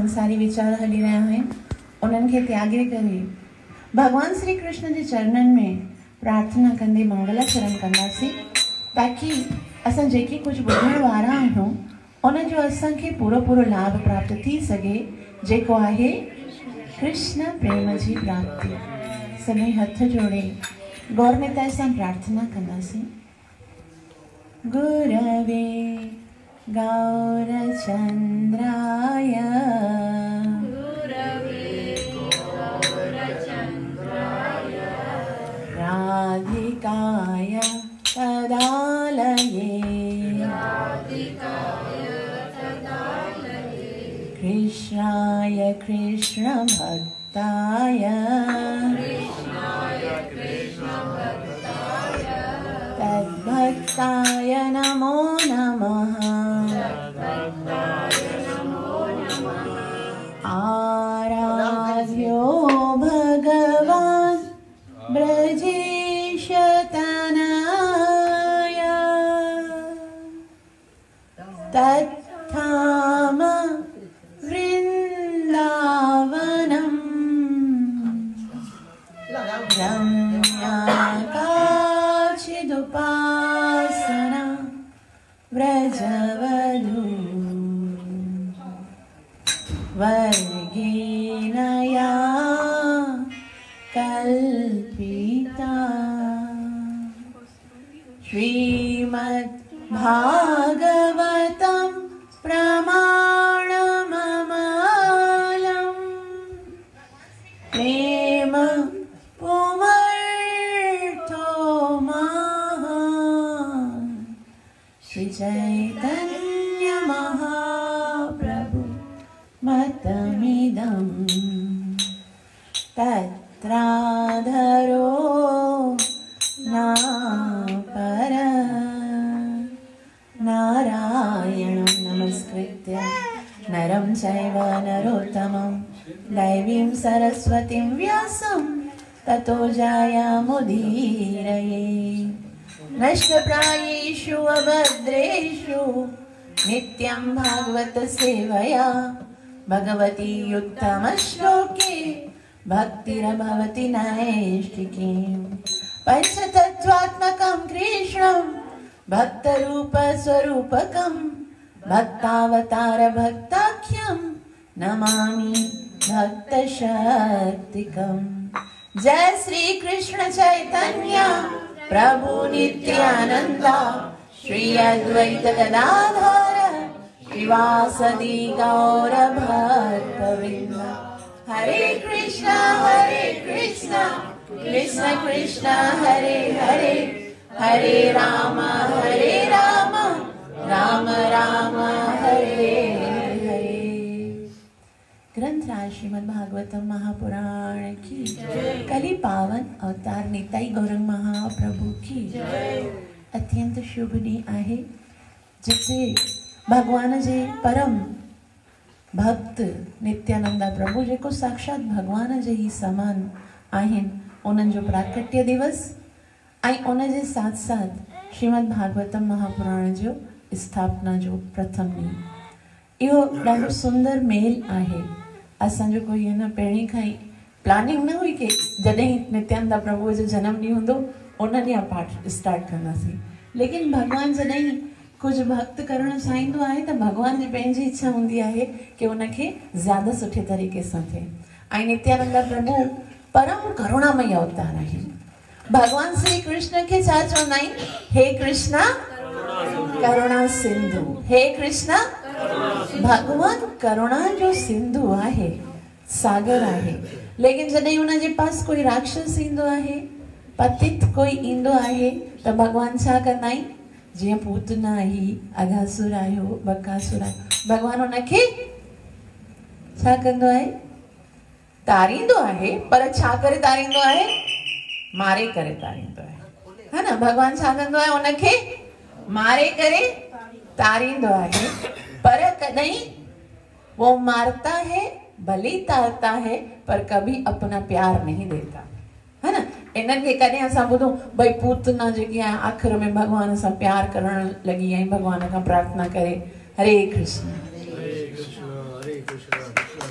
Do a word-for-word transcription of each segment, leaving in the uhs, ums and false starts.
संसारी विचार हली रहा है उन्हनि खे त्यागे करे भगवान श्री कृष्ण के चरणन में प्रार्थना कंदे मंगलाचरण कंदासीं ताकि असां जेके कुछ ॿुधण वारा आहियूं उन जो असांखे पूरो पूरो लाभ प्राप्त थी सके जेको आहे कृष्ण प्रेम की प्राप्ति। सभी हथ जोड़े गौरनीता सां प्रार्थना कंदासीं। गुरवे गौरचंद्राय राधिकाय तदालये कृष्णाय कृष्ण भक्ताय तद्भक्ताय नमो नमः। आराध्यो भगवान् ब्रजेशतनय तत्धाम वृन्दावनम् रम्याकाचिदुपासना व्रजवधू वर्गेणया कल्पिता श्रीमद्भागवतं प्रमाणममालम् प्रेम पुमर्थो महान् श्री चैतन्य महाप्रभु मतमिदं तत्राधरो नापर नारायणं नमस्कृत्य नरं चैव नरोत्तमं दैवीं सरस्वतीं व्यासं ततो जयमुदीरये। नष्टप्रायेषु अभद्रेषु नित्यं भागवत सेवया भगवती उत्तमश्लोके भक्तिर्भवति नैष्ठिकीं पंचतत्त्वात्मकं कृष्णं भक्तरूपस्वरूपकं भक्तावतार भक्ताख्यं नमामि भक्तशक्तिकं। जय श्री कृष्ण चैतन्य प्रभु नित्यानंद श्री अद्वैत गदाधर श्रीवासदि गौर भक्तवृंद। हरे कृष्णा हरे कृष्णा कृष्ण कृष्ण हरे हरे हरे राम हरे राम राम राम हरे हरे। ग्रंथराज श्रीमद् भागवतम महापुराण की कली पावन अवतार निताई गौरंग महाप्रभु की अत्यंत शुभ ॾींहुं आहे जिते भगवान जे परम भक्त नित्यानंदा प्रभु जेको साक्षात भगवान जे ही समान आहिनि उन्हनि जो प्राकट्य दिवस ऐं उन जे साथ साथ श्रीमद् भागवतम महापुराण जो स्थापना जो प्रथम ॾींहुं। इहो ॾाढो सुंदर मेल आहे। असांजो कोई हिन पहिरीं खां ई प्लानिंग न हुई कि जॾहिं नित्यानंदा प्रभु जो जन्म ॾींहुं हूंदो उन ॾींहुं पाठ स्टार्ट कंदासीं, लेकिन भगवान जॾहिं कुछ भक्त करण चाहींदो आहे त भगवान जी पंहिंजी इच्छा हूंदी आहे कि उनखे ज़्यादा सुठे तरीक़े सां थिए। ऐं नित्यानंदा प्रभु परम करुणामय अवतार आहिनि। भगवान श्री कृष्ण के छा चवंदा आहिनि? हे कृष्णा करुणा सिंधु। हे कृष्णा भगवान करुणा जो सिंधु आहे, सागर आहे। लेकिन जॾहिं उन जे पास कोई राक्षस ईंदो आहे, पतित कोई ईंदो आहे त भगवान छा कंदा आहिनि? जीअं पूतना आई, अघासुर आयो, बकासुर आयो, भगवान उनखे छा कंदो आहे? तारींदो आहे। पर छा करे तारींदो आहे? मारे करे तारींदो आहे, है ना। भगवान छा कंदो आहे? उनखे मारे करे तारींदो आहे। पर कहीं वो मारता है, बलि तारता है, पर कभी अपना प्यार नहीं देता, है ना। इन्हनि खे कॾहिं असां ॿुधूं भई पूतना जेकी आहे आख़िर में भगवान सां प्यार करण लॻी ऐं भगवान खां प्रार्थना करे हरे कृष्ण हरे कृष्ण हरे कृष्ण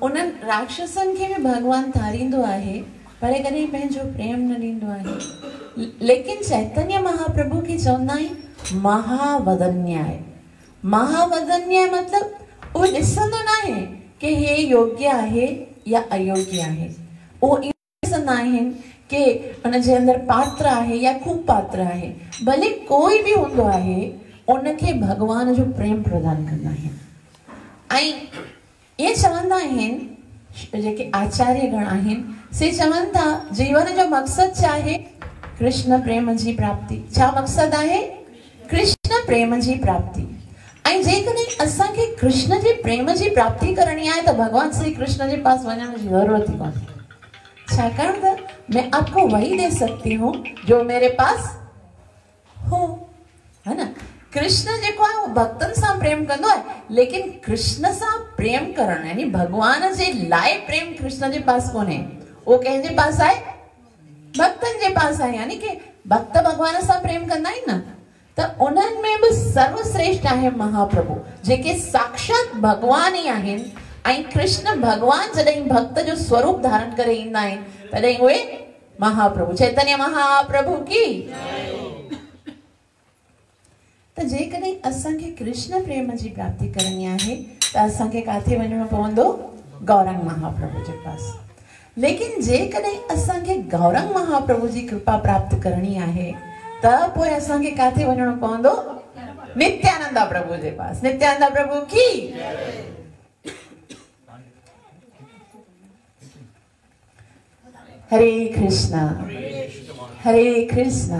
उन्हनि राक्षसनि खे बि भॻवानु तारींदो आहे, पर कॾहिं पंहिंजो प्रेम न ॾींदो आहे। लेकिन चैतन्य महाप्रभु खे चवंदा आहिनि महावदन्याय। महावदन्याय मतिलबु उहो ॾिसंदो न आहे कि हे योग्य आहे या अयोग्य आहे। उहो इहो ॾिसंदा आहिनि कि उनजे अंदरि पात्र आहे या खूब पात्र आहे। भले कोई बि हूंदो आहे, उनखे भॻवान जो प्रेम प्रदान कंदा आहिनि। ऐं ये चवंदा आहिनि जेके आचार्य गण आहिनि से चवनि था जीवन जो मक़सदु छा आहे? कृष्ण प्रेम जी प्राप्ति। छा मक़सदु आहे? कृष्ण प्रेम जी प्राप्ति। ऐं जेकॾहिं असांखे कृष्ण जे प्रेम जी प्राप्ति करणी आहे त भगवान श्री कृष्ण जे पास वञण जी ज़रूरत ई कोन्हे। छाकाणि त मैं आपको वही दे सकती हूँ जो मेरे पास हो, है ना। कृष्ण जेको आहे वो भक्तनि सां प्रेम कंदो आहे, लेकिन कृष्ण सां प्रेम करणु यानी भगवान जे लाइ प्रेम कृष्ण जे पास कोन्हे, वो कंहिंजे पास आहे? भक्तनि जे पास आहे। यानी कि भक्त भगवान सां प्रेम कंदा आहिनि न, त उन्हनि में बि सर्वश्रेष्ठ आहे महाप्रभु, जेके साक्षात भगवान ई आहिनि। ऐं कृष्ण भगवान जॾहिं भक्त जो स्वरूप धारण करे ईंदा आहिनि तॾहिं उहे महाप्रभु। चैतन्य महाप्रभु की। त जेकॾहिं असांखे कृष्ण प्रेम जी प्राप्ति करणी आहे त असांखे काथे वञणो पवंदो? गौरंग महाप्रभु जे पास। लेकिन जेकॾहिं असांखे गौरंग महाप्रभु जी कृपा प्राप्त करणी आहे त पोइ असांखे काथे वञणो पवंदो? नित्यानंद प्रभु जे पास। नित्यानंद प्रभु की। हरे कृष्णा हरे कृष्णा।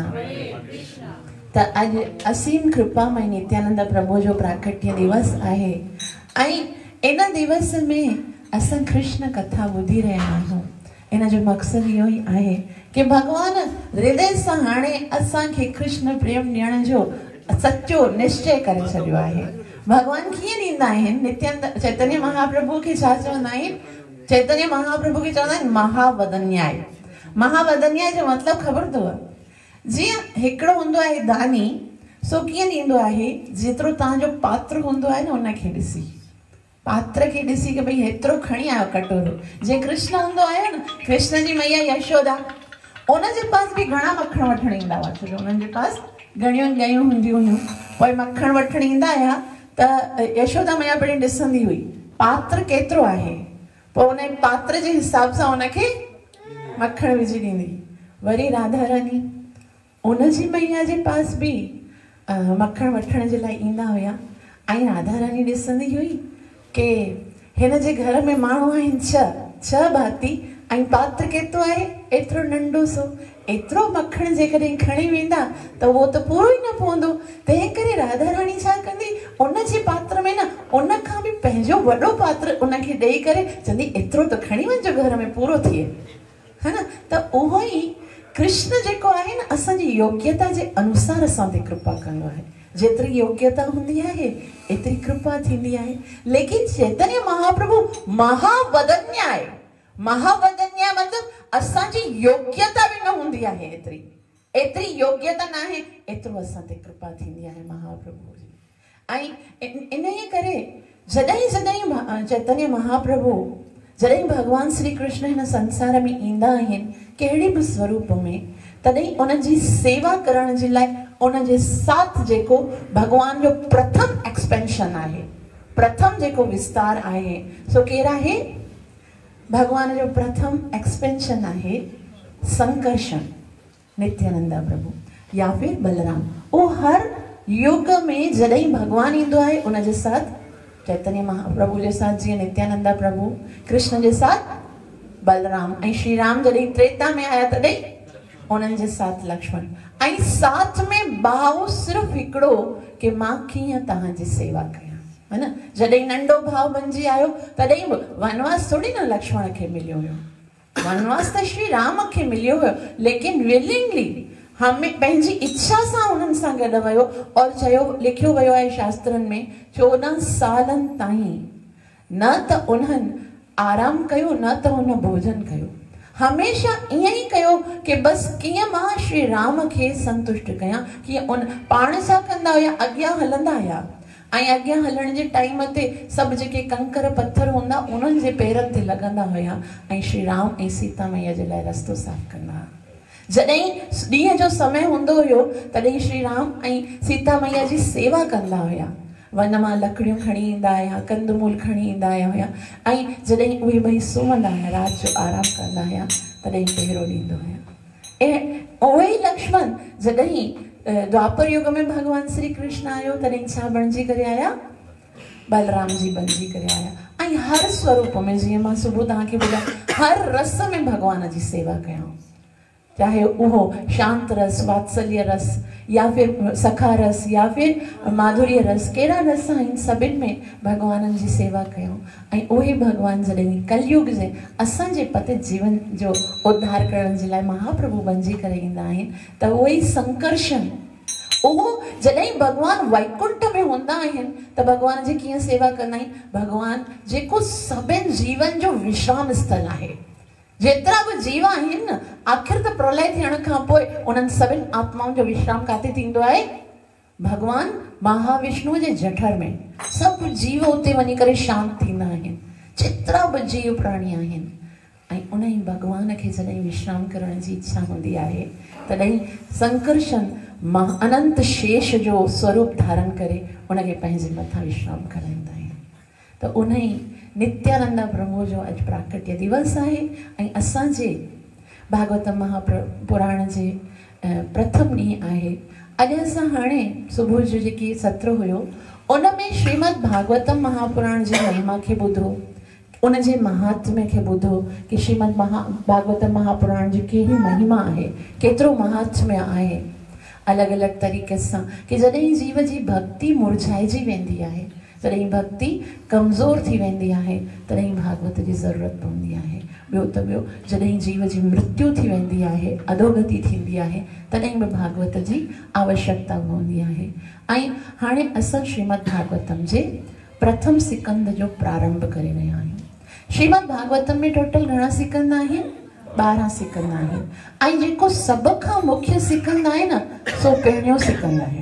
त अॼु असीम कृपामय नित्यानंद प्रभु जो प्राकट्य दिवस आहे ऐं इन दिवस में असां कृष्ण कथा ॿुधी रहिया आहियूं। इन जो मक़सदु इहो ई आहे कि भगवान हृदय सां हाणे असांखे कृष्ण प्रेम ॾियण जो सचो निश्चय करे छॾियो आहे। भगवान कीअं ॾींदा आहिनि? नित्यानंद चैतन्य महाप्रभु खे छा चवंदा आहिनि? चैतन्य महाप्रभु खे चवंदा आहिनि महावदन्याय। महावदन्याय जो मतिलबु ख़बर अथव? जीअं हिकिड़ो हूंदो आहे दानी, सो कीअं ॾींदो आहे? जेतिरो तव्हांजो पात्र हूंदो आहे न उनखे ॾिसी, पात्र खे ॾिसी कि भई हेतिरो खणी आयो कटोरो। जे कृष्ण हूंदो आहे न, कृष्ण जी मैया यशोदा, उनजे पास बि घणा मखण वठण ईंदा हुआ, छो जो उन्हनि जे पास घणियूं गयूं हूंदियूं हुयूं। पोइ मखण वठण ईंदा हुआ त यशोदा मैया पहिरीं ॾिसंदी हुई पात्र केतिरो आहे, पोइ उन पात्र जे हिसाब सां उनखे मखण विझी ॾींदी। वरी राधा रानी उनजी मैया जे पास बि मखण वठण जे लाइ ईंदा हुया ऐं राधा रानी ॾिसंदी हुई कि हिन जे घर में माण्हू आहिनि छह छह भाती ऐं पात्र केतिरो आहे? एतिरो नंढो सो। एतिरो मखण जेकॾहिं खणी वेंदा त उहो त पूरो ई न पवंदो। तंहिं करे राधा रानी छा कंदी? उनजे पात्र में न उन खां बि पंहिंजो वॾो पात्र उनखे ॾेई करे चवंदी एतिरो त खणी वञिजो घर में पूरो थिए, है न। त उहो ई कृष्ण जेको आहे न असांजी योग्यता जे अनुसार असां ते कृपा कंदो आहे। जेतिरी योग्यता हूंदी आहे एतिरी कृपा थींदी आहे। लेकिन चैतन्य महाप्रभु महावदन्याय। महावदन्याय मतिलबु असांजी योग्यता बि न हूंदी आहे एतिरी एतिरी योग्यता न आहे, एतिरो असां ते कृपा थींदी आहे महाप्रभु जी। ऐं इन ई करे जॾहिं जॾहिं चैतन्य महाप्रभु जॾहिं भगवान श्री कृष्ण हिन संसार में ईंदा आहिनि कहिड़े बि स्वरूप में, तॾहिं उनजी सेवा करण जे लाइ उनजे साथ जेको भगवान जो प्रथम एक्सपेंशन आहे, प्रथम जेको विस्तार आहे, सो कहिड़ा आहे? भगवान जो प्रथम एक्सपेंशन आहे संकर्षण, नित्यानंद प्रभु या फिर बलराम। वो हर युग में जॾहिं भगवान ईंदो आहे उनजे साथ चैतन्य महाप्रभु जे साथ जीअं नित्यानंद प्रभु, कृष्ण जे साथ बलराम, ऐं श्री राम जॾहिं त्रेता में आया तॾहिं उन्हनि जे साथ लक्ष्मण, ऐं साथ में भाव सिर्फ़ु हिकिड़ो कि मां कीअं तव्हांजी सेवा कयां, है न। जॾहिं नंढो भाव बणिजी आयो तॾहिं बि वनवास थोड़ी न लक्ष्मण खे मिलियो हुयो, वनवास त श्री राम खे मिलियो हुयो, लेकिन विलिंगली हमें पंहिंजी इच्छा सां उन्हनि सां गॾु वियो। और चयो लिखियो वियो आहे शास्त्रनि में चोॾहं सालनि ताईं न त उन्हनि आराम कयो न त हुन भोजन कयो, हमेशा ईअं ई कयो कि बस कीअं मां श्री राम खे संतुष्ट कयां। कीअं उन पाण छा कंदा हुया? अॻियां हलंदा हुया ऐं अॻियां हलण जे टाइम ते सभु जेके कंकर पत्थर हूंदा उन्हनि जे पेरनि ते लॻंदा हुया ऐं श्री राम ऐं सीता मैया जे लाइ रस्तो साफ़ कंदा। जॾहिं ॾींहं जो समय हूंदो हुयो तॾहिं श्री राम ऐं सीता मैया जी सेवा कंदा हुया। वन मां लकड़ियूं खणी ईंदा हुया, कंदमूल खणी ईंदा हुया ऐं जॾहिं उहे ॿई सुम्हंदा हुया, राति जो आराम कंदा हुया, तॾहिं पहिरो ॾींदो हुया। ऐं उहे ई लक्ष्मण जॾहिं द्वापर युग में भगवान श्री कृष्ण आयो तॾहिं छा बणिजी करे आया? बलराम जी बणिजी करे आया। ऐं हर स्वरूप में, जीअं मां सुबुह तव्हांखे ॿुधायो, हर रस में भगवान जी सेवा कयूं, चाहे उहो शांत रस, वात्सल्य रस, या फिर सखा रस, या फिर माधुर्य रस, कहिड़ा रस आहिनि सभिनि में भगवान जी सेवा कयूं। ऐं उहे भगवान जॾहिं कलयुग जे असांजे पतित जीवन जो उद्धार करण जे लाइ महाप्रभु बणिजी करे ईंदा आहिनि त उहो ई संकर्षण, उहो जॾहिं भगवान वैकुंठ में हूंदा आहिनि त भगवान जी कीअं सेवा कंदा आहिनि? भगवान जेको सभिनि जीवन जो विश्राम स्थल आहे, जेतिरा बि जीव आहिनि न, आख़िर त प्रलय थियण खां पोइ उन्हनि सभिनि आत्माउनि जो विश्राम काथे थींदो आहे? भगवान महाविष्णु जे जठर में। सभु जीव उते वञी करे शांत थींदा आहिनि, जेतिरा बि जीव प्राणी आहिनि। ऐं उन ई भगवान खे जॾहिं विश्राम करण जी इच्छा हूंदी आहे तॾहिं संकर्षण मां अनंत शेष जो स्वरूप धारण करे उनखे पंहिंजे मथां विश्राम कराईंदा आहिनि। त उन ई नित्यानंद प्रभु जो अॼु प्राकट्य दिवस आहे ऐं असांजे भागवत महाप्र पुराण जे प्रथम ॾींहुं आहे। अॼु असां हाणे सुबुह जो जेकी सत्र हुयो उन में श्रीमद भागवतम महापुराण जी महिमा खे ॿुधो, उन जे महात्म्य खे ॿुधो कि श्रीमद महा भागवतम महापुराण जी कहिड़ी महिमा आहे, केतिरो महात्म्य आहे। अलॻि अलॻि तरीक़े सां कि जॾहिं जीव जी भक्ति मुरझाइजी वेंदी आहे, तॾहिं भक्ति कमज़ोर थी वेंदी आहे, तॾहिं भागवत जी ज़रूरत पवंदी आहे। ॿियो त ॿियो, जॾहिं जीव जी मृत्यु थी वेंदी आहे, अधोगति थींदी आहे, तॾहिं बि भागवत जी आवश्यकता हूंदी आहे। ऐं हाणे असां श्रीमद भागवतम जे प्रथम सिकंद जो प्रारंभ करे रहिया आहियूं। श्रीमद भागवतम में टोटल घणा सिकंद आहिनि? ॿारहं सिकंद आहिनि। ऐं जेको सभ खां मुख्य सिकंद आहे न, सो पहिरियों सिकंद आहे।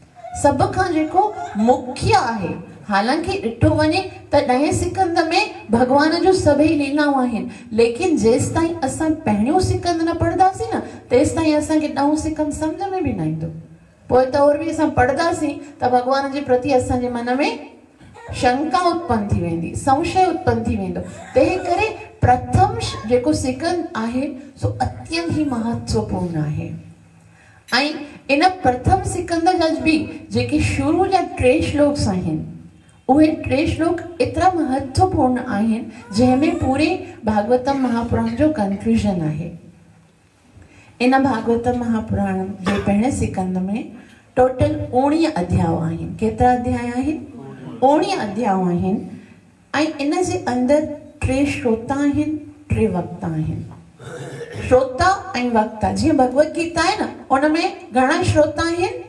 सभ खां जेको मुख्य आहे, हालांकि ॾिठो वञे त ॾहें सिकंद में भगवान जो सभई लीलाऊं आहिनि, लेकिन जेसि ताईं असां पहिरियों सिकंद न पढ़ंदासीं न, तेसि ताईं असांखे ॾहों सिकंद सम्झ में बि न ईंदो। पोइ त और बि असां पढ़ंदासीं त भगवान जे प्रति असांजे मन में शंका उत्पन्न थी वेंदी, संशय उत्पन्न थी वेंदो। तंहिं करे प्रथम जेको सिकंद आहे सो अत्यंत ही महत्वपूर्ण आहे। ऐं इन प्रथम सिकंद जा बि जेके शुरू जा टे श्लोक आहिनि, उहे टे श्लोक एतिरा महत्वपूर्ण आहिनि जंहिंमें पूरे भागवतम महापुराण जो कंक्लूजन आहे। इन भागवतम महापुराण जे पहिरें सिकंद में टोटल उणिवीह अध्याय आहिनि। केतिरा अध्याय आहिनि? उणिवीह अध्याय आहिनि। ऐं इन जे अंदरि टे श्रोता आहिनि, टे वक्ता आहिनि। श्रोता ऐं वक्ता, जीअं भगवत गीता आहे न, उन में घणा श्रोता आहिनि?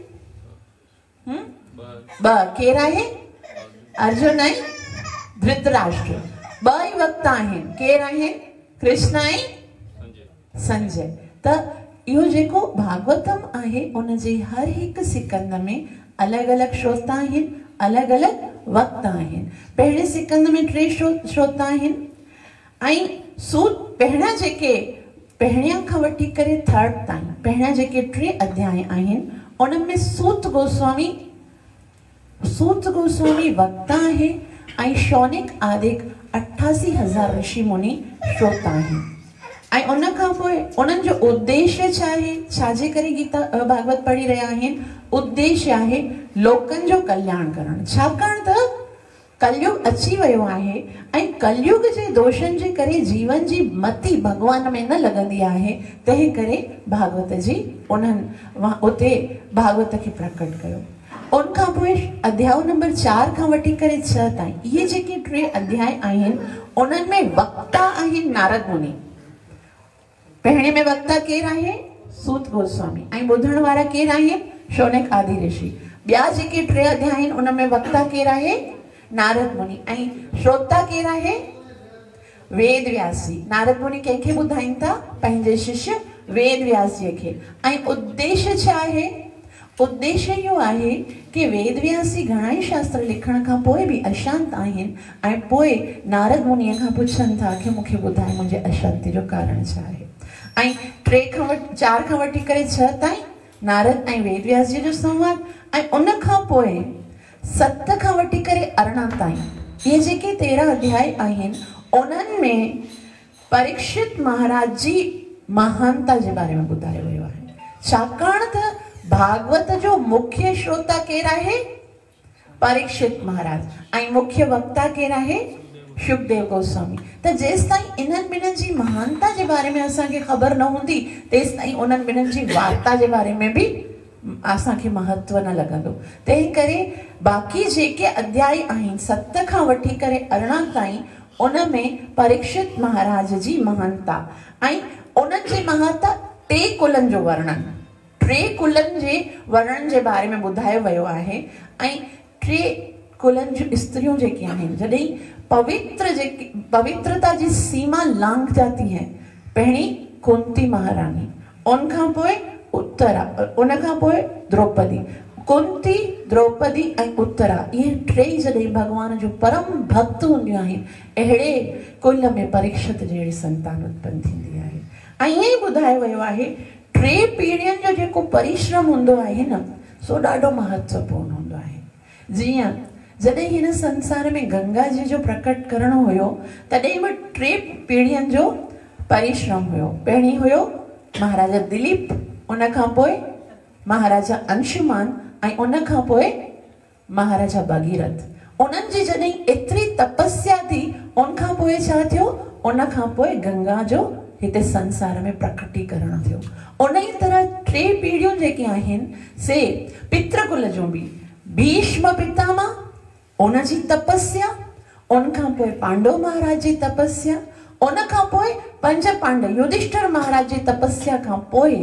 ॿ। केरु आहे? अर्जुन ऐं धृतराष्ट्र। ॿ ई वक्ता आहिनि। केरु आहिनि? कृष्ण ऐं संजय। त इहो जेको भागवतम आहे उन जे हर हिकु सिकंद में अलॻि अलॻि श्रोता आहिनि, अलॻि अलॻि वक्ता आहिनि। पहिरें सिकंद में टे श्रोता आहिनि ऐं सूत पहिरियां जेके पहिरियां खां वठी करे थर्ड ताईं पहिरियां जेके टे अध्याय आहिनि उन में सूत गोस्वामी सूत गोस्वामी वक्ता आहे ऐं शौनिक आदिक अठासी हज़ार ऋषि मुनि श्रोता आहिनि। ऐं उन खां पोइ उन्हनि जो उद्देश्य छा आहे, छाजे करे गीता भागवत पढ़ी रहिया आहिनि? उद्देश्य आहे लोकनि जो कल्याण करणु। छाकाणि त कलयुग अची वियो आहे ऐं कलयुग जे दोषनि जे करे जीवन जी मति भगवान में न लॻंदी आहे। तंहिं करे भागवत जी उन्हनि उते भागवत खे प्रकट कयो। उन खां पोइ अध्याय नंबर चार खां वठी करे छह ताईं इहे जेके टे अध्याय आहिनि उन्हनि में वक्ता आहिनि नारद मुनि। पहिरें में वक्ता केरु आहे? सूत गोस्वामी। ऐं ॿुधण वारा केरु आहिनि? शौनक आदि ऋषि। ॿिया जेके टे अध्याय आहिनि उन में वक्ता केरु आहे? नारद मुनि। ऐं श्रोता केरु आहे? वेद व्यासी। नारद मुनि कंहिंखे ॿुधाइनि था? पंहिंजे शिष्य वेद व्यासीअ खे। ऐं उद्देश्य छा आहे? उद्देश्य इहो आहे कि वेद व्यासी घणाई शास्त्र लिखण खां पोइ बि अशांत आहिनि ऐं पोइ नारद मुनीअ खां पुछनि था कि मूंखे ॿुधाए मुंहिंजे अशांति जो कारण छा आहे। ऐं टे खां वठी चारि खां वठी करे छह ताईं नारद ऐं वेद व्यास जी जो संवाद, ऐं उन खां पोइ सत खां वठी करे अरिड़हं ताईं इहे जेके तेरहं अध्याय आहिनि उन्हनि में परीक्षित महाराज जी महानता जे बारे में ॿुधायो वियो आहे। छाकाणि त भागवत जो मुख्य श्रोता केरु आहे? परीक्षित महाराज, ऐं मुख्य वक्ता केरु आहे? शुकदेव गोस्वामी। त जेसि ताईं इन्हनि ॿिन्हिनि जी महानता जे बारे में असांखे ख़बर न हूंदी तेसि ताईं उन्हनि ॿिन्हिनि जी वार्ता जे बारे में बि असांखे महत्व न लॻंदो। तंहिं करे बाक़ी जेके अध्याय आहिनि सत खां वठी करे अरिड़हं ताईं उन में परीक्षित महाराज जी महानता ऐं उन्हनि जी महानता टे कुलनि जो वर्णन, टे कुलनि जे वर्णन जे बारे में ॿुधायो वियो आहे। ऐं टे कुलनि जूं स्त्रियूं जेके आहिनि जॾहिं पवित्र जेकी पवित्रता जी सीमा लांघ जाती है, पहिरीं कुंती महारानी, उन खां पोइ उत्तरा, उन खां पोइ द्रौपदी। कुंती, द्रौपदी ऐं उत्तरा इहे टे जॾहिं भॻवान जो परम भक्त हूंदियूं आहिनि अहिड़े कुल में परीक्षित जहिड़ी संतान उत्पन्न थींदी आहे। ऐं ईअं ई ॿुधायो वियो आहे टे पीढ़ियुनि जो जेको परिश्रम हूंदो आहे न सो ॾाढो महत्वपूर्ण हूंदो आहे। जीअं जॾहिं हिन संसार में गंगा जी जो प्रकट करणो हुयो तॾहिं बि टे पीढ़ियुनि जो परिश्रम हुयो। पहिरीं हुयो महाराजा दिलीप, उन खां पोइ महाराजा अंशुमान ऐं उन खां पोइ महाराजा भगीरथ। उन्हनि जी जॾहिं एतिरी तपस्या थी उन खां पोइ छा थियो? उन खां पोइ गंगा जो हिते संसार में प्रकटीकरण थियो। उन ई तरह टे पीढ़ियूं जेके आहिनि से पितृकुल जूं बि भीष्म पितामह, उन जी तपस्या, उन खां पोइ पांडव महाराज जी तपस्या, उन खां पोइ पंज पांडव युधिष्ठिर महाराज जी तपस्या खां पोइ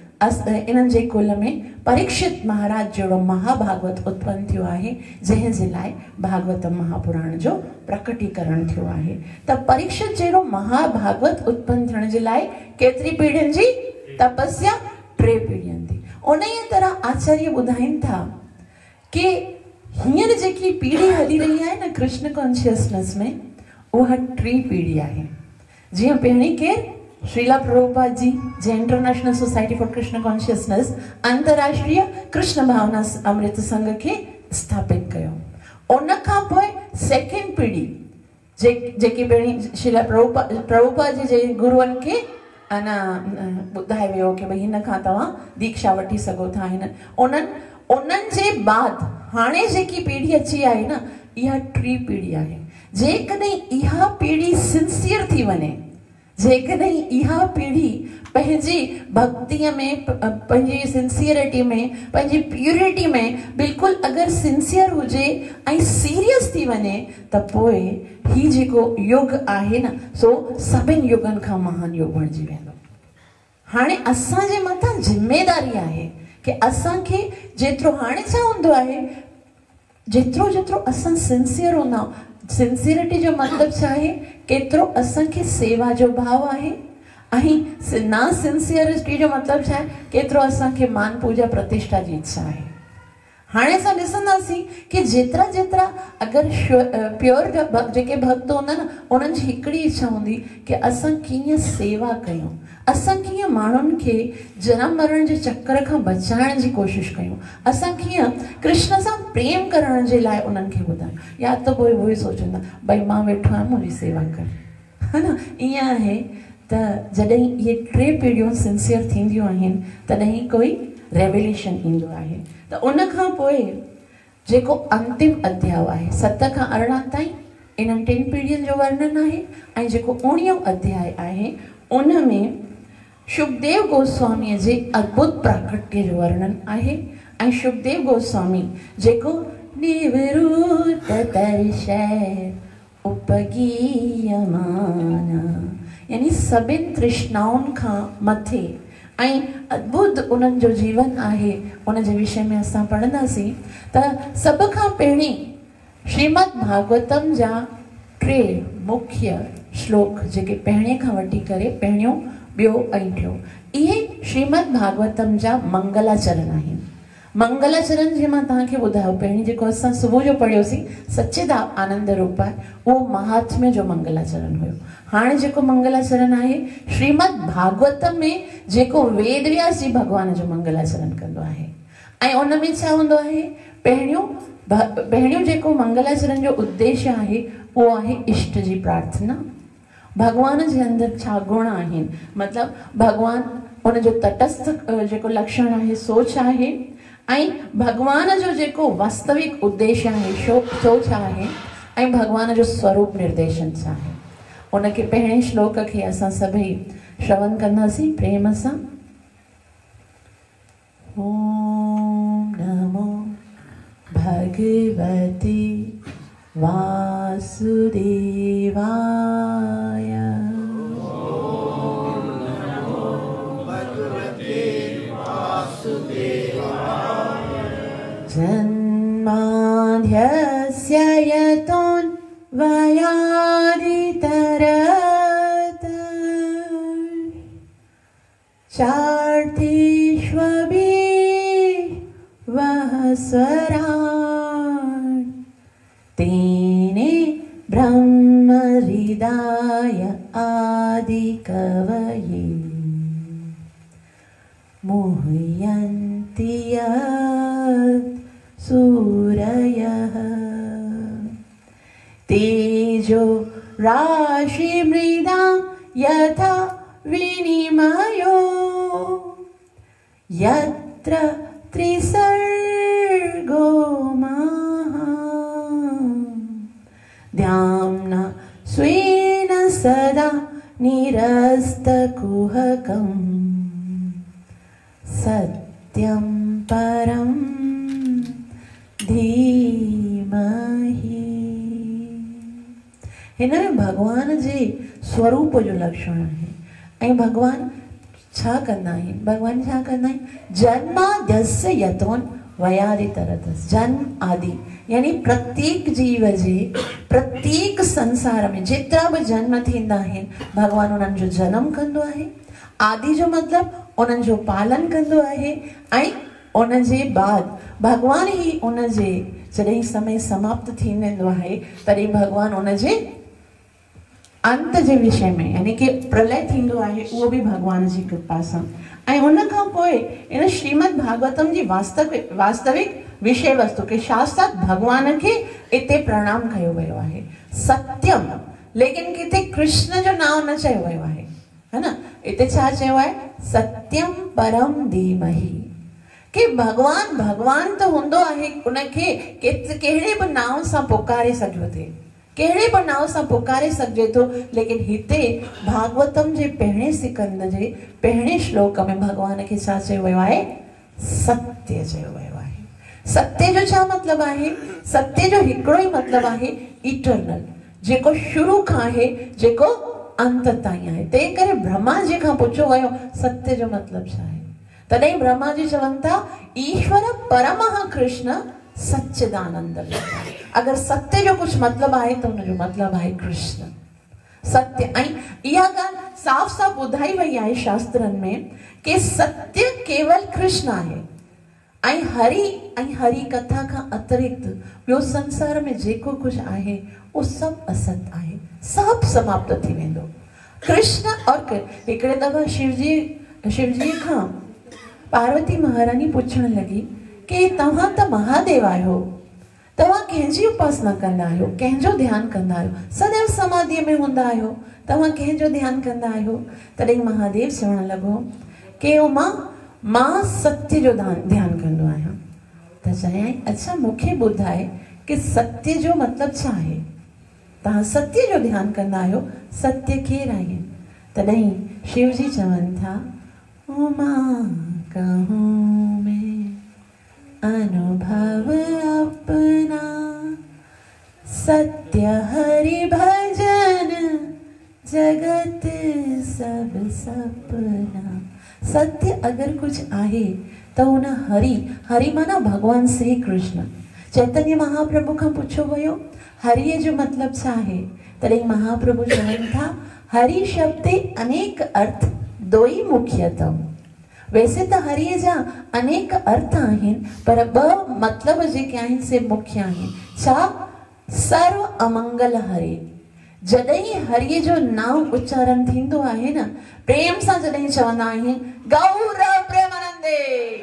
इन्हनि जे कुल में परीक्षित महाराज जहिड़ो महाभागवत उत्पन्न थियो आहे जंहिं जे लाइ भागवत महापुराण जो प्रकटीकरण थियो आहे। त परीक्षित जहिड़ो महाभागवत उत्पन्न थियण जे लाइ केतिरी पीढ़ियुनि जी तपस्या? टे पीढ़ियुनि जी। उन ई तरह आचार्य ॿुधाइनि था कि हींअर जेकी पीढ़ी हली रही आहे न कृष्ण कॉन्शियसनेस में उहा टी पीढ़ी आहे। जीअं पहिरीं केरु? श्रीला प्रभुपाद जी जे International Society for Krishna Consciousness अंतरराष्ट्रीय कृष्ण भावना अमृत संघ खे स्थापित कयो। उन खां पोइ सेकेंड पीढ़ी जे जेकी पहिरीं श्रीला प्रभुपाद प्रभुपाद जी जे गुरुअनि खे अना ॿुधायो वियो कि भई हिन खां तव्हां दीक्षा वठी सघो था। हिन उन्हनि उन्हनि जे बाद हाणे जेकी पीढ़ी अची आहे न इहा टी पीढ़ी आहे। जेकॾहिं इहा पीढ़ी सिंसियर थी वञे, जेकॾहिं इहा पीढ़ी पंहिंजी भक्तीअ में पंहिंजी सिंसियरिटी में पंहिंजी प्यूरिटी में बिल्कुलु अगरि सिंसियर हुजे ऐं सीरियस थी वञे त पोइ ही जेको युग आहे न सो सभिनि युगनि खां महान युग बणिजी वेंदो। हाणे असांजे मथां ज़िमेदारी आहे कि असांखे जेतिरो हाणे छा हूंदो आहे जेतिरो जेतिरो असां सिंसियर हूंदा, सिंसियरिटी जो मतिलबु छा आहे? केतिरो असांखे सेवा जो भाव आहे। ऐं ना सिंसियरिटी जो मतिलबु छा आहे? केतिरो असांखे मान पूजा प्रतिष्ठा जी इच्छा आहे। हाणे असां ॾिसंदासीं कि जेतिरा जेतिरा अगरि प्योर जेके भक्त हूंदा न उन्हनि जी हिकिड़ी इच्छा हूंदी कि असां कीअं सेवा कयूं, असां कीअं माण्हुनि खे जनम मरण जे चक्कर खां बचाइण जी कोशिशि कयूं, असां कीअं कृष्ण सां प्रेम करण जे लाइ उन्हनि खे ॿुधायूं। या त पोइ उहो ई सोचंदा भई मां वेठो आहियां मुंहिंजी सेवा कर, है न? ईअं आहे त जॾहिं इहे टे पीढ़ियूं सिंसियर थींदियूं आहिनि तॾहिं कोई रेवल्यूशन ईंदो आहे। त उन खां पोइ जेको अंतिम अध्याय आहे सत खां अरिड़हं ताईं इन्हनि टिनि पीढ़ियुनि जो वर्णन आहे। ऐं जेको उणियों अध्याय आहे उन में शुकदेव गोस्वामीअ जे अद्भुत प्राकट्य जो वर्णन आहे। ऐं शुकदेव गोस्वामी जेको निवृत दर्शय उपगीयमान यानी सभिनि तृष्णाउनि खां मथे ऐं अद्भुत उन्हनि जो जीवन आहे उन जे विषय में असां पढ़ंदासीं। त सभ खां पहिरीं श्रीमद भागवतम जा टे मुख्य श्लोक जेके पहिरें खां वठी करे पहिरियों ॿियो ऐं टियों इहे श्रीमद भागवतम जा मंगलाचरण आहिनि। मंगलाचरण जे मां तव्हांखे ॿुधायो पहिरीं जेको असां सुबुह जो पढ़ियोसीं सच्चिदा आनंद रूप आहे, उहो महात्म्य जो मंगलाचरण हुयो। हाणे जेको मंगलाचरण आहे श्रीमद भागवतम में जेको वेद व्यास जी भगवान जो मंगलाचरण कंदो आहे। ऐं उन में छा हूंदो आहे, पहिरियों पहिरियों जेको मंगलाचरण जो उद्देश्य आहे उहो आहे इष्ट जी प्रार्थना। भगवान जे अंदरि छा गुण आहिनि, मतिलबु भगवान उन जो तटस्थ जेको लक्षण आहे सोच आहे, ऐं भगवान जो जेको वास्तविक उद्देश्य आहे सोच आहे, ऐं भगवान जो स्वरूप निर्देशन छा आहे। उनखे पहिरें श्लोक खे असां सभई श्रवण कंदासीं प्रेम सां। ओम नमो भगवते वासुदेवाय। ओम नमो भगवते वासुदेवाय। जन्माद्यस्य यतोऽन्वयादितरत् चार्थीष्वभिवस्वराट् तेने ब्रह्महृदाय आदिकवये मुह्यन्ति यत् सूरयः तेजो राशिमृदां यथा विनिमयो यत्र त्रिसर्गो महा ध्याम्ना स्वेन सदा निरस्तकुहकम् सत्यं परं धीमहि। हिन में भगवान जे स्वरूप जो लक्षण आहे। ऐं भगवान छा कंदा आहिनि, भगवान छा कंदा आहिनि, जन्माद्यस्य यतोऽन्वयादितरत्। जन्म आदि यानी प्रत्येक जीव जे प्रत्येक संसार में जेतिरा बि जन्म थींदा आहिनि भगवान उन्हनि जो जन्म कंदो आहे। आदि जो मतिलबु उन्हनि जो पालन कंदो आहे, ऐं उन जे बाद भगवान ही उन जे जॾहिं समय समाप्त थी वेंदो आहे तॾहिं भगवान उन जे अंत जे विषय में यानी कि प्रलय थींदो आहे, उहो बि भगवान जी कृपा सां। ऐं उन खां पोइ इन श्रीमद भागवतम जी वास्तविक वास्तविक विषय वस्तु के साक्षात भगवान खे इते प्रणाम कयो वियो आहे। सत्यम, लेकिन किथे कृष्ण जो नाम न चयो वियो आहे, है न। इते छा चयो आहे, सत्यम परम धीमहि, कि भगवान भगवान तो हूंदो आहे, उनखे कहिड़े बि नाम सां पुकारे सघियो थिए, कहिड़े बि नाम सां पुकारे सघिजे थो। लेकिन हिते भागवतम जे पहिरें सिकंद जे पहिरें श्लोक में भगवान खे छा चयो वियो आहे, सत्य चयो वियो आहे। सत्य जो छा मतिलबु आहे, सत्य जो हिकिड़ो ई मतिलबु आहे इटरनल, जेको शुरू खां आहे, जेको अंत ताईं आहे। तंहिं करे ब्रह्मा जी खां पुछो वियो सत्य जो मतिलबु छा आहे, तॾहिं ब्रह्मा जी चवनि था ईश्वर परमः कृष्ण सच्चिदानंद। अगर सत्य जो कुछ मतलब आहे तो उनजो मतलब आहे कृष्ण सत्य। ऐं इहा ॻाल्हि साफ़ साफ़ ॿुधाई वई आहे शास्त्रनि में कि सत्य केवल कृष्ण आहे, ऐं हरि ऐं हरि कथा खां अतिरिक्त ॿियो संसार में जेको कुछ आहे उहो सभु असत आहे, सभु समाप्त थी वेंदो। कृष्ण और हिकिड़े दफ़ा शिवजी शिवजी खां पार्वती महारानी पुछण लगी कि तव्हां त महादेव आहियो, तव्हां कंहिंजी उपासना कंदा आहियो, कंहिंजो ध्यानु कंदा आहियो, सदैव समाधीअ में हूंदा आहियो, तव्हां कंहिंजो ध्यानु कंदा आहियो। तॾहिं महादेव चवण लॻो कि मां मां सत्य जो ध्यानु कंदो आहियां। त चयाईं अच्छा मूंखे ॿुधाए कि सत्य जो मतिलबु छा आहे, तव्हां सत्य जो ध्यानु कंदा आहियो, सत्य केरु आहे। तॾहिं शिवजी चवनि था ओ मां कहूं मैं अनुभव अपना, सत्य हरि भजन जगत सब सपना। सत्य अगर कुछ आहे तो उन हरि, हरि माना भगवान श्री कृष्ण। चैतन्य महाप्रभु खां पुछो वियो हरिय जो मतिलबु छा आहे, तॾहिं महाप्रभु चवनि था हरि शब्दे अनेक अर्थ दोई मुख्यतम, वैसे तो हरिय जा अनेक अर्थ आहिनि, पर ॿ मतिलब जेके आहिनि से मुख्य आहिनि। छा? सर्व अमंगल हरे। जॾहिं हरिय जो नाम उच्चारण थींदो आहे न, प्रेम सां जॾहिं चवंदा आहियूं गौर प्रेमानंदे,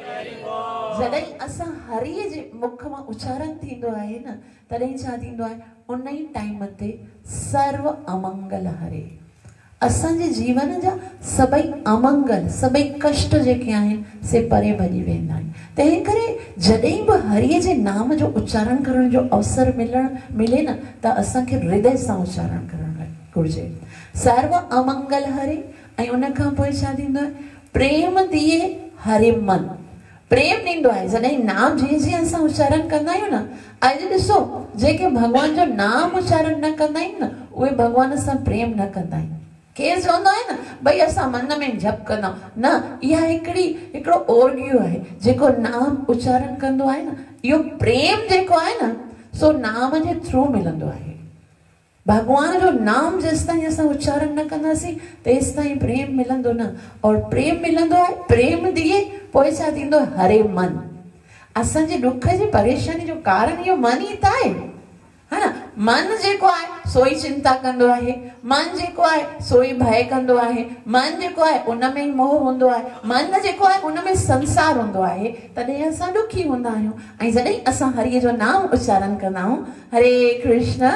जॾहिं असां हरिय जे मुख मां उच्चारण थींदो आहे न, तॾहिं छा थींदो आहे? उन ई टाइम ते सर्व अमंगल हरे। असांजे जीवन जा सभई अमंगल, सभई कष्ट जेके आहिनि से परे भॼी वेंदा आहिनि। तंहिं करे जॾहिं बि हरिय जे नाम जो उच्चारण करण जो अवसर मिलण मिले न, त असांखे हृदय सां उच्चारण करणु घुरिजे। सर्व अमंगल हरे। ऐं उन खां पोइ छा थींदो आहे? प्रेम दिए हरे मन। प्रेम ॾींदो आहे जॾहिं नाम जीअं जीअं असां उच्चारण कंदा आहियूं न। अॼु ॾिसो, जेके भॻवान जो नाम उच्चारण न कंदा आहिनि न, उहे भॻवान सां प्रेम न कंदा आहिनि। केरु चवंदो आहे न भई असां मन में जप कंदा, न, इहा हिकिड़ी हिकिड़ो ओरगियो आहे। जेको नाम उच्चारण कंदो आहे न, इहो प्रेम जेको आहे न, सो नाम जे थ्रू मिलंदो आहे। भगवान जो नाम जेसि ताईं असां उच्चारण न कंदासीं तेसि ताईं प्रेम मिलंदो न। और प्रेम मिलंदो आहे, प्रेम दिए पोइ छा थींदो? हरे मन। असांजे दुख जी परेशानी जो कारण इहो मन ई त आहे, है न। मन जेको आहे सो ई चिंता कंदो आहे, मन जेको आहे सो ई भय कंदो आहे, मन जेको आहे उन में ई मोह हूंदो आहे, मन जेको आहे उन में संसार हूंदो आहे। तॾहिं असां दुखी हूंदा आहियूं। ऐं जॾहिं असां हरिय जो नाम उच्चारण कंदा आहियूं, हरे कृष्ण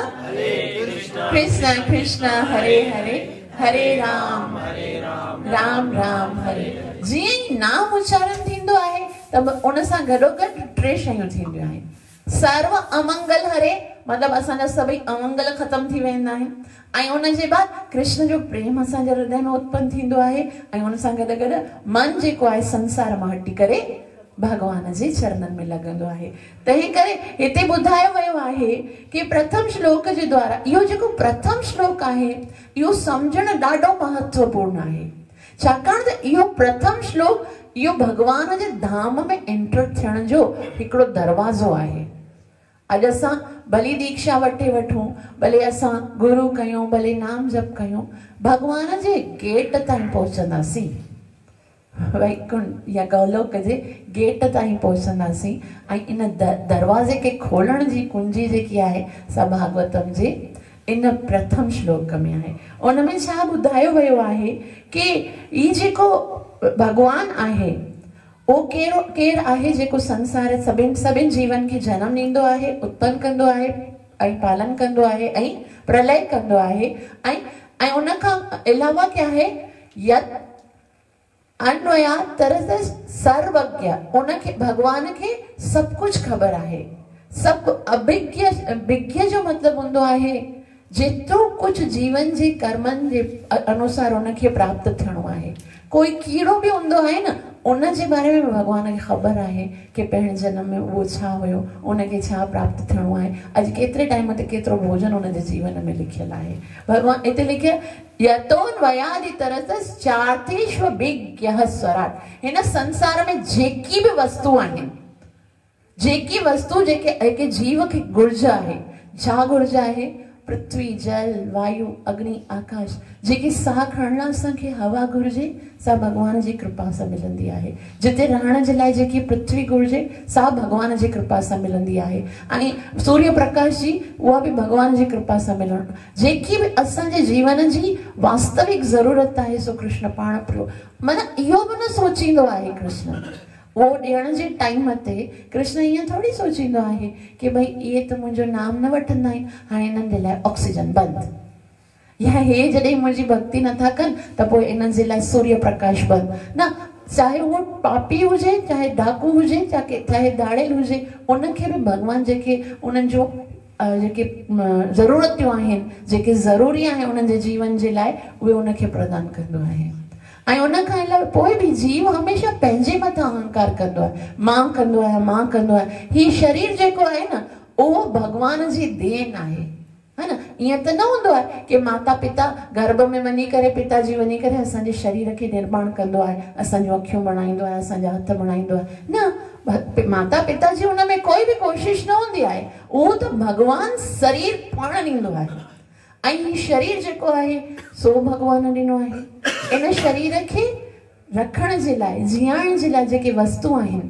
कृष्ण कृष्ण हरे हरे, हरे राम राम राम हरे। जीअं ई नाम उच्चारण थींदो आहे त उन सां गॾोगॾु टे शयूं थींदियूं आहिनि। सर्व अमंगल हरे, मतलब असांजा सभई अमंगल ख़तम थी वेंदा आहिनि। ऐं उन जे बाद कृष्ण जो प्रेम असांजे हृदय में उत्पन्न थींदो आहे। ऐं उन सां गॾु गॾु मन जेको आहे संसार मां हटी करे भगवान जे चरणनि में लॻंदो आहे। तंहिं करे हिते ॿुधायो वियो आहे कि प्रथम श्लोक जे द्वारा, इहो जेको प्रथम श्लोक आहे इहो सम्झणु ॾाढो महत्वपूर्ण आहे। छाकाणि त इहो प्रथम श्लोक इहो भगवान जे धाम में एंटर थियण जो हिकिड़ो दरवाज़ो आहे। अॼु असां भली दीक्षा वठे वठूं, भले असां गुरु कयूं, भले नाम जप कयूं, भगवान जे गेट ताईं पहुचंदासीं, वैकुंठ या गौलोक जे गेट ताईं पहुचंदासीं। ऐं इन दरवाज़े खे खोलण जी कुंजी जेकी आहे सा भागवतम जे इन प्रथम श्लोक में आहे। उन में छा ॿुधायो वियो आहे कि ई जेको भगवान आहे उहो कहिड़ो केरु आहे जेको संसार सभिनि सभिनि जीवन खे जनम ॾींदो आहे, उत्पन्न कंदो आहे ऐं पालन कंदो आहे ऐं प्रलय कंदो आहे। ऐं ऐं उन खां अलावा क्या है? यत अन्वया तरह सर्वज्ञ, उनखे भगवान खे सभु कुझु ख़बर आहे। सभु अभिज्ञ, विज्ञ जो मतिलबु हूंदो आहे जेतिरो कुझु जीवन जे कर्मनि जे अनुसार उनखे प्राप्त थियणो आहे। कोई कीड़ो बि हूंदो आहे न, उन जे बारे में भगवान खे ख़बर आहे कि पहिरें जन्म में उहो छा हुयो, उनखे छा प्राप्त थियणो आहे, अॼु केतिरे टाइम ते केतिरो भोजन उन जे जीवन में लिखियलु आहे। भगवान हिते लिखियो यतोन वयादि तरतस चार्तेश्व विज्ञः स्वराट। हिन संसार में जेकी बि वस्तु आहिनि, जेकी वस्तु जेके हिकु जीव खे घुर्ज आहे, छा घुर्ज आहे? पृथ्वी, जल, वायु, अग्नि, आकाश, जेकी साह खणण लाइ असांखे हवा घुर्जे सा भगवान जी कृपा सां मिलंदी आहे। जिते रहण जे लाइ जेकी पृथ्वी घुर्जे सा भगवान जी कृपा सां मिलंदी आहे। ऐं सूर्य प्रकाश जी उहा बि भगवान जी कृपा सां मिलण। जेकी बि असांजे जीवन जी वास्तविक ज़रूरत आहे सो कृष्ण पाण पियो, माना इहो बि न सोचींदो आहे कृष्ण। उहो ॾियण जे टाइम ते कृष्ण ईअं थोरी सोचींदो आहे कि भई इहे त मुंहिंजो नाम न वठंदा आहिनि, हाणे इन्हनि जे लाइ ऑक्सीजन बंदि, या हे जॾहिं मुंहिंजी भक्ति नथा कनि त पोइ इन्हनि जे लाइ सूर्य प्रकाश बंदि। न, चाहे उहो पापी हुजे, चाहे डाकू हुजे, चाहे चाहे दाड़ेल हुजे, उनखे बि भॻवान जेके उन्हनि जो जेके ज़रूरतियूं आहिनि, जेके ज़रूरी आहे उन्हनि जे जीवन जे लाइ, उहे उनखे प्रदान कंदो आहे। ऐं उन खां अलावा पोइ बि जीव हमेशह पंहिंजे मथां अहंकार कंदो आहे, मां कंदो आहियां, मां कंदो आहियां। हीउ शरीर जेको आहे न उहो भगवान जी देन आहे, है न। ईअं त न हूंदो आहे कि माता पिता गर्भ में वञी करे, पिताजी वञी करे असांजे शरीर खे निर्माण कंदो आहे, असांजूं अखियूं बणाईंदो आहे, असांजा हथ बणाईंदो आहे, न। माता पिता जी हुन में कोई बि कोशिशि न हूंदी आहे, उहो त भगवान शरीर पाण ॾींदो आहे। ऐं हीउ शरीर जेको आहे सो भगवान ॾिनो आहे। इन शरीर खे रखण जे लाइ जीअण जे लाइ जेके वस्तु आहिनि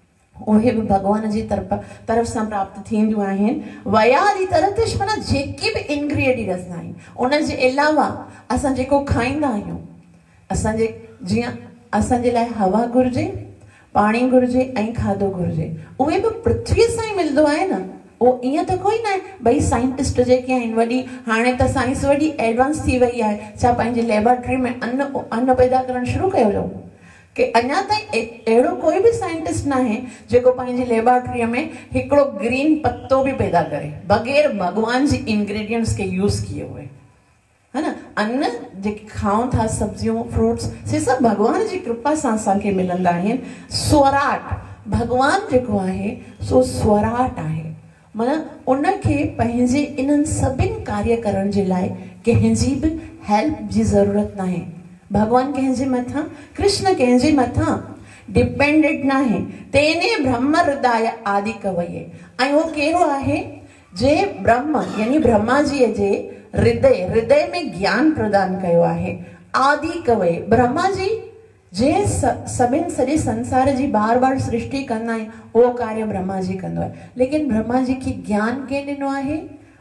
उहे बि भगवान जी तरफ़ तरफ़ सां प्राप्त थींदियूं आहिनि। वयादि तरतिश माना जेके बि इंग्रेडिएंट्स आहिनि उन जे अलावा असां जेको खाईंदा आहियूं असांजे जीअं असांजे लाइ हवा घुरिजे, पाणी घुरिजे ऐं खाधो घुरिजे, उहे बि पृथ्वीअ सां ई मिलंदो आहे न। उहो ईअं त कोई न आहे भई साइंटिस्ट जेके आहिनि वॾी हाणे त साइंस वॾी एडवांस थी वई आहे, छा पंहिंजी लेबोरेटरी में अन्न अन्न पैदा करणु शुरू कयो अथऊं कि अञा ताईं अहिड़ो कोई बि साइंटिस्ट न आहे जेको पंहिंजी लेबोरेटरीअ में हिकिड़ो ग्रीन पत्तो बि पैदा करे बग़ैर भगवान जी इंग्रेडिएंट्स खे यूज़ किए हुए, है न। अन्न जेके खाऊं था सब्जियूं फ्रूट्स से सभु भगवान जी कृपा सां असांखे मिलंदा आहिनि। स्वराट भगवान जेको आहे सो स्वराट आहे, माना उनखे पंहिंजे इन्हनि सभिनि कार्य करण जे लाइ कंहिंजी बि हेल्प जी ज़रूरत न आहे। भगवान कंहिंजे मथां कृष्ण कंहिंजे मथां डिपेंडेंट न आहे। तेने ब्रह्म हृदय आदि कवये, ऐं उहो कहिड़ो आहे जे ब्रह्म यानी ब्रह्मा जी जे हृदय हृदय में ज्ञान प्रदान कयो आहे। आदि कवये ब्रह्मा जी जे सभिनि सॼे संसार जी बार बार सृष्टि कंदा आहिनि उहो कार्य ब्रह्मा जी कंदो आहे, लेकिन ब्रह्मा जी खे ज्ञान कंहिं ॾिनो आहे?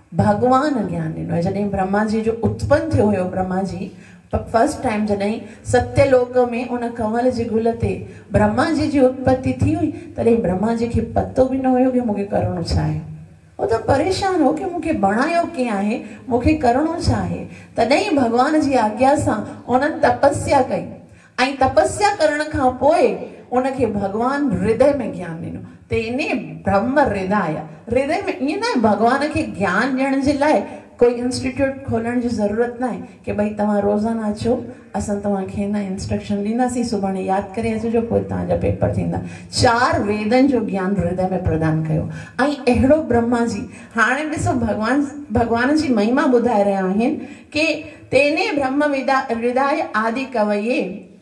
भगवान ज्ञान ॾिनो आहे। जॾहिं ब्रह्मा जी जो उत्पन्न थियो हुयो ब्रह्मा जी फर्स्ट टाइम जॾहिं सत्यलोक में उन कमल जे गुल ते ब्रह्मा जी जी उत्पत्ति थी हुई तॾहिं ब्रह्मा जी खे पतो बि न हुयो कि मूंखे करणो छा आहे। वो तो परेशान हो कि मूंखे बणायो कीअं आहे, मूंखे करणो छा आहे। तॾहिं भगवान जी आज्ञा सां उन्हनि तपस्या कई ऐं तपस्या करण खां पोइ उनखे भगवान हृदय में ज्ञान ॾिनो। तेने ब्रह्म हृदय हृदय में ईअं न भगवान खे ज्ञान ॾियण जे लाइ कोई इंस्टीट्यूट खोलण जी ज़रूरत न आहे कि भई तव्हां रोज़ाना अचो असां तव्हांखे न इंस्ट्रक्शन ॾींदासीं, सुभाणे यादि करे अचिजो पोइ तव्हांजा पेपर थींदा। चार वेदनि जो ज्ञान हृदय में प्रदान कयो ऐं अहिड़ो ब्रह्मा जी हाणे ॾिसो भगवान भगवान जी महिमा ॿुधाए रहिया आहिनि कि तेने ब्रह्म विदा हृदय आदि कवये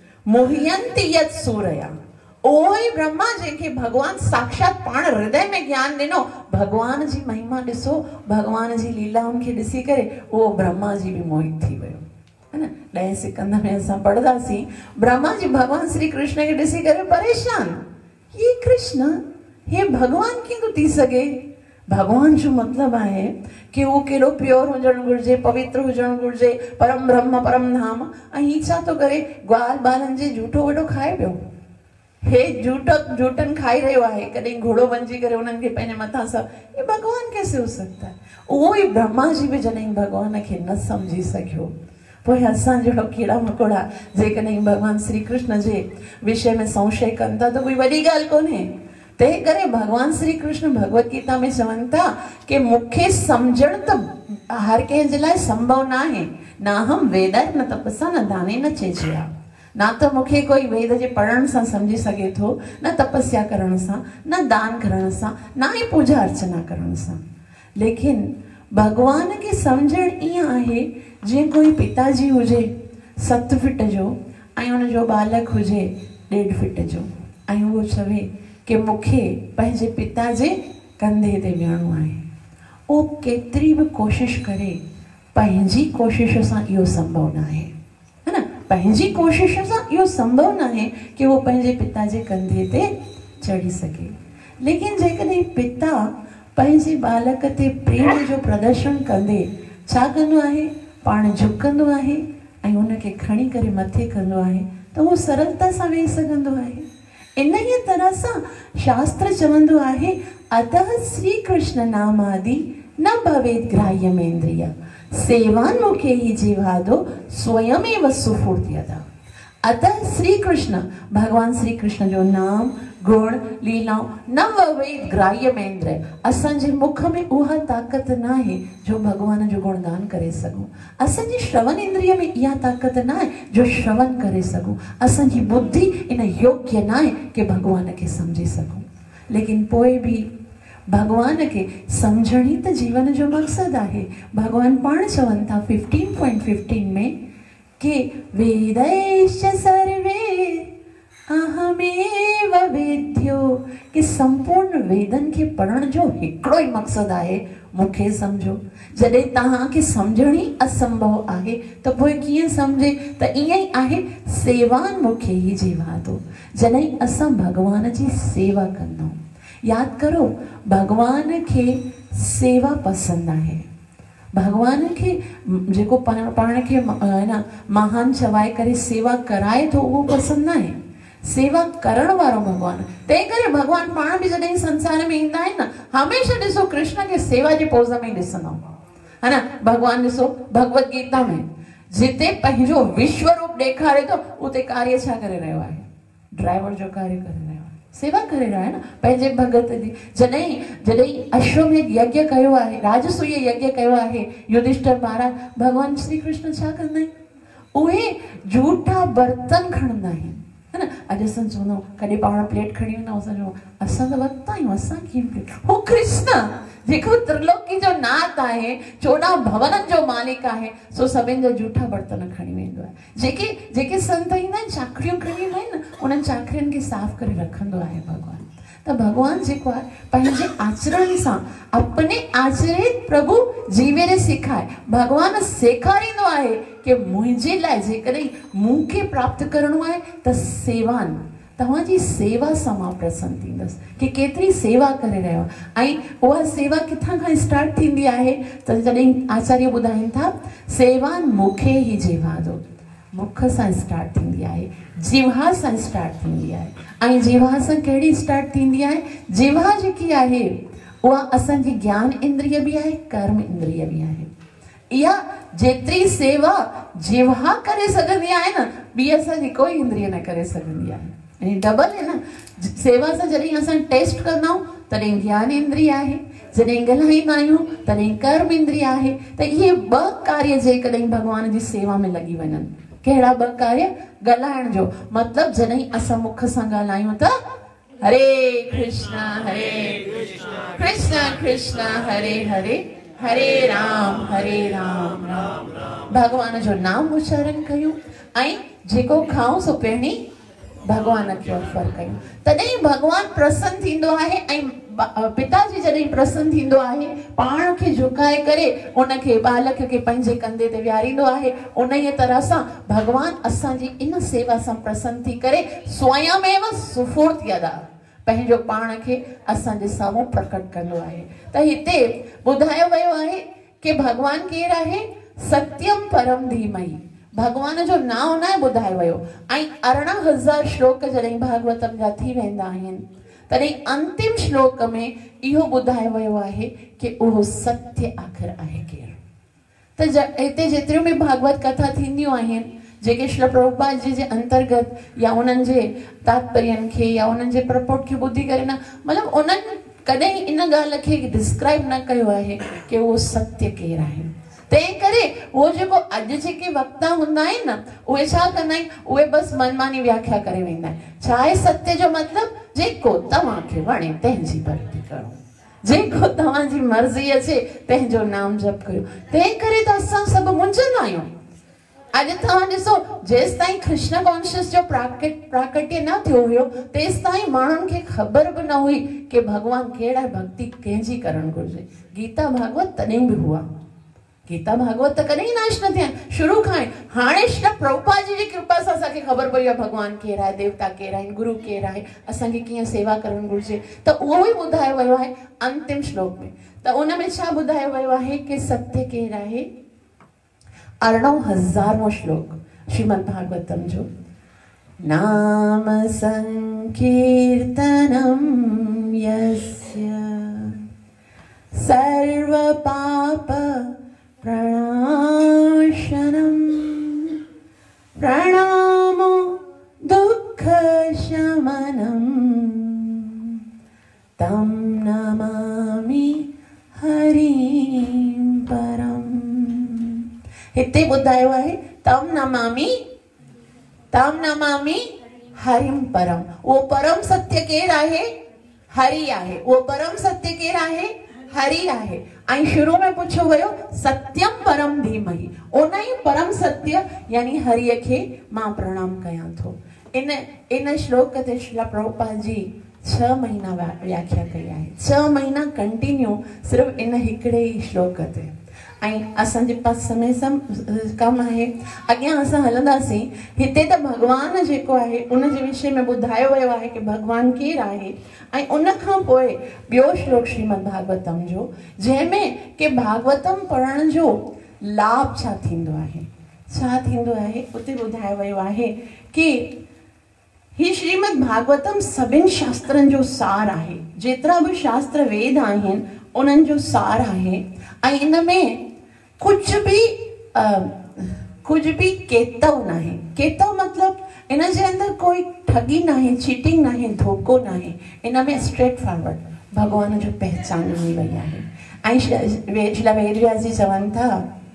मुह्यंति यत् सूरया। उहो ई ब्रह्मा जंहिंखे भगवान साक्षात पाण हृदय में ज्ञान ॾिनो। भगवान जी महिमा ॾिसो, भगवान जी लीलाउनि खे ॾिसी करे उहो ब्रह्मा जी बि मोहित थी वियो, है न। ॾहें सिकंद में असां पढ़ंदासीं ब्रह्मा जी भगवान श्री कृष्ण खे ॾिसी करे परेशान, ये कृष्ण हे भगवान कीअं थी सघे। भगवान जो मतिलबु आहे कि उहो कहिड़ो प्योर हुजणु घुरिजे, पवित्र हुजणु घुरिजे, परम ब्रह्म परम धाम, ऐं हीअ छा थो करे ग्वाल बालनि जे झूठो वॾो खाए पियो। हे झूठो झूठन खाई रहियो आहे, कॾहिं घोड़ो वञी करे उन्हनि खे पंहिंजे मथां सां, ये भगवान कैसे हो सकता है। उहो ई ब्रह्मा जी बि जॾहिं भगवान खे न सम्झी सघियो पोइ असां जहिड़ो कीड़ा मकोड़ा जेकॾहिं भगवान श्री कृष्ण जे विषय में संशय कनि था त कोई वॾी ॻाल्हि कोन्हे। तंहिं करे भगवान श्री कृष्ण भगवत गीता में चवनि था कि मूंखे सम्झणु त हर कंहिं जे लाइ संभव न आहे। न हम वेद न तपसा न दाने न चेजिया। ना तो मूंखे कोई वेद जे पढ़ण सां सम्झी सघे थो, न तपस्या करण सां, न दान करण सां, न ई पूजा अर्चना करण सां। लेकिन भगवान खे सम्झणु ईअं आहे जीअं कोई पिताजी हुजे सत फीट जो ऐं उनजो बालक हुजे ॾेढ फीट जो ऐं उहो चवे कि मूंखे पंहिंजे पिता जे कंधे ते विहणो आहे। उहो केतिरी बि कोशिशि करे पंहिंजी कोशिश सां इहो संभव न आहे, है न। पंहिंजी कोशिश सां इहो संभव न आहे कि उहो पंहिंजे पिता जे कंधे ते चढ़ी सघे। लेकिन जेकॾहिं पिता पंहिंजे बालक ते प्रेम जो प्रदर्शन कंदे छा कंदो आहे, पाण झुकंदो आहे ऐं उनखे खणी करे मथे कंदो आहे त उहो सरलता सां वेही सघंदो आहे। इन ई तरह सां शास्त्र चवंदो आहे अतः श्री कृष्ण नाम आदि न भवेत ग्राह्यमेंद्रिय सेवान्मुखे ही जीवादो स्वयमेव सुफूर्त्यता। अतः श्री कृष्ण भगवान श्री कृष्ण जो नाम गुण लीलाऊं न भवेत ग्राह्यमेंद्रिय। असांजे मुख में उहा ताक़त न आहे जो भगवान जो गुणगान करे सघूं। असांजी श्रवण इंद्रिय में इहा ताक़त न आहे जो श्रवण करे सघूं। असांजी बुद्धि इन योग्य न आहे कि भगवान खे समझी सघूं। लेकिन पोइ बि भगवान खे समझण ई त जीवन जो मक़सदु आहे। भगवान पाण चवनि था फिफ्टीन पॉइंट फिफ्टीन में कि वेदैश्च सर्वे अहमेव वेद्यो कि संपूर्ण वेदन के पढ़ण जो हिकिड़ो ई मक़सद आहे मूंखे समझो। जॾहिं तव्हांखे समझण ई असंभव आहे त पोइ कीअं समझे त ईअं ई आहे सेवान मूंखे ई जीवा थो। जॾहिं असां भगवान जी सेवा कंदा याद करो भगवान खे सेवा पसंद आहे। भगवान के जेको पाण पाण खे न महान चवाए करे सेवा कराए थो उहो पसंद न आहे। सेवा करण वारो भगवान। तंहिं करे भगवान पाण बि जॾहिं संसार में ईंदा आहिनि न हमेशह ॾिसो कृष्ण खे सेवा जी पोज़ में ॾिसंदा है न। भगवान ॾिसो भगवत गीता में जिते पंहिंजो विश्व रूप ॾेखारे थो उते कार्य छा करे रहियो आहे? ड्राइवर जो कार्य करे रहियो आहे, सेवा करे रहियो आहे न पंहिंजे भगत जी। जॾहिं जॾहिं अश्वमेध यज्ञ कयो आहे, राजसूय यज्ञ कयो आहे युधिष्ठिर महाराज, भगवान श्री कृष्ण छा कंदा आहिनि? उहे झूठा बर्तन खणंदा आहिनि है न। अॼु असां चवंदा आहियूं कॾहिं पाण प्लेट खणी वेंदा असां चवंदा असां त वरिता आहियूं, असां कीअं प्लेट? हू कृष्ण जेको त्रिलोकी जो नाथ आहे, चोॾहं भवननि जो मालिक आहे, सो सभिनि जा झूठा बर्तन खणी वेंदो आहे। जेके जेके संत ईंदा आहिनि चाकरियूं खणी ईंदा आहिनि न उन्हनि चाकरियुनि खे साफ़ करे रखंदो आहे भगवान। त भगवान जेको आहे पंहिंजे आचरण सां अपने आचरित प्रभु जीवे सिखाए। भगवान सेखारींदो आहे कि मुंहिंजे लाइ जेकॾहिं मूंखे प्राप्त करणो आहे त सेवान तव्हांजी सेवा सां मां प्रसन्न थींदसि कि केतिरी सेवा करे रहियो। ऐं उहा सेवा किथां खां स्टार्ट थींदी आहे त जॾहिं आचार्य ॿुधाइनि था सेवान मूंखे ई जीवा दो। मुख सां स्टार्ट थींदी आहे, जिह्वा सां स्टार्ट थींदी आहे। ऐं जिह्वा सां कहिड़ी स्टार्ट थींदी आहे? जिह्वा जेकी आहे उहा असांजी ज्ञान इंद्रिय बि आहे, कर्म इंद्रिय बि आहे। इहा जेतिरी सेवा जिह्वा करे सघंदी आहे न ॿी असांजी कोई इंद्रिय न करे सघंदी आहे। ऐं डबल आहे न। सेवा सां जॾहिं असां टेस्ट कंदा आहियूं तॾहिं ज्ञान इंद्रिय आहे, जॾहिं ॻाल्हाईंदा आहियूं तॾहिं कर्म इंद्रिय आहे। त इहे ॿ कार्य जेकॾहिं भगवान जी सेवा में लॻी वञनि। कहिड़ा ॿ कार्य? ॻाल्हाइण जो मतिलबु जॾहिं असां मुख सां ॻाल्हायूं त हरे कृष्ण हरे कृष्ण कृष्ण हरे हरे हरे राम हरे राम राम भगवान जो नाम उच्चारण कयूं ऐं जेको खाऊं सो पहिरीं भगवान खे ऑफर कयूं। तॾहिं भगवान प्रसन्न थींदो आहे। ऐं पिताजी जॾहिं प्रसन्न थींदो आहे पाण खे झुकाए करे उनखे बालक खे पंहिंजे कंधे ते विहारींदो आहे। उन ई तरह सां भगवान असांजी इन सेवा सां प्रसन्न थी करे स्वयमेव सुफूर्त यदा पंहिंजो पाण खे असांजे साम्हूं प्रकट कंदो आहे। त हिते ॿुधायो वियो आहे कि भगवान केरु आहे? सत्यम परम धीमहि। भगवान जो नाम न ॿुधायो वियो। ऐं अरिड़हं हज़ार श्लोक जॾहिं भागवतम जा थी वेंदा आहिनि तॾहिं अंतिम श्लोक में इहो ॿुधायो वियो आहे कि उहो सत्य आख़िर आहे केरु। त हिते जेतिरियूं बि भागवत कथा थींदियूं आहिनि जेके श्री प्रभुपाद जी जे अंतर्गत या उन्हनि जे तात्पर्यनि खे या उन्हनि जे प्रपोट खे ॿुधी करे न मतिलबु उन्हनि कॾहिं इन ॻाल्हि खे डिस्क्राइब न कयो आहे कि उहो सत्य केरु आहे। तंहिं करे उहो जेको अॼु जेके वक्ता हूंदा आहिनि न उहे छा कंदा आहिनि? उहे बसि मनमानी व्याख्या करे वेंदा आहिनि। छा आहे सत्य जो मतिलबु? जेको तव्हांखे वणे तंहिंजी भक्ति करो, जेको तव्हांजी मर्ज़ी अचे तंहिंजो नाम जप कयो। तंहिं करे त असां सभु मुंझंदा आहियूं। अॼु तव्हां ॾिसो जेसि ताईं कृष्ण कॉन्शियस जो प्राकट प्राकट्य न थियो हुयो तेसि ताईं माण्हुनि खे ख़बर बि न हुई कि भगवान कहिड़ा भक्ति कंहिंजी करणु घुरिजे। गीता भागवत तॾहिं बि हुआ। गीता भागवत त कॾहिं नाश न थिया शुरू खां। हाणे श्री प्रभुपाद जी कृपा सां असांखे ख़बर पई आहे भगवान केरु आहे, देवता केरु आहिनि, गुरु केरु आहे, असांखे कीअं सेवा करणु घुरिजे। त उहो ई ॿुधायो वियो आहे अंतिम श्लोक में। त उन में छा ॿुधायो वियो आहे कि सत्य केरु आहे? अरिड़हं हज़ारवो श्लोक श्रीमद भागवतम जो। नाम संकीर्तनम यस्य सर्व पाप प्रणाशनम प्रणामो दुःख शमनम तम नमामि हरिं परम। हिते ॿुधायो आहे तम नमामि तम नमामि हरिं परम। वो परम सत्य केरु आहे? हरि आहे। वो परम सत्य केरु आहे? हरि आहे। ऐं शुरू में पुछो वियो सत्यम परम धीमहि। उन ई परम सत्य यानी हरिय खे मां प्रणाम कयां थो। इन इन श्लोक ते श्रील प्रभुपाद जी छह महीना व्याख्या कई आहे। छह महीना कंटिन्यू सिर्फ इन हिकिड़े ई श्लोक ते। ऐं असांजे पास समय सम कम आहे, अॻियां असां हलंदासीं। हिते त भॻवान जेको आहे उन जे विषय में ॿुधायो वियो आहे कि भॻवान केरु आहे। ऐं उन खां पोइ ॿियो श्लोक श्रीमद भागवतम जो, जंहिंमें कि भागवतम पढ़ण जो लाभ छा थींदो आहे, छा थींदो आहे, उते ॿुधायो वियो आहे कि ही श्रीमद भागवतम सभिनि शास्त्रनि जो सार आहे। जेतिरा बि शास्त्र वेद आहिनि उन्हनि जो सार आहे। ऐं इन में कुझु बि कुझु बि केतव न आहे। केतव मतिलबु इन जे अंदरि कोई ठगी न आहे, चीटिंग न आहे, धोखो न आहे। इन में स्ट्रेट फॉरवर्ड भॻवान जो पहचान मिली वई आहे। ऐं श्रील वेदव्यास जी चवनि था,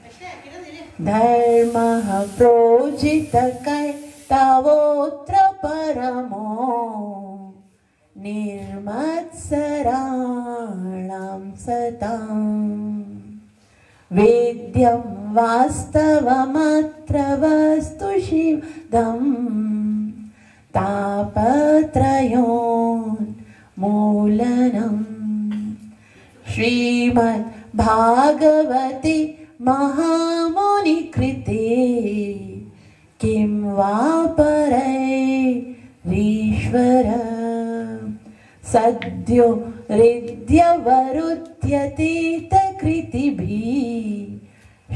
धर्मः प्रोजित कै तावोत्र परमो निर्मत्सराणां सताम् वेद्यं वास्तवमत्र वस्तु शिवदं तापत्रयोन्मूलनम् श्रीमद् भागवते महामुनि कृते किं वा परैरीश्वर सद्यो हृद्यवरुध्यते तकृतिभिः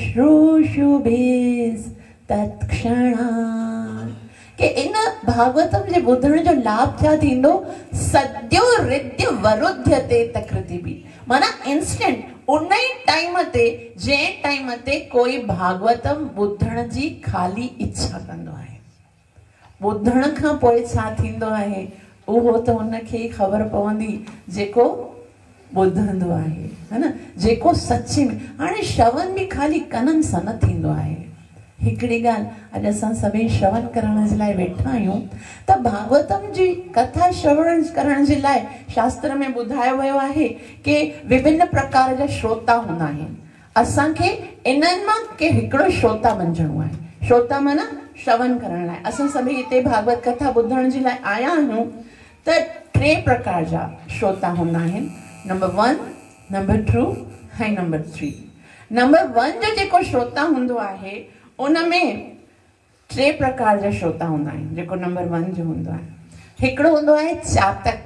शुश्रूषुभिस्तत्क्षणात्। कि इन भागवतम जे ॿुधण जो लाभ छा थींदो, सद्यो हृदय वरुध्यते तकृतिभिः, माना इंस्टेंट उन ई टाइम ते जंहिं टाइम ते कोई भागवतम ॿुधण जी ख़ाली इच्छा कंदो आहे। ॿुधण खां पोइ छा थींदो आहे उहो त उनखे ई ख़बर पवंदी जेको ॿुधंदो आहे, है न, जेको सच्चे में। हाणे श्रवण बि ख़ाली कननि सां न थींदो आहे। हिकिड़ी ॻाल्हि, अॼु असां सभई श्रवण करण जे लाइ वेठा आहियूं त भागवतम जी कथा श्रवण करण जे लाइ शास्त्र में ॿुधायो वियो आहे कि विभिन्न प्रकार जा श्रोता हूंदा आहिनि। असांखे इन्हनि मां के हिकिड़ो श्रोता बणिजणो आहे। श्रोता माना श्रवण करण लाइ। असां सभई हिते भागवत कथा ॿुधण जे लाइ आया आहियूं त टे प्रकार जा श्रोता हूंदा आहिनि। नंबर वन, नंबर टू ऐं नंबर थ्री। नंबर वन जो जेको श्रोता हूंदो आहे उन में टे प्रकार जा श्रोता हूंदा आहिनि। जेको नंबर वन जो हूंदो आहे, हिकिड़ो हूंदो आहे चातक।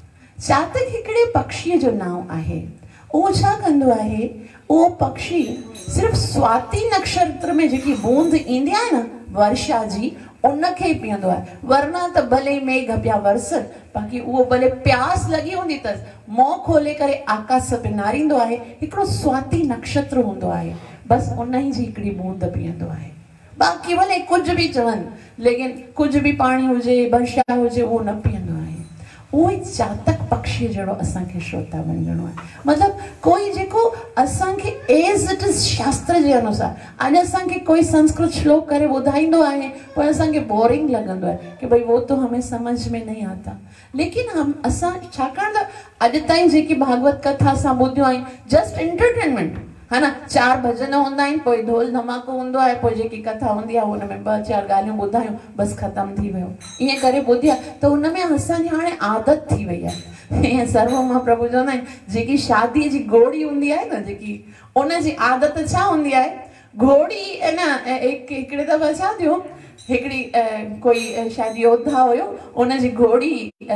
चातक हिकिड़े पक्षीअ जो नाम आहे। उहो छा कंदो आहे, उहो पक्षी सिर्फ़ स्वाति नक्षत्र में जेकी बूंद ईंदी आहे न वर्षा जी, उनखे ई पीअंदो आहे। वरना त भले मेघ पिया वरसनि, बाक़ी उहो भले प्यास लॻी हूंदी अथसि, मुंहुं खोले करे आकाश पिनारींदो आहे। हिकिड़ो स्वाति नक्षत्र हूंदो आहे, बसि उन ई जी हिकिड़ी बूंद पीअंदो आहे। बाक़ी भले कुझु बि चवनि, लेकिन कुझु बि पाणी हुजे, वर्षा हुजे, उहो न पीअंदो आहे। उहो ई चातक पक्षी जहिड़ो असांखे श्रोता बणिजणो आहे। मतिलबु कोई जेको असांखे एज़ इट इज़ शास्त्र जे अनुसार। अॼु असांखे कोई संस्कृत श्लोक करे ॿुधाईंदो आहे, पर असांखे बोरिंग लॻंदो आहे कि भई वो तो हमें समझ में नहीं आता। लेकिन हम असां छाकाणि त अॼु ताईं जेकी भागवत कथा असां ॿुधियूं आहिनि जस्ट एंटरटेनमेंट, है न, चार भजन हूंदा आहिनि, पोइ ढोल धमाको हूंदो आहे, पोइ जेकी कथा हूंदी आहे हुन में ॿ चार ॻाल्हियूं ॿुधायूं, बसि ख़तमु थी वियो। ईअं करे ॿुधी आहे त हुन में असांजी हाणे आदत थी वई आहे। ईअं सर्व महाप्रभु चवंदा आहिनि, जेकी शादीअ जी घोड़ी हूंदी आहे न, जेकी उनजी आदत छा हूंदी आहे, घोड़ी है न। हिकिड़े दफ़ा छा थियो, हिकिड़ी कोई शायदि योद्धा हुयो, उनजी घोड़ी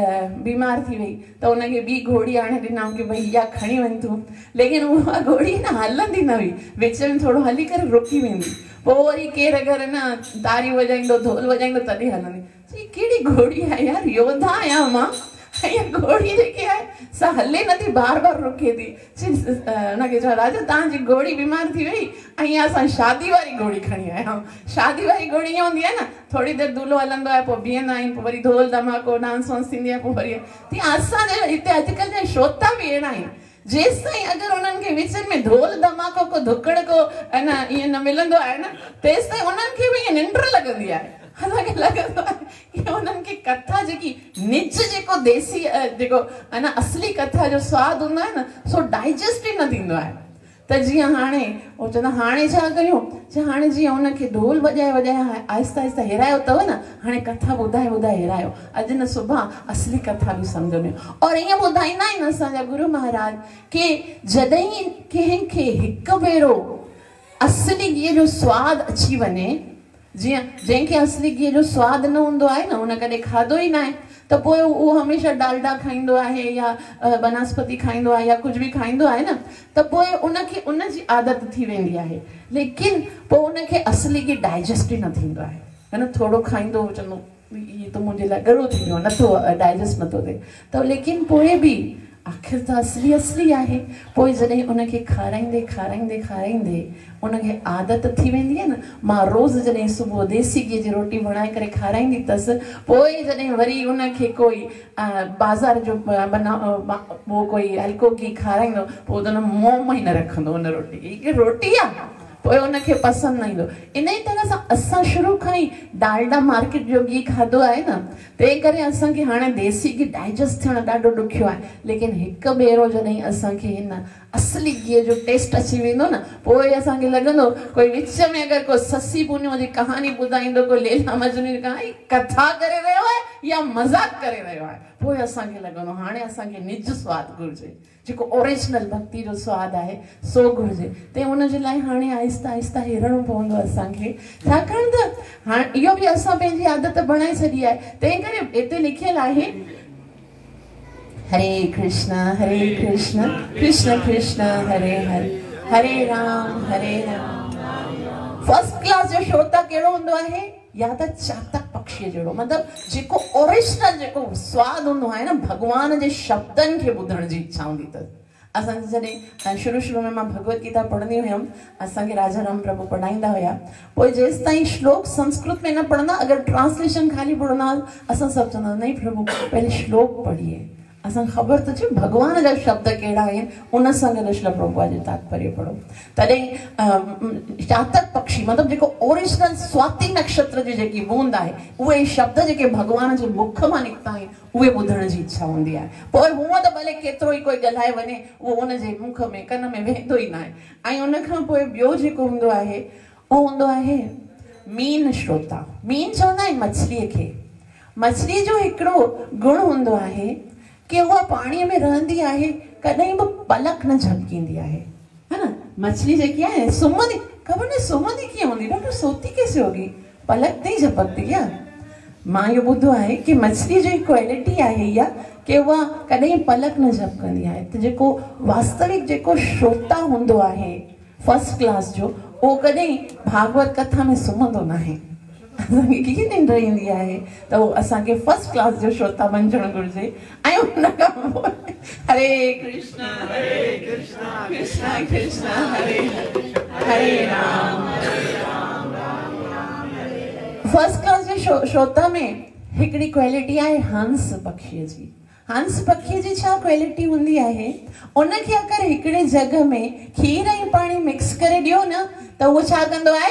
बीमार थी वई त उनखे ॿी घोड़ी आणे ॾिनऊं कि भई इहा खणी वञ तूं। लेकिन उहा घोड़ी न हलंदी न हुई, विच में थोरो हली करे रुकी वेंदी। पोइ वरी केरु अगरि न तारियूं वॼाईंदो, ढोल वॼाईंदो, तॾहिं हलंदी। चई कहिड़ी घोड़ी आहे यार, योद्धा आहियां मां, इहा घोड़ी जेकी आहे सा हले नथी, बार बार रुके थी। हुनखे चयो, राजा तव्हांजी घोड़ी बीमार थी वई ऐं असां शादी वारी घोड़ी खणी आया आहियूं। शादी वारी घोड़ी ईअं हूंदी आहे न, थोरी देरि दूल्हो हलंदो आहे, पोइ बीहंदा आहिनि, पोइ वरी ढोल धमाको डांस वांस थींदी आहे, पोइ वरी तीअं असांजे हिते अॼुकल्ह जा श्रोता बि अहिड़ा आहिनि। जेसि ताईं अगरि उन्हनि खे विच में ढोल धमाको को धुकड़ को आहे न ईअं न मिलंदो आहे न, तेसि ताईं उन्हनि खे बि ईअं निंड लॻंदी आहे। असांखे लॻंदो आहे कि उन्हनि खे कथा जेकी निज जेको देसी जेको आहे न असली कथा जो सवादु हूंदो आहे न, सो डाइजेस्ट ई न थींदो आहे। त जीअं हाणे उहो चवंदा हाणे छा कयूं, छा हाणे जीअं उनखे ढोल वॼाए वॼाए आहिस्ता आहिस्ता हिरायो अथव न, हाणे कथा ॿुधाए ॿुधाए हिरायो, अॼु न सुभाणे असली कथा बि सम्झ में। और ईअं ॿुधाईंदा आहिनि असांजा गुरु महाराज की जॾहिं कंहिंखे हिकु भेरो असली गीह जो स्वादु अची वञे, जीअं जंहिंखे असली गीह जो स्वादु न हूंदो आहे न, उन कॾहिं खाधो ई न आहे, त पोइ उहो हमेशह डालडा खाईंदो आहे या बनस्पति खाईंदो आहे या कुझु बि खाईंदो आहे न, त पोइ उनखे उनजी आदत थी वेंदी आहे। लेकिन पोइ उनखे असली गीह डाइजेस्ट ई न थींदो आहे, है न। थोरो खाईंदो चवंदो इहे त मुंहिंजे लाइ ॻरो थी वियो, नथो डाइजेस्ट नथो थिए, त लेकिन पोइ बि आख़िर त असली असली आहे। पोइ जॾहिं उनखे खाराईंदे खाराईंदे खाराईंदे उनखे आदत थी वेंदी आहे न। मां रोज़ु जॾहिं सुबुह देसी गीह जी रोटी बणाए करे खाराईंदी अथसि, पोइ जॾहिं वरी उनखे कोई बाज़ार जो बना उहो कोई हल्को गीह खाराईंदो, पोइ त मुंहं मां ई न रखंदो उन रोटी, हीअ रोटी आहे, पोइ उनखे पसंदि न ईंदो। इन ई तरह सां असां शुरू खां ई डालडा मार्केट जो गीह खाधो आहे न, तंहिं करे असांखे हाणे देसी गीह डाइजेस्ट थियणु ॾाढो ॾुखियो आहे। लेकिन हिकु भेरो जॾहिं असांखे हिन असली गीह जो टेस्ट अची वेंदो न, पोइ असांखे लॻंदो कोई विच में अगरि कोई ससी पुनियो जी कहानी ॿुधाईंदो, कोई लैला मजनू जी कहानी कथा करे रहियो आहे या मज़ाक करे रहियो आहे, पोइ असांखे लॻंदो हाणे असांखे निज स्वादु घुरिजे, जेको ओरिजिनल भक्ति जो स्वादु आहे सो घुरिजे। त उनजे लाइ हाणे आहिस्ता आहिस्ता हिरणो पवंदो असांखे, छाकाणि त हाणे इहो बि असां पंहिंजी आदत बणाए छॾी आहे। तंहिं करे हिते लिखियलु आहे हरे कृष्ण हरे कृष्ण कृष्ण कृष्ण हरे हरे हरे राम हरे राम। फर्स्ट क्लास जो श्रोता कहिड़ो हूंदो आहे, या त चातक पक्षी जहिड़ो, मतिलबु जेको ओरिजिनल जेको स्वादु हूंदो आहे न, भॻवान जे शब्दनि खे ॿुधण जी इच्छा हूंदी अथसि। असांखे जॾहिं शुरू शुरू में मां भगवत गीता पढ़ंदी हुयमि, असांखे राजा राम प्रभु पढ़ाईंदा हुया, पोइ जेसि ताईं श्लोक संस्कृत में न पढ़ंदा, अगरि ट्रांसलेशन ख़ाली पढ़ंदा, असां सभु चवंदा नहीं प्रभु पहले श्लोक पढ़िए, असांखे ख़बर त अचे भॻवान जा शब्द कहिड़ा आहिनि, उन सां गॾु श्रील प्रभुपाद जो तात्पर्य पढ़ो। तॾहिं चातक पक्षी मतिलबु जेको ओरिजिनल स्वाति नक्षत्र जी जेकी बूंद आहे, उहे शब्द जेके भॻवान जे मुख मां निकिता आहिनि, उहे ॿुधण जी इच्छा हूंदी आहे। पोइ हूअं त भले केतिरो ई कोई ॻाल्हाए वञे, उहो उनजे मुख में कन में वेंदो ई न आहे। ऐं उनखां पोइ ॿियो जेको हूंदो आहे, उहो हूंदो आहे मीन श्रोता। मीन चवंदा आहिनि मछलीअ खे। मछली जो हिकिड़ो गुण हूंदो आहे कि उहा पाणीअ में रहंदी आहे, कॾहिं बि पलक न झपकींदी आहे, है न। मछली जेकी आहे सुम्हंदी, ख़बर न सुम्हंदी कीअं हूंदी, डॉक्टर सोती कैसे होगी, पलक नहीं झपकती क्या। मां इहो ॿुधो आहे कि मछली जी क्वालिटी आहे इहा कि उहा कॾहिं पलक न झपकंदी आहे। त जेको वास्तविक जेको श्रोता हूंदो आहे फर्स्ट क्लास जो, उहो कॾहिं भागवत कथा में सुम्हंदो न आहे। असांखे कीअं निंड ईंदी आहे, त उहो असांखे फर्स्ट क्लास जो श्रोता बणजणु घुरिजे। ऐं उन खां पोइ हरे कृष्ण हरे कृष्ण कृष्ण कृष्ण हरे हरे हरे राम हरे राम राम राम हरे हरे। फर्स्ट क्लास जो श्रोता में हिकिड़ी क्वालिटी आहे हंस पखीअ जी। हंस पखीअ जी छा क्वालिटी हूंदी आहे, उनखे अगरि हिकिड़े जॻह में खीर ऐं पाणी मिक्स करे ॾियो न, त उहो छा कंदो आहे,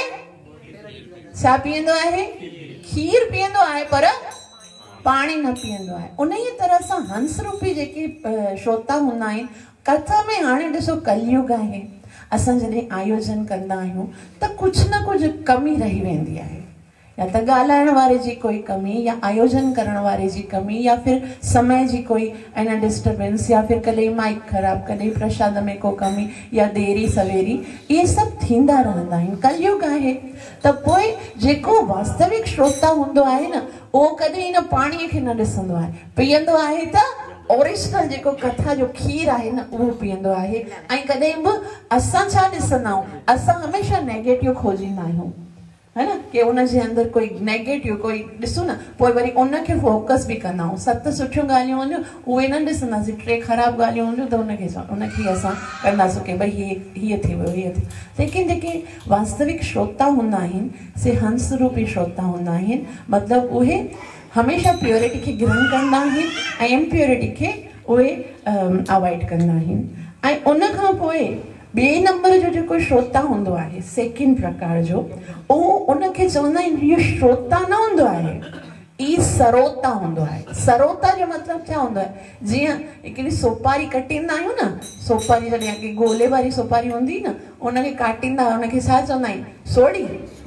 छा पीअंदो आहे, खीर पीअंदो आहे पर पाणी न पीअंदो आहे। उन ई तरह सां हंस रूपी जेके श्रोता हूंदा आहिनि, कथा में हाणे ॾिसो कलयुग आहे, असां जॾहिं आयोजन कंदा आहियूं त कुझु न कुझु कमी रही वेंदी आहे, या त ॻाल्हाइण वारे जी कोई कमी, या आयोजन करण वारे जी कमी, या फिर समय जी कोई अन डिस्टर्बेंस, या फिर कॾहिं माइक ख़राब, कॾहिं प्रसाद में को कमी, या देरी सवेरी, इहे सभु थींदा रहंदा आहिनि। कलयुग आहे। त पोइ जेको वास्तविक श्रोता हूंदो आहे न, उहो कॾहिं इन पाणीअ खे न ॾिसंदो आहे, पीअंदो आहे त ओरिजिनल जेको कथा जो खीर आहे न, उहो पीअंदो आहे। ऐं कॾहिं बि असां छा ॾिसंदा आहियूं, असां हमेशह नेगेटिव खोजींदा आहियूं, है न, कि उनजे अंदरि कोई नेगेटिव कोई ॾिसो न, पोइ वरी उनखे फोकस बि कंदा आहियूं। सत सुठियूं ॻाल्हियूं हूंदियूं उहे न ॾिसंदासीं, टे ख़राबु ॻाल्हियूं हूंदियूं त उनखे उनखे असां कंदासीं कि भई हीअ हीअ थी वियो हीअ थी। लेकिन जेके वास्तविक श्रोता हूंदा आहिनि, से हंस रूपी श्रोता हूंदा आहिनि, मतिलबु उहे हमेशह प्योरिटी खे ग्रहण कंदा आहिनि ऐं इम्प्योरिटी खे उहे अवॉइड कंदा आहिनि। ऐं उनखां पोइ ॿिए नंबर जो जेको श्रोता हूंदो आहे, सेकेंड प्रकार जो, उहो उनखे चवंदा आहिनि इहो श्रोता न हूंदो आहे, ई सरोता हूंदो आहे। सरोता जो मतिलबु छा हूंदो आहे? जीअं हिकिड़ी सोपारी कटींदा आहियूं न, सोपारी जॾहिं अॻे गोले वारी सोपारी हूंदी न, उनखे काटींदा हुआ, उनखे छा चवंदा आहियूं? सोड़ी।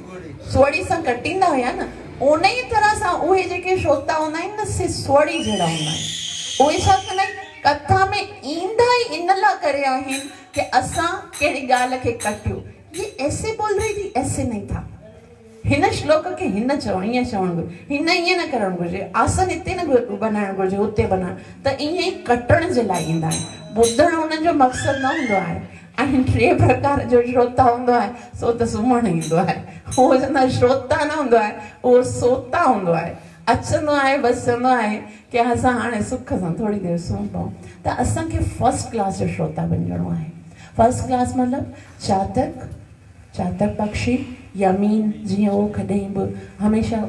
सोड़ी सां कटींदा हुया न, उन ई तरह सां उहे जेके श्रोता हूंदा आहिनि न, से सोड़ी जहिड़ा हूंदा आहिनि। उहे छा कंदा आहिनि? कथा में ईंदा ई इन लाइ करे आहिनि कि असां कहिड़ी ॻाल्हि खे कटियो। ये ऐसे बोल रही थी, ऐसे नहीं था। हिन श्लोक के हिन चवण, ईअं चवणु घुरिजे, हिन ईअं न करणु घुरिजे, आसन हिते न बनाइणु घुरिजे, हुते बनाइणु, त ईअं ई कटण जे लाइ ईंदा आहिनि। ॿुधण हुननि जो मक़सदु न हूंदो आहे। ऐं टे प्रकार जो श्रोता हूंदो आहे, सो त सुम्हणु ईंदो आहे। उहो चवंदा श्रोता न हूंदो आहे, उहो सोता हूंदो आहे। अचंदो आहे, बसि चवंदो आहे कि असां हाणे सुख सां थोरी देरि सुम्ही पऊं। त असांखे फर्स्ट क्लास जो श्रोता बणिजणो आहे। फर्स्ट क्लास मतिलबु चातक, चातक पक्षी, यमीन, जीअं उहो कॾहिं बि हमेशह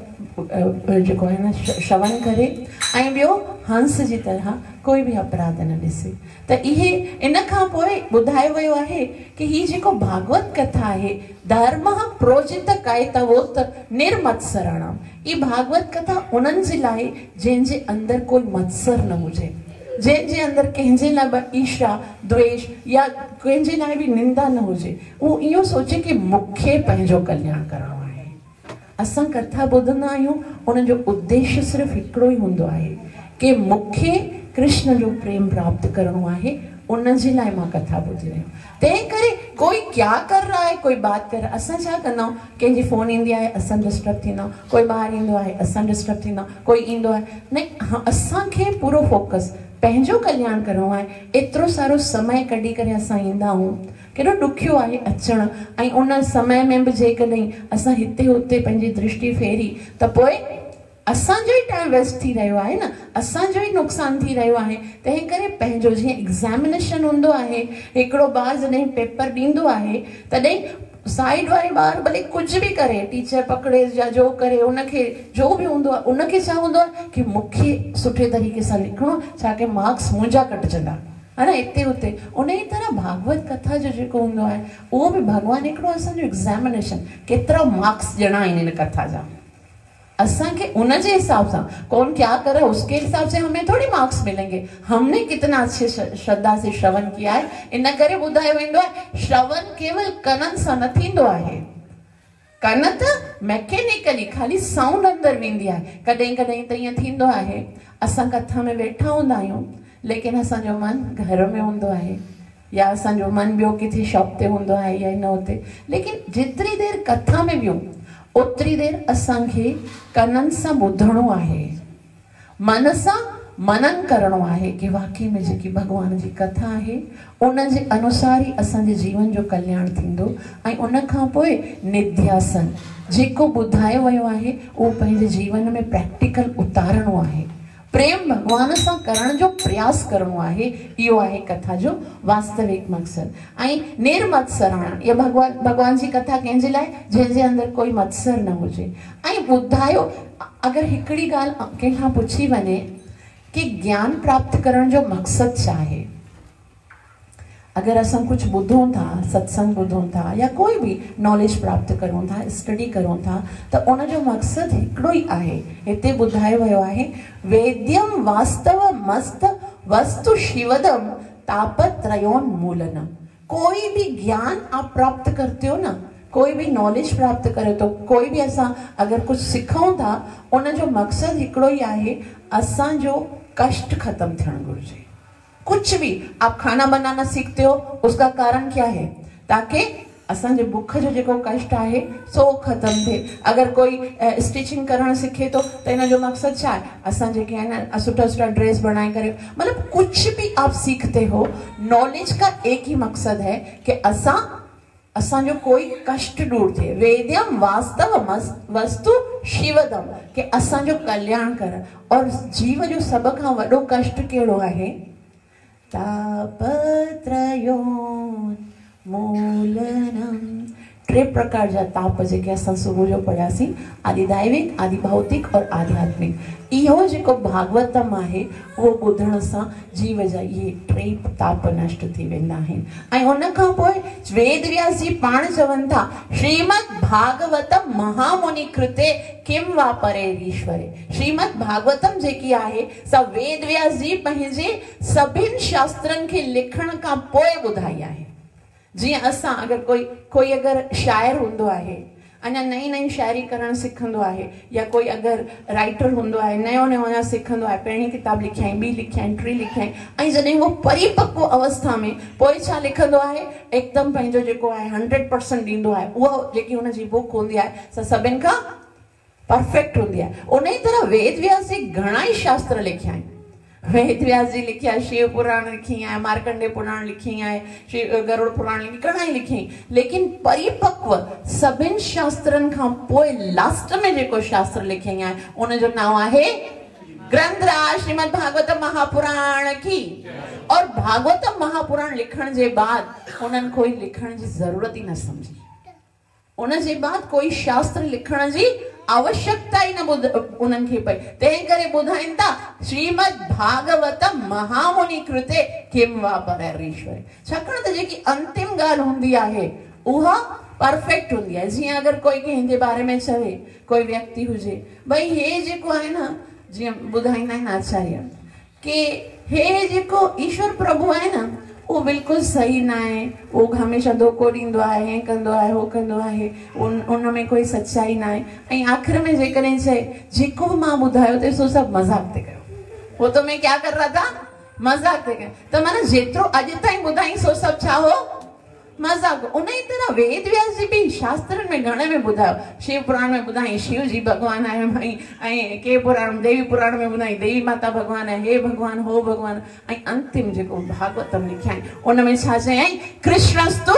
जेको आहे न श्रवण करे, ऐं ॿियो हंस जी तरह कोई बि अपराध न ॾिसे। त इहे इन खां पोइ ॿुधायो वियो आहे कि हीअ जेको भागवत कथा आहे, धर्म प्रोजित कायतवोत निर्मत्सरणम, ई भागवत कथा उन्हनि जे लाइ जंहिंजे अंदरि कोई मत्सर न हुजे, जंहिंजे अंदरि कंहिंजे लाइ बि ईर्ष्या, द्वेष या कंहिंजे लाइ बि निंदा न हुजे। उहो इहो सोचे कि मूंखे पंहिंजो कल्याण करणो आहे। असां कथा ॿुधंदा आहियूं, उनजो उद्देश्य सिर्फ़ु हिकिड़ो ई हूंदो आहे कि मूंखे कृष्ण जो प्रेम प्राप्त करणो आहे, उन जे लाइ मां कथा ॿुधी रही आहियां। तंहिं करे कोई क्या कर रहा है, कोई बात कर, असां छा कंदा आहियूं? कंहिंजी फोन ईंदी आहे, असां डिस्टर्ब थींदा आहियूं, कोई ॿाहिरि ईंदो आहे, असां डिस्टर्ब थींदा आहियूं, कोई ईंदो आहे न। असांखे पूरो फोकस पंहिंजो कल्याण करणो आहे। एतिरो सारो समय कढी करे असां ईंदा आहियूं, केॾो ॾुखियो आहे अचणु, ऐं उन समय में बि जेकॾहिं असां हिते हुते पंहिंजी दृष्टि फेरी, त पोइ असांजो ई टाइम वेस्ट थी रहियो आहे न, असांजो ई नुक़सानु थी रहियो आहे। तंहिं करे पंहिंजो जीअं एग्ज़ामिनेशन हूंदो आहे, हिकिड़ो ॿारु जॾहिं पेपर ॾींदो आहे, तॾहिं साइड वारे ॿार भले कुझु बि करे, टीचर पकड़े या जो करे, उनखे जो बि हूंदो आहे, उनखे छा हूंदो आहे कि मूंखे सुठे तरीक़े सां लिखणो, छा कि मार्क्स मुंहिंजा कटिजंदा, है न, हिते हुते। उन ई तरह भागवत कथा जो जेको हूंदो आहे, उहो बि भॻवानु हिकिड़ो असांजो एग्ज़ामिनेशन, केतिरा मार्क्स ॼणा आहिनि हिन कथा जा। असांखे उन जे हिसाब सां, कौन क्या कर रहा है उसके हिसाब से हमें थोड़ी मार्क्स मिलेंगे, हमने कितना अच्छे श्रद्धा से श्रवण किया है। इन करे ॿुधायो वेंदो आहे, श्रवण केवल कननि सां न थींदो आहे। कन त मैकेनिकली खाली साउंड अंदरि वेंदी आहे। कॾहिं कॾहिं त ईअं थींदो आहे, असां कथा में वेठा हूंदा आहियूं, लेकिन असांजो मन घर में हूंदो आहे, या असांजो मन ॿियो किथे शॉप ते हूंदो आहे, या न हुते। लेकिन जेतिरी देरि कथा में वियूं, ओतिरी देरि असांखे कननि सां ॿुधणो आहे, मन सां मनन करणो आहे कि वाकई में जेकी भॻवान जी कथा आहे, उन जे अनुसार ई असांजे जीवन जो कल्याण थींदो। ऐं उन खां पोइ निध्यासन जेको ॿुधायो वियो आहे, उहो पंहिंजे जीवन में प्रैक्टिकल उतारणो आहे। प्रेम भॻवान सां करण जो प्रयास करणो आहे, इहो आहे कथा जो वास्तविक मक़सदु। ऐं निर्मत्सरण, इहा भॻवान भॻवान जी कथा कंहिंजे लाइ? जंहिंजे अंदरि कोई मत्सर न हुजे। ऐं ॿुधायो, अगरि हिकिड़ी ॻाल्हि कंहिंखां पुछी वञे कि ज्ञान प्राप्त करण जो मक़सदु छा आहे, अगर असां कुछ ॿुधूं था, सत्संग ॿुधूं था या कोई भी नॉलेज प्राप्त करूं था, स्टडी करूं था, त उन जो मक़सदु हिकिड़ो ई आहे। हिते ॿुधायो वियो आहे, वेद्यम वास्तव मस्त वस्तु शिवदम तापत्रयोन्मूलनम। कोई भी ज्ञान आप प्राप्त करते हो ना, कोई भी नॉलेज प्राप्त करे तो, कोई भी असां अगर कुछ सिखूं था, उन जो मक़सदु हिकिड़ो ई आहे, असांजो कष्ट खत्म थियणु घुरिजे। कुछ भी आप खाना बनाना सीखते हो, उसका कारण क्या है? ताकि असांजे बुख जो जेको कष्ट आहे सो खत्म थिए। अगर कोई स्टिचिंग करण सीखे तो त इन जो मक़सदु छा आहे? असां जेके आहिनि न सुठा सुठा ड्रेस बनाए करे, मतलब कुछ भी आप सीखते हो, नॉलेज का एक ही मकसद है कि असां असांजो कोई कष्ट दूर थिए। वेद्यम वास्तव वस्तु शिवदम, कि असांजो कल्याण कर। और जीव जो सब खां वॾो कष्ट कहिड़ो आहे? तापत्रयोन्मूलनम। टे प्रकार जा ताप जेके असां सुबुह जो पढ़ियासीं, आदि दैविक, आदि भौतिक और आध्यात्मिक। इहो जेको भागवतम आहे उहो ॿुधण सां जीव जा इहे टे ताप नष्ट थी वेंदा आहिनि। ऐं उन खां पोइ वेद व्यास जी पाण चवनि था, श्रीमद् भागवतम महामुनि कृते किम वा परे ईश्वरे। श्रीमद् भागवतम जेकी आहे सा वेद व्यास जी पंहिंजे सभिनि शास्त्रनि खे लिखण खां पोइ ॿुधाई आहे। जी असां अगर कोई कोई अगर शायर हुंदो आहे, अञा नई नई शायरी करण सिखंदो आहे, या कोई अगर राइटर हुंदो आहे, नयो नयो अञा सिखंदो आहे, पहिरीं किताब लिखियाई, ॿी लिखियाई, टी लिखियाई, ऐं जॾहिं वो परिपक्व अवस्था में पोइ छा लिखंदो आहे, एकदम पंहिंजो जेको आहे हंड्रेड परसेंट ॾींदो आहे। उहो जेकी हुनजी बुक हूंदी आहे सा सभिनि खां परफेक्ट हूंदी आहे। उन ई तरह वेद व्यास जी घणा ई शास्त्र लिखिया आहिनि। वेद व्यास जी लिखिया, शिव पुराण लिखी आहे, मार्कंडे पुराण लिखी आहे, श्री गरुड़ पुराण लिखी, घणा ई लिखी, लेकिन परिपक्व सभिनि शास्त्रनि खां पोइ लास्ट में जेको शास्त्र लिखिया आहे उनजो नाम आहे ग्रंथराज श्रीमद् भागवतम महापुराण की। और भागवतम महापुराण लिखण जे बाद उन्हनि कोई लिखण जी ज़रूरत ई न समझी। उन जे बाद कोई शास्त्र लिखण जी आवश्यकता ही न उन्हनि खे पई। तंहिं करे ॿुधाइनि था, श्रीमद् भागवतम महामुनि कृते किम वा परैरीश्वरे। छाकाणि त जेकी अंतिम ॻाल्हि हूंदी आहे उहा परफेक्ट हूंदी आहे। जीअं अगर कोई कंहिंजे बारे में चवे, कोई व्यक्ति हुजे, भई हे जेको आहे न, जीअं ॿुधाईंदा आहिनि आचार्य कि हे जेको ईश्वर प्रभु आहे न वो बिल्कुल सही ना है, वो हमेशा धोखो ॾींदो आहे, हे कंदो आहे, हो कंदो आहे, उन उन में कोई सच्चाई ना आहे। ऐं आख़िर में जेकॾहिं चए जेको मां ॿुधायो ते सो सभु मज़ाक ते कयो, वो तो मैं क्या कर रहा था, मज़ाक ते कयो। त माना जेतिरो अॼु ताईं ॿुधाई सो सभु छा हो, मज़ाक। उन ई तरह वेद व्यास जी भी शास्त्रनि में घणे में ॿुधायो। शिव पुराण में ॿुधाई शिव जी भगवान आहे भाई, ऐं के पुराण देवी पुराण में ॿुधाई देवी माता भगवान आहे, हे भगवान हो भगवान। ऐं अंतिम जेको भागवतम लिखिया उन में छा चयईं, कृष्णस्तु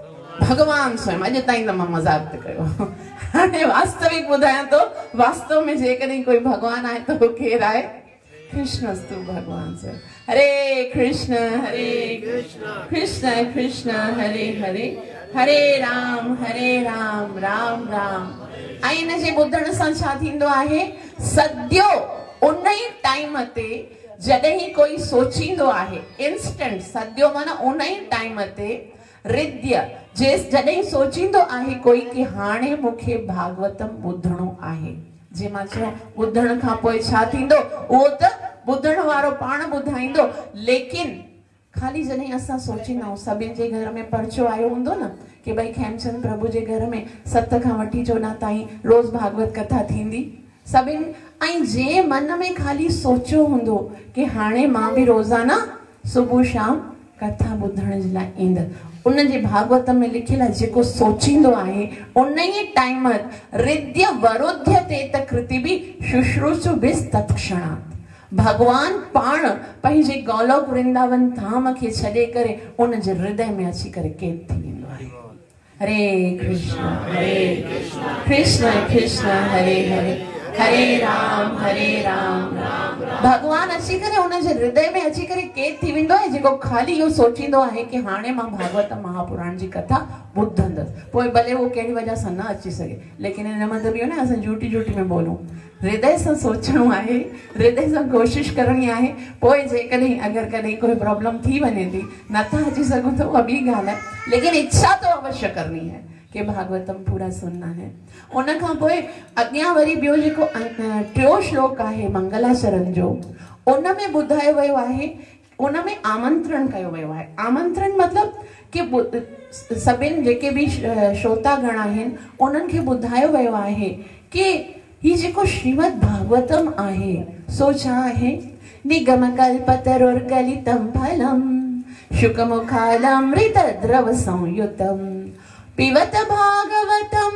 भगवान स्वयं। अॼु ताईं त मां मज़ाक ते कयो, हाणे वास्तविक ॿुधायां तो, वास्तव में जेकॾहिं कोई भगवान आहे त उहो केरु आहे, कृष्णस्तु भगवान स्वयं। हरे कृष्ण हरे कृष्ण कृष्ण कृष्ण हरे हरे, हरे राम हरे राम राम राम। ऐं इन जे ॿुधण सां छा थींदो आहे, सद्यो उन ई टाइम ते जॾहिं कोई सोचींदो आहे, इंस्टेंट, सद्यो माना उन ई टाइम ते, हृदय जेस जॾहिं सोचींदो आहे कोई कि हाणे मूंखे भागवतम ॿुधणो आहे, जे मां चयो ॿुधण खां पोइ छा थींदो, उहो त ॿुधण वारो पाण ॿुधाईंदो। लेकिन खाली जॾहिं असां सोचींदा आहियूं, सभिनि जे घर में पर्चो आयो हूंदो न कि भई खेमचंद प्रभु जे घर में सत खां वठी चोॾहं ताईं रोज़ भागवत कथा थींदी सभिनि, ऐं जे मन में खाली सोचियो हूंदो कि हाणे मां बि रोज़ाना सुबुह शाम कथा ॿुधण जे लाइ ईंदसि, उन जे भागवत में लिखियल आहे जेको सोचींदो आहे उन ई टाइम हृदय वरुध्यते त कृतिबि शुश्रूषु बिस तत्क्षणात्। भगवान पाण पंहिंजे गोलोक वृंदावन धाम खे छॾे करे उन जे हृदय में अची करे कैद थी वेंदो आहे। हरे कृष्ण हरे कृष्ण कृष्ण कृष्ण हरे हरे, हरे राम हरे राम राम राम। भगवान अची करे उन जे हृदय में अची करे कैद थी वेंदो आहे, जेको खाली इहो सोचींदो आहे कि हाणे मां भागवत महापुराण जी कथा ॿुधंदसि, पोइ भले वो कहिड़ी वजह सां न अची सघे, लेकिन इन मतिलबु इहो न असां झूठी झूठी में बोलूं, हृदय सां सोचणो आहे, हृदय सां कोशिश करणी आहे। पोइ जेकॾहिं अगरि कॾहिं कोई प्रॉब्लम थी वञे थी, नथा अची सघूं त उहा ॿी ॻाल्हि आहे, लेकिन इच्छा तो अवश्य करनी है कि भागवतम पूरा सुनना है। उन खां पोइ अॻियां वरी ॿियो जेको टियों श्लोक आहे मंगलाचरण जो, उन में ॿुधायो वियो आहे, उन में आमंत्रण कयो वियो आहे। आमंत्रण मतिलबु कि सभिनि जेके बि श्रोतागण आहिनि उन्हनि खे ॿुधायो वियो आहे कि ही जेको श्रीमद् भागवतम आहे सो छा आहे, निगम कल्पतरुर्गलितं फलम शुकमुखालमृत द्रव संयुतम पिबत भागवतम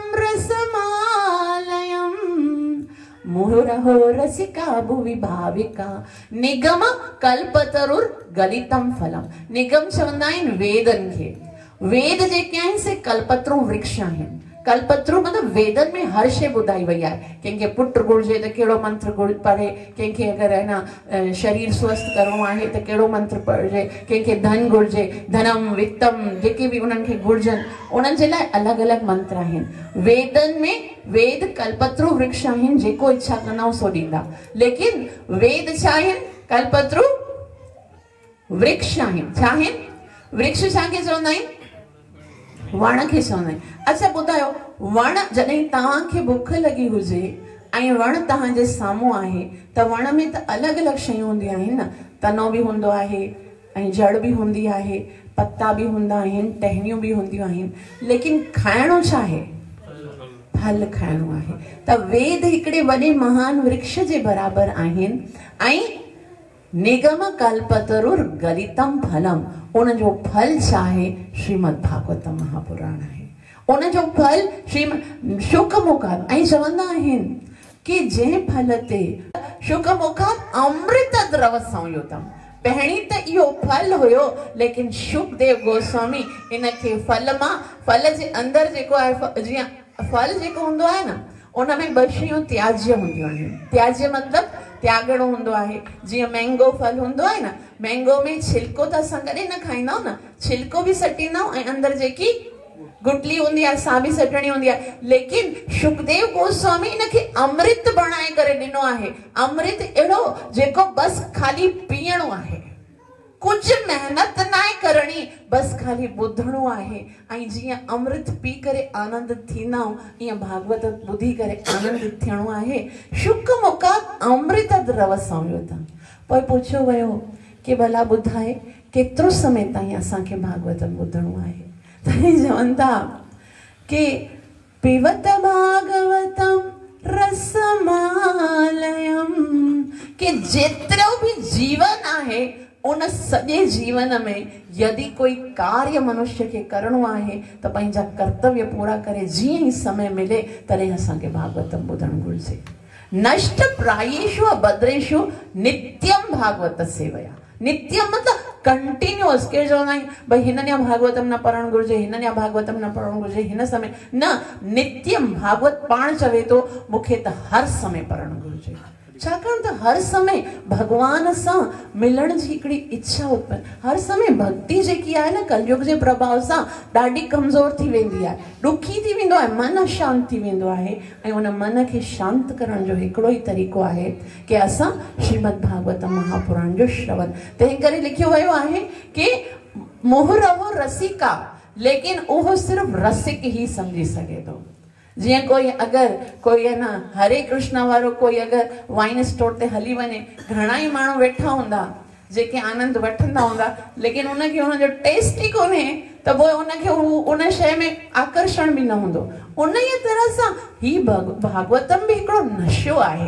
रसमालयम मुहुरहो रसिका भुवि भाविका। निगम कल्पतरुर्गलितं फलम, निगम चवंदा आहिनि वेदनि खे, वेद जेके आहिनि से कल्पतरू वृक्ष आहिनि, कल्पत्रु मतलब वेदन में हर शे बुधाई वही है। कंहिंखे पुत्र घुर्जे त कहिड़ो मंत्र पढ़े, कंहिंखे अगर है ना शरीर स्वस्थ करणो आहे त कहिड़ो मंत्र पढ़े, कंहिंखे धन घुर्जे, धनम वित्तम जेके भी उन्हनि खे घुर्जन उन्हनि जे लाइ अलग अलग मंत्र आहिनि। वेदन में वेद कल्पत्रु वृक्ष आहिनि, जेको इच्छा कंदा सो ॾींदा, लेकिन वेद छा आहिनि? कल्पत्रु वृक्ष आहिनि। छा आहिनि? वृक्ष छा खे चवंदा आहिनि? वण खे चवंदा आहिनि। अच्छा ॿुधायो, वण जॾहिं तव्हांखे बुख लगी हुजे ऐं वण तव्हांजे साम्हूं आहे त वण में त अलग अलग शयूं हूंदियूं आहिनि न। तनो भी हूंदो आहे ऐं जड़ भी हूंदी आहे, पत्ता भी हूंदा आहिनि, टहनियूं भी हूंदियूं आहिनि, लेकिन खाइणो छा आहे? फल खाइणो आहे। त वेद हिकिड़े वॾे महान वृक्ष जे बराबर आहिनि ऐं निगम कल्पतरुर गलितम फलम, उन जो फल छा आहे? श्रीमद् भागवतम महापुराण आहे। उन जो फल श्रीमद् शुक मुखात ऐं चवंदा आहिनि कि जंहिं फल ते शुक मुखात अमृत द्रव संयुतम, पहिरीं त इहो फल हुयो, लेकिन शुकदेव गोस्वामी इन खे फल मां, फल जे अंदर जेको आहे, जीअं फल जेको हूंदो आहे न उन में ॿ शयूं त्याज्य हूंदियूं आहिनि। त्याज्य मतलब त्यागणो हूंदो आहे। जीअं मैंगो फल हूंदो आहे न, मैंगो में छिलको त असां कॾहिं न खाईंदा आहियूं न, छिलको भी सटींदा आहियूं ऐं अंदर जेकी गुटली हूंदी आहे सा भी सटणी हूंदी आहे, लेकिन शुकदेव गोस्वामी इन खे अमृत बणाए करे ॾिनो आहे। अमृत अहिड़ो जेको बस खाली पीअणो आहे, कुछ मेहनत नाहे करणी, बस खाली ॿुधणो आहे ऐं जीअं अमृत पी करे आनंद थींदा आहियूं, ईअं भागवत ॿुधी करे आनंद थियणो आहे। शुक मुखात अमृत द्रव संयुतम। पोइ पुछियो वियो कि भला ॿुधाए केतिरो समय ताईं असांखे भागवतम ॿुधणो आहे? तॾहिं चवनि था कि पिबत भागवतम रसमालयम, कि जेतिरो भी जीवन आहे उन सॼे जीवन में यदि कोई कार्य मनुष्य के करणो आहे त पंहिंजा कर्तव्य पूरा करे जीअं ई समय मिले तॾहिं असांखे भागवतम ॿुधणु घुरिजे। नष्ट प्रायेषु भद्रेषु नित्यम भागवत सेवया। नित्यम मतलब कंटिन्यूअस। के चवंदा आहिनि भई हिन ॾींहुं भागवतम न पढ़णु घुरिजे, हिन ॾींहुं भागवतम न पढ़णु घुरिजे, हिन समय न। नित्यम भागवत पाण चवे थो मूंखे त हर समय पढ़णु घुरिजे, छाकाणि त हर समय भगवान सां मिलण जी हिकिड़ी इच्छा उत्पन्न। हर समय भक्ति जेकी आहे न कलयुग जे प्रभाव सां ॾाढी कमज़ोर थी वेंदी आहे, ॾुखी थी वेंदो आहे, मन अशांत थी वेंदो आहे ऐं उन मन खे शांत करण जो हिकिड़ो ई तरीक़ो आहे कि असां श्रीमद् भागवतम महापुराण जो श्रवण। तंहिं करे लिखियो वियो आहे कि मोहरहो रसिका, लेकिन उहो सिर्फ़ रसिक ही समझी सघे थो। जीअं कोई अगर कोई है ना हरे कृष्णा वारो कोई अगर वाइन स्टोर ते हली वञे, घणा ई माण्हू वेठा हूंदा जेके आनंद वठंदा हूंदा, लेकिन उनखे उनजो टेस्ट ई कोन्हे त पोइ उनखे उन शइ में आकर्षण भी न हूंदो। उन ई तरह सां ही भागवतम भी हिकिड़ो नशो आहे।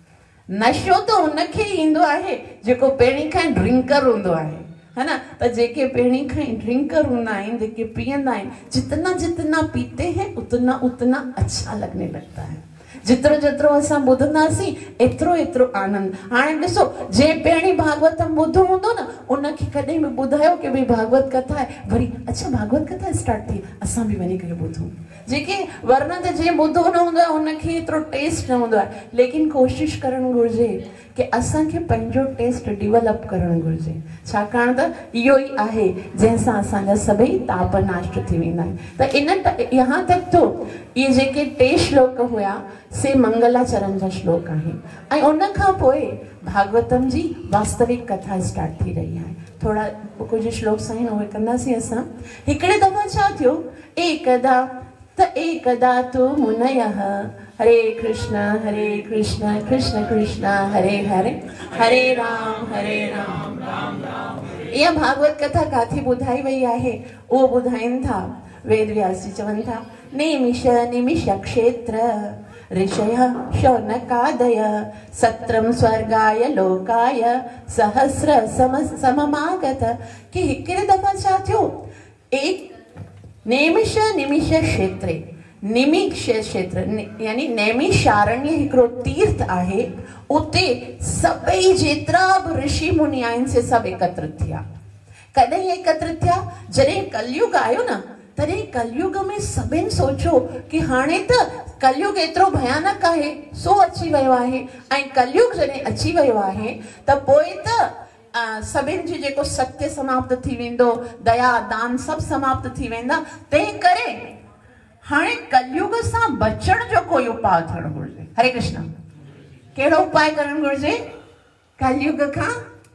नशो त उनखे ईंदो आहे जेको पहिरीं खां ड्रिंकर हूंदो आहे, है ना। तो जेके पहिरीं खां ड्रिंकर हूंदा आहिनि, जेके पीअंदा आहिनि, जितना जितना पीते हैं उतना उतना अच्छा लगने लगता है। जितरो जितरो असां ॿुधंदासीं एतिरो एतिरो आनंद। हाणे ॾिसो, जे पहिरीं भागवतम ॿुधो हूंदो न, उनखे कॾहिं बि ॿुधायो कि भई भागवत कथा आहे, वरी अच्छा भागवत कथा स्टार्ट थी, असां बि वञी करे ॿुधूं। जेके वरना त जे ॿुधो न हूंदो आहे उनखे एतिरो टेस्ट न हूंदो आहे, लेकिन कोशिश करणु घुरिजे कि असांखे पंहिंजो टेस्ट डेवलप करणु घुरिजे, छाकाणि त इहो ई आहे जंहिंसां असांजा सभई ताप नाश थी वेंदा आहिनि। त इन यहाँ तक तो इहे जेके टे श्लोक हुया से मंगलाचरण जा श्लोक आहिनि ऐं उन खां पोइ भागवतम जी वास्तविक कथा स्टार्ट थी रही आहे। थोड़ा कुछ श्लोक आहिनि उहे कंदासीं असां। हिकिड़े दफ़ा छा थियो, एकदा त एकदा तु मुनयः हरे कृष्ण हरे कृष्ण कृष्ण कृष्ण हरे हरे हरे राम हरे राम राम राम। इहा भागवत कथा काथे ॿुधाई वई आहे उहो ॿुधाइनि था वेद व्यास जी। चवनि था निमिष निमिष क्षेत्र ऋषय शौनकादय सत्रम स्वर्गाय लोकाय सहस्र सम सममागत। कि हिकिड़े दफ़ा छा थियो, एक नेमिष निमिष क्षेत्रे, निमिष क्षेत्र यानी नैमिषारण्य हिकिड़ो तीर्थ आहे, उते सभई जेतिरा बि ऋषि मुनि आहिनि से सभु एकत्रित थिया। कॾहिं एकत्रित थिया, जॾहिं कलयुग आयो न तॾहिं कलयुग में सभिनि सोचो कि हाणे त कलयुग एतिरो भयानक आहे, सो अची वियो आहे, ऐं कलयुग जॾहिं अची वियो आहे त पोइ त सभिनि जी जेको सत्य समाप्त थी वेंदो, दया दान सभु समाप्त थी वेंदा। तंहिं करे हाणे कलयुग सां बचण जो कोई उपाय थियणु घुरिजे। हरे कृष्ण। कहिड़ो उपाय करणु घुरिजे? कलयुग खां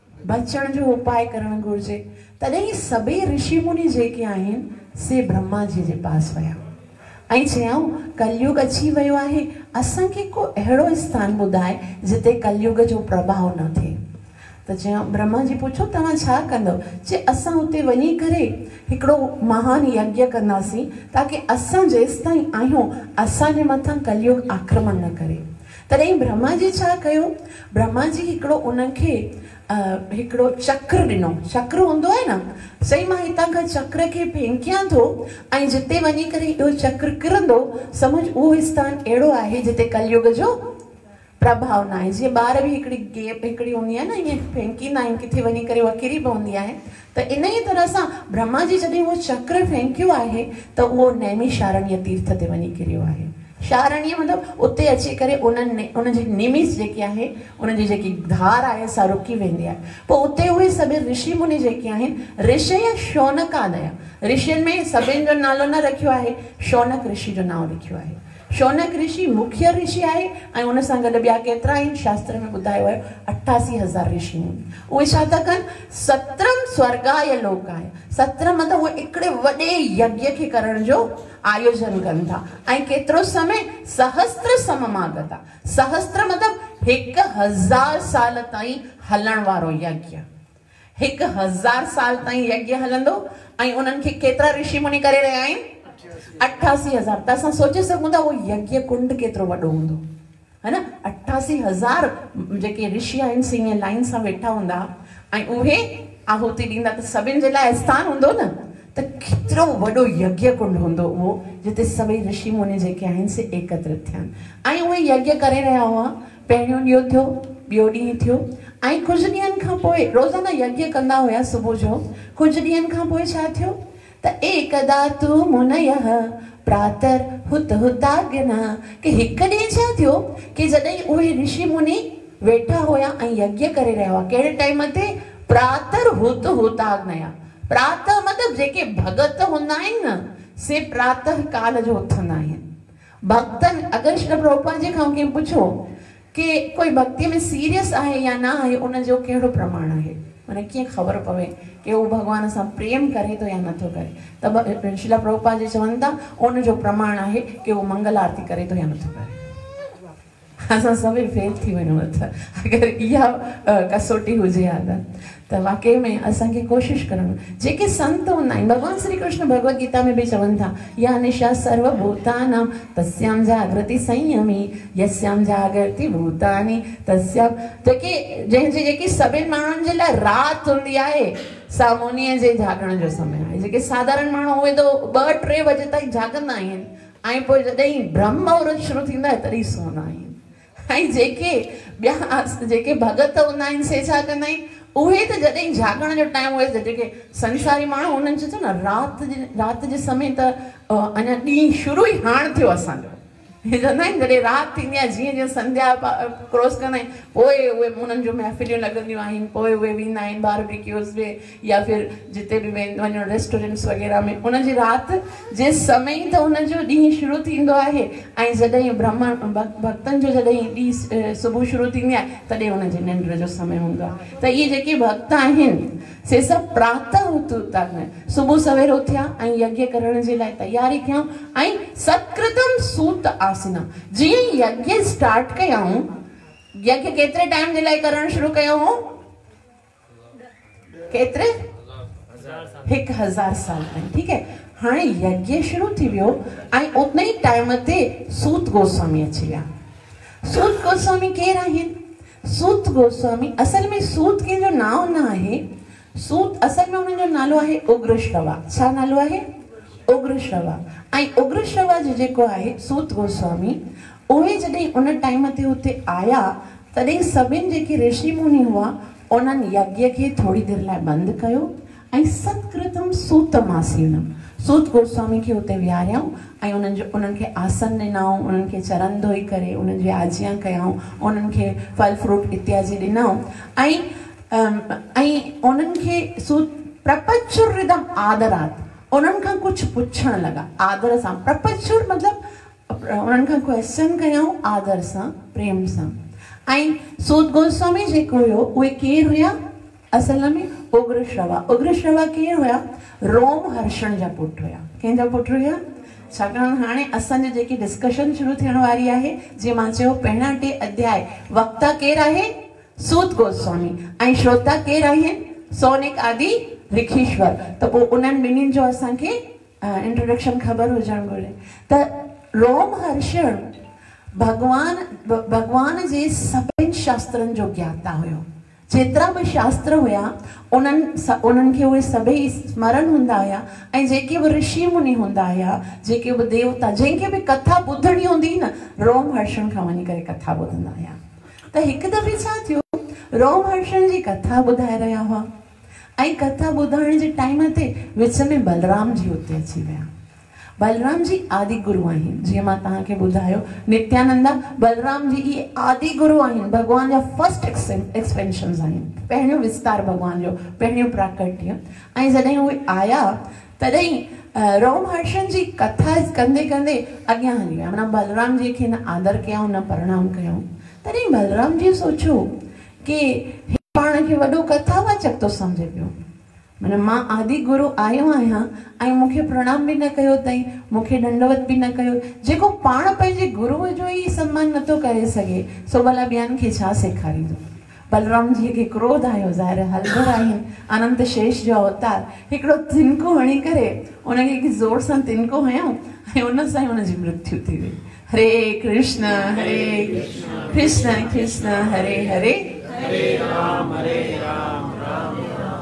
बचण जो उपाय करणु घुरिजे। तॾहिं सभई ऋषि मुनि जेके आहिनि से ब्रह्मा जी जे पास विया ऐं चयऊं कलयुग अची वियो आहे, असांखे को अहिड़ो स्थान ॿुधाए जिते कलयुग जो प्रभाव न थिए। त चयऊं ब्रह्मा जी पुछो तव्हां छा कंदव? जे असां उते वञी करे हिकिड़ो महान यज्ञ कंदासीं ताकि असां जेसि ताईं आहियूं असांजे मथां कलयुग आक्रमण न करे। तॾहिं ब्रह्मा जी छा कयो? ब्रह्मा जी हिकिड़ो उनखे हिकिड़ो चक्र ॾिनो। चक्र हूंदो आहे न, सही मां हितां खां चक्र खे फेंकियां थो ऐं जिते वञी करे इहो चक्र किरंदो सम्झ उहो स्थान अहिड़ो आहे जिते कलयुग जो प्रभाव न आहे। जीअं ॿार बि हिकिड़ी गेप हिकिड़ी हूंदी आहे न, ईअं फेंकींदा आहिनि किथे वञी करे उहा किरी पवंदी आहे। त इन ई तरह सां ब्रह्मा जी जॾहिं उहो चक्र फेंकियो आहे त उहो नैमिषारण्य तीर्थ ते वञी किरियो आहे। शारण्य मतिलबु उते अची करे उन्हनि उनजी निमिष जेकी आहे उनजी जेकी धार आहे सा रुकी वेंदी आहे। पोइ उते उहे सभई ऋषि मुनि जेके आहिनि, ऋषय शौनकादय, ऋषियुनि में सभिनि जो नालो न रखियो आहे, शौनक ऋषि जो नालो लिखियो आहे। शौनक ऋषि मुख्य ऋषि आहे ऐं उन सां गॾु ॿिया केतिरा आहिनि शास्त्र में ॿुधायो आहे, अठासी हज़ार ऋषि मुनि। उहे छा था कनि? सत्रम स्वर्गाय लोकाय, सत्र मतिलबु उहे हिकिड़े वॾे यज्ञ खे करण जो आयोजन कनि था। ऐं केतिरो समय? सहस्त्र सममागता। सहस्त्र मतिलबु हिकु हज़ार साल ताईं हलण वारो यज्ञ। हिकु हज़ार साल ताईं यज्ञ हलंदो ऐं उन्हनि खे केतिरा ऋषि मुनि करे रहिया आहिनि? अठासी हज़ार। त असां सोचे सघूं था उहो यज्ञ कुंड केतिरो वॾो हूंदो है न। अठासी हज़ार जेके ऋषि आहिनि से ईअं लाइन सां वेठा हूंदा ऐं उहे आहुति ॾींदा त सभिनि जे लाइ स्थान हूंदो न, त केतिरो वॾो यज्ञ कुंड हूंदो उहो जिते सभई ऋषि मुनि जेके आहिनि से एकत्रित थियनि ऐं उहे यज्ञ करे रहिया हुआ। पहिरियों ॾींहुं थियो, ॿियो ॾींहुं थियो ऐं कुझु ॾींहंनि खां पोइ रोज़ाना यज्ञ कंदा हुया सुबुह जो। कुझु ॾींहंनि खां पोइ छा थियो त एकदा तु मुनयः प्रातर हुत हुताग्न, कि हिकु ॾींहुं छा थियो कि जॾहिं उहे ऋषि मुनि वेठा हुया ऐं यज्ञ करे रहिया हुआ, कहिड़े टाइम ते? प्रातर हुत हुताग्नया। प्रातः मतिलबु जेके भगत हूंदा आहिनि न से प्रातः काल जो उथंदा आहिनि। भक्तनि अगरि श्री प्रभुपाद जी खां कंहिं पुछो कि कोई भक्ति में सीरियस आहे या न आहे, उनजो कहिड़ो प्रमाण आहे, माना कीअं ख़बर पवे कि उहो भॻवान सां प्रेम करे थो या नथो करे? त श्रीला प्रभुपाद जी चवनि था उनजो प्रमाण आहे कि उहो मंगल आरती करे थो या नथो करे। असां सभई फेल थी वञूं त अगरि इहा कसोटी हुजे हा त वाकई में असांखे कोशिशि करणु। जेके संत हूंदा आहिनि, भॻवान श्री कृष्ण भगवत गीता में बि चवनि था या निशा सर्वभूतानां तस्यां जागृति संयमी यस्यां जागृति भूतानि तस्यां, जेके जंहिंजी जेकी सभिनि माण्हुनि जे लाइ राति हूंदी आहे सामुनीअ जे जागण जो समय आहे। जेके साधारण माण्हू उहे त ॿ टे बजे ताईं जागंदा आहिनि ऐं पोइ जॾहिं ब्रह्म मुहूर्त शुरू थींदा आहे तॾहिं सुम्हंदा आहिनि। ऐं जेके ॿिया जेके भगत हूंदा आहिनि से छा कंदा आहिनि? उहे त जॾहिं जागण जो टाइम हुए त जेके संसारी माण्हू उन्हनि चयो न राति जे राति जे समय त अञा ॾींहुं शुरू ई हाणे थियो असांजो। हे चवंदा आहिनि जॾहिं राति थींदी आहे जीअं जीअं संध्या क्रॉस कंदा आहिनि पोइ उहे उन्हनि जूं महफ़िलियूं लॻंदियूं आहिनि, पोइ उहे वेंदा आहिनि बारबेक्यूज़ में या फिर जिते बि वञो रेस्टोरेंट्स वग़ैरह में। उनजी राति जे समय त उनजो ॾींहुं शुरू थींदो आहे ऐं जॾहिं ब्रह्म भक्तनि जो जॾहिं ॾींहुं सुबुह शुरू थींदी आहे तॾहिं उनजे निंड जो समय हूंदो आहे। त इहे जेके भक्त आहिनि से सभु प्रातः हुताग्न, सुबुह सवेर उथिया ऐं यज्ञ करण जे लाइ तयारी कयूं ऐं सत्कृतम सूत आसना। जीअं यज्ञ स्टार्ट कयूं, यज्ञ केतिरे टाइम जे लाइ करणु शुरू कयो हो? केतिरे? हिकु हज़ार साल ताईं। ठीकु है, हाणे यज्ञ शुरू थी वियो ऐं उन ई टाइम ते सूत गोस्वामी अची विया। सूत गोस्वामी केरु आहिनि? सूत गोस्वामी असल में सूत कंहिंजो नाम न आहे, सूत असल में उनजो नालो आहे उग्रश्रवा। छा नालो आहे? उग्रश्रवा। ऐं उग्रश्रवा जो जेको आहे सूत गोस्वामी, उहे जॾहिं उन टाइम ते हुते आया तॾहिं सभिनि जेके ऋषि मुनि हुआ उन्हनि यज्ञ खे थोरी देरि लाइ बंदि कयो ऐं सत्कृतम सूतमासीनम, सूत गोस्वामी खे उते विहारियऊं ऐं उन्हनि जो उन्हनि खे आसन ॾिनऊं, उन्हनि खे चरण धोई करे उन्हनि जी आजियां कयऊं, उन्हनि खे फल फ्रूट इत्यादि ॾिनऊं ऐं ऐं उन्हनि खे सूत प्रपचुरिदम आदरात उन्हनि खां कुझु पुछण लॻा आदर सां। प्रपचुर मतिलबु उन्हनि खां क्वेश्चन कयऊं आदर सां, प्रेम सां। ऐं सूत गोस्वामी जेको हुयो उहे केरु हुया? असल में उग्रश्रवा। उग्रश्रवा केरु हुया? रोम हर्षण जा पुट हुया। कंहिंजा पुट हुया? छाकाणि हाणे असांजी जेकी डिस्कशन शुरू थियण वारी आहे, जीअं मां चयो पहिरियां टे अध्याय वक्ता केरु आहे? सूत गोस्वामी ऐं श्रोता केरु आहिनि? सौनिक आदि ऋखीश्वर। त पोइ उन्हनि ॿिन्हिनि जो असांखे इंट्रोडक्शन ख़बर हुजणु घुरिजे। त रोम हर्षण भगवान भगवान जे सभिनि शास्त्रनि जो ज्ञाता हुयो। जेतिरा बि शास्त्र हुया उन्हनि उन्हनि खे उहे सभई स्मरण हूंदा हुया ऐं जेके बि ऋषि मुनि हूंदा हुया, जेके बि देवता, जंहिंखे बि कथा ॿुधणी हूंदी न, रोम हर्षण खां वञी करे कथा ॿुधंदा हुया। त हिकु दफ़े छा थियो, रोम हर्षण जी कथा ॿुधाए रहिया हुआ ऐं कथा ॿुधाइण जे टाइम ते विच में बलराम जी उते अची विया। बलराम जी आदि गुरु आहिनि, जीअं मां तव्हांखे ॿुधायो नित्यानंदा बलराम जी इहे आदि गुरु आहिनि, भॻवान जा फर्स्ट एक्सपेंशन्स आहिनि, पहिरियों विस्तार भॻवान जो, पहिरियों प्राकट्य। ऐं जॾहिं उहे आया तॾहिं रोम हर्षण जी कथा कंदे कंदे अॻियां हली विया, माना बलराम जी खे न आदर कयऊं न प्रणाम कयऊं। तॾहिं बलराम जी सोचियो कि पाण खे वॾो कथावाचक थो सम्झे पियो, माना मां आदि गुरु आयो आहियां ऐं मूंखे प्रणाम बि न कयो अथई, मूंखे दंडवत बि न कयो। जेको पाण पंहिंजे गुरुअ जो ई सम्मान नथो करे सघे, सो भला ॿियनि खे छा सेखारींदो। बलराम जी खे क्रोध आयो, ज़ाहिर हलंदड़ आहिनि, अनंत शेष जो अवतार। हिकिड़ो तिनको हणी करे उनखे ज़ोर सां तिनको हयऊं ऐं उन सां ई उनजी मृत्यु थी वई। हरे कृष्ण हरे कृष्ण कृष्ण हरे हरे हरे राम हरे राम राम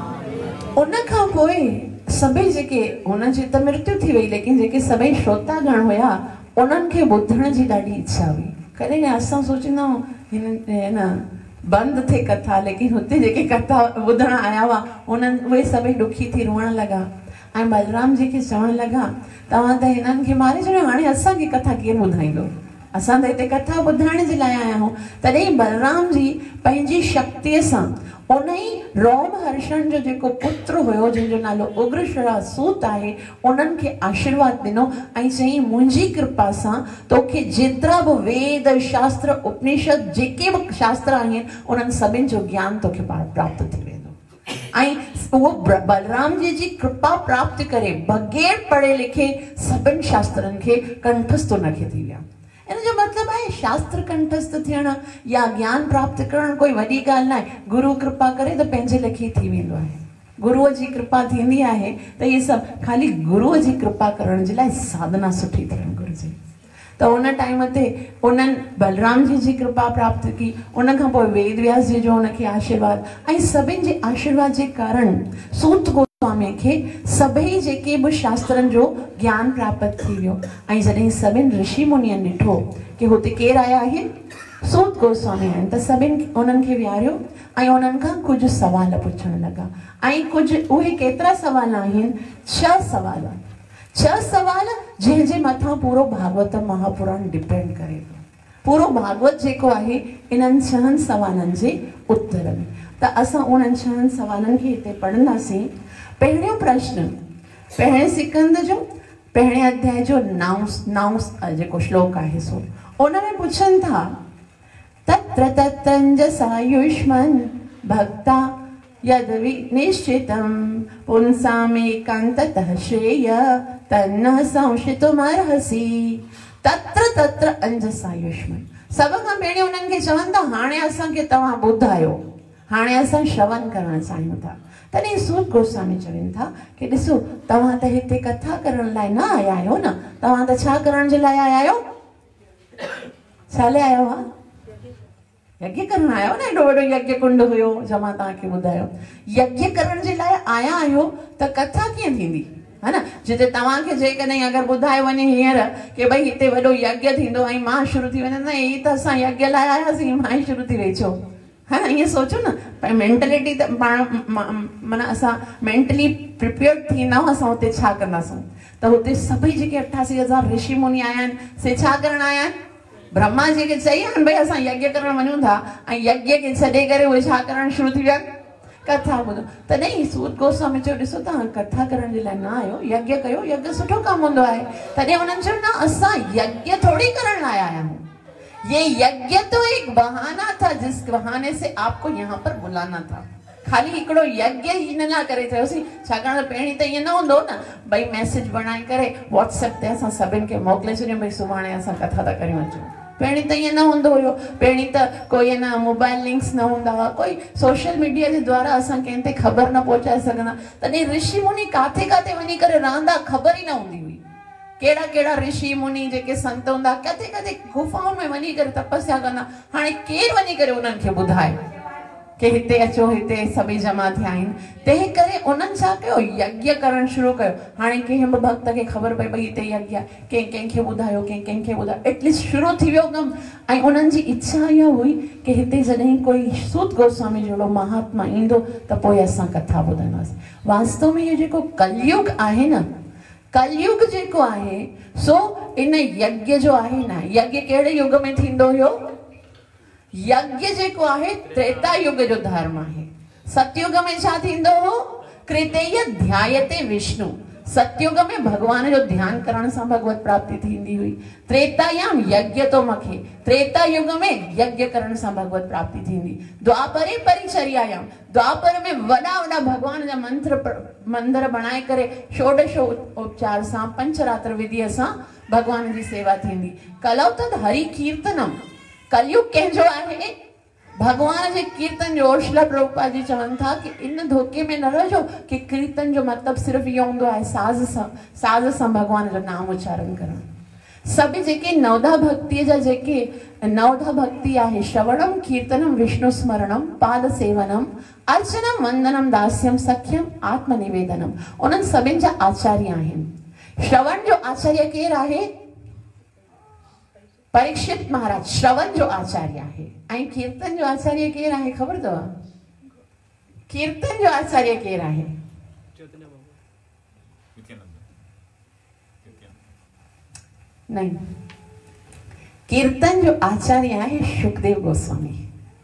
उन खां पोइ सभई जेके हुनजी त मृत्यु थी वई, लेकिन जेके सभई श्रोतागण हुया उन्हनि खे ॿुधण जी ॾाढी इच्छा हुई। कॾहिं असां सोचींदा आहियूं हिन न बंदि थिए कथा, लेकिन हुते जेके कथा ॿुधण आया हुआ उन्हनि उहे सभई ॾुखी थी रोअण लॻा ऐं बलराम जी खे चवणु लॻा तव्हां त हिननि खे मारे छॾियो, हाणे असांखे कथा केरु ॿुधाईंदो, असां त हिते कथा ॿुधाइण जे लाइ आया आहियूं। तॾहिं बलराम जी पंहिंजी शक्तिअ सां उन ई रोम हर्षण जो जेको पुत्र हुयो, जंहिंजो नालो उग्रश्रवा सूत आहे, उन्हनि खे आशीर्वाद ॾिनो ऐं चई मुंहिंजी कृपा सां तोखे जेतिरा बि वेद शास्त्र उपनिषद जेके बि शास्त्र आहिनि उन्हनि सभिनि जो ज्ञान तोखे प्राप्त थी वेंदो। ऐं उहो बलराम जी जी कृपा प्राप्त करे बग़ैर पढ़े लिखे सभिनि शास्त्रनि खे कंठस्थ उनखे थी विया। इन जो मतिलबु आहे शास्त्र कंठस्थ थियण या ज्ञान प्राप्त करणु कोई वॾी ॻाल्हि न आहे। गुरु कृपा करे त पंहिंजे लेखे थी वेंदो आहे। गुरुअ जी कृपा थींदी आहे त इहे सभु ख़ाली गुरुअ जी कृपा करण जे लाइ साधना सुठी करणु घुरिजे। त उन टाइम ते उन्हनि बलराम जी जी कृपा प्राप्त की, उन खां पोइ वेद व्यास जी जो उनखे आशीर्वाद ऐं सभिनि जे आशीर्वाद जे कारण सूत गोस्वामी खे सभई जेके बि शास्त्रनि जो ज्ञान प्राप्त थी वियो। ऐं जॾहिं सभिनि ऋषि मुनियनि ॾिठो कि हुते केरु आया आहिनि, सूत गोस्वामी आहिनि, त सभिनि उन्हनि खे विहारियो ऐं उन्हनि खां कुझु सुवाल पुछण लॻा। ऐं कुझु उहे केतिरा सुवाल आहिनि, छह सुवाल। छह सुवाल जंहिंजे मथां पूरो भागवत महापुराण डिपेंड करे थो। पूरो भागवत जेको आहे इन्हनि छहनि सुवालनि जे उत्तर में। त असां उन्हनि छहनि सुवालनि खे हिते पढ़ंदासीं। पहिरियों प्रश्न पहिरें सिकंद जो पहिरें अध्याय जो नव नव जेको श्लोक आहे सो उन में पुछनि था, तत्र तत्रंजसायुष्मन् भक्ता यद विनिश्चितं पुंसामेकान्ततः श्रेय तन्न संशितुमर्हसि। तत्र तत्र अंजसायुष्मन्, सभ खां पहिरीं उन्हनि खे चवनि था हाणे असांखे तव्हां ॿुधायो, हाणे असां श्रवण करणु चाहियूं था। तॾहिं सूत गोस्वामी चवनि था कि ॾिसो तव्हां त हिते कथा करण लाइ न आया आहियो न, तव्हां त छा करण जे लाइ आया आहियो, छा लाइ आयो आहे, यज्ञ करण आयो न। एॾो वॾो यज्ञ कुंड हुयो जो मां तव्हांखे ॿुधायो, यज्ञ करण जे लाइ आया आहियो त कथा कीअं थींदी, है न। जिते तव्हांखे जेकॾहिं अगरि ॿुधायो वञे हींअर की भई हिते वॾो यज्ञ थींदो ऐं मां शुरू थी वेंदो, न ही त असां यज्ञ लाइ आयासीं, मां ई शुरू थी वई छो, है ना, ये सोचो ना मेंटलिटी त माना असां मेंटली प्रिपेयर्ड थी न असां हुते छा कंदासूं। त हुते सभई जेके अठासी हज़ार ऋषि मुनि आया आहिनि से छा करण आया आहिनि? ब्रह्मा जी के चई आहिनि भई असां यज्ञ करण वञूं था ऐं यज्ञ के छॾे करे उहे छा करण शुरू थी विया, कथा ॿुधो। तॾहिं सूत गोस्वामी चयो ॾिसो तव्हां कथा करण जे लाइ न आयो, यज्ञ कयो, यज्ञ सुठो कमु हूंदो आहे। तॾहिं उन्हनि चयो न असां यज्ञ थोड़ी करण लाइ आया आहियूं, ये यज्ञ तो एक बहाना था जिस बहाने से आपको यहाँ पर बुलाना था। खाली हिकिड़ो यज्ञ ही न ना करे चयोसीं, छाकाणि त पहिरीं त ईअं न हूंदो न भई मैसेज बणाए करे व्हाट्सएप ते असां सभिनि खे मोकिले छॾियूं भई सुभाणे असां कथा था करियूं अचूं। पहिरीं त ईअं न हूंदो हुयो, पहिरीं त कोई अन मोबाइल लिंक्स न हूंदा हुआ, कोई सोशल मीडिया जे द्वारा असां कंहिं ते ख़बर न पहुचाए सघंदा। तॾहिं ऋषि मुनि काथे काथे वञी करे रहंदा ख़बर ई न हूंदी हुई। केड़ा केड़ा ऋषि मुनि जेके संत हूंदा किथे किथे गुफाउनि में वञी करे तपस्या कंदा। हाणे केरु वञी करे उन्हनि खे ॿुधाए कि हिते अचो, हिते सभई जमा थिया आहिनि। तंहिं करे उन्हनि छा कयो, यज्ञ करणु शुरू कयो। हाणे कंहिं बि भक्त खे ख़बर पई भई हिते यज्ञ आहे, कंहिं कंहिंखे ॿुधायो, कंहिं कंहिंखे ॿुधायो, एटलीस्ट शुरू थी वियो कमु। ऐं उन्हनि जी इच्छा इहा हुई कि हिते जॾहिं कोई सूत गोस्वामी जहिड़ो महात्मा ईंदो त पोइ असां कथा ॿुधंदासीं। वास्तव में इहो जेको कलयुग आहे न, कलयुग जेको आहे सो इन यज्ञ जो आहे न। यज्ञ कहिड़े युग में थींदो हुयो? यज्ञ जेको आहे त्रेता युग जो धर्म आहे। सतयुग में छा थींदो हो? कृतेय ध्यायते विष्णु। सतयुग में भगवान जो ध्यान करण सां भगवत प्राप्ति थींदी हुई। त्रेतायाम यज्ञ तो मखे, त्रेता युग में यज्ञ करण सां भगवत प्राप्ति थींदी। द्वापरे परिचर्यायाम, द्वापर में वॾा वॾा भगवान जा मंत्र मंदिर बणाए करे षोडश उपचार सां पंचरात्र विधिअ सां भगवान जी सेवा थींदी। कलौ तद हरि कीर्तनम, कलयुग कंहिंजो आहे? भगवान जे कीर्तन जो। श्रील प्रभुपाद जी चवनि था कि इन धोखे में न रहिजो कि कीर्तन जो मतिलबु सिर्फ़ु इहो हूंदो आहे साज़ सां साज़ सां भगवान जो नाम उच्चारण करणु। सभु जेके नवधा भक्तीअ जा जेके नवधा भक्ति आहे, श्रवणम कीर्तनम विष्णु स्मरणम पाद सेवनम अर्चनम वंदनम दास्यम सख्यम आत्मनिवेदनम, उन्हनि सभिनि जा आचार्य आहिनि। श्रवण जो आचार्य केरु आहे? परीक्षित महाराज श्रवण जो आचार्य आहे। ऐं कीर्तन जो आचार्य केरु आहे ख़बर अथव? कीर्तन जो आचार्य केरु आहे? नहीं, कीर्तन जो आचार्य आहे शुकदेव गोस्वामी।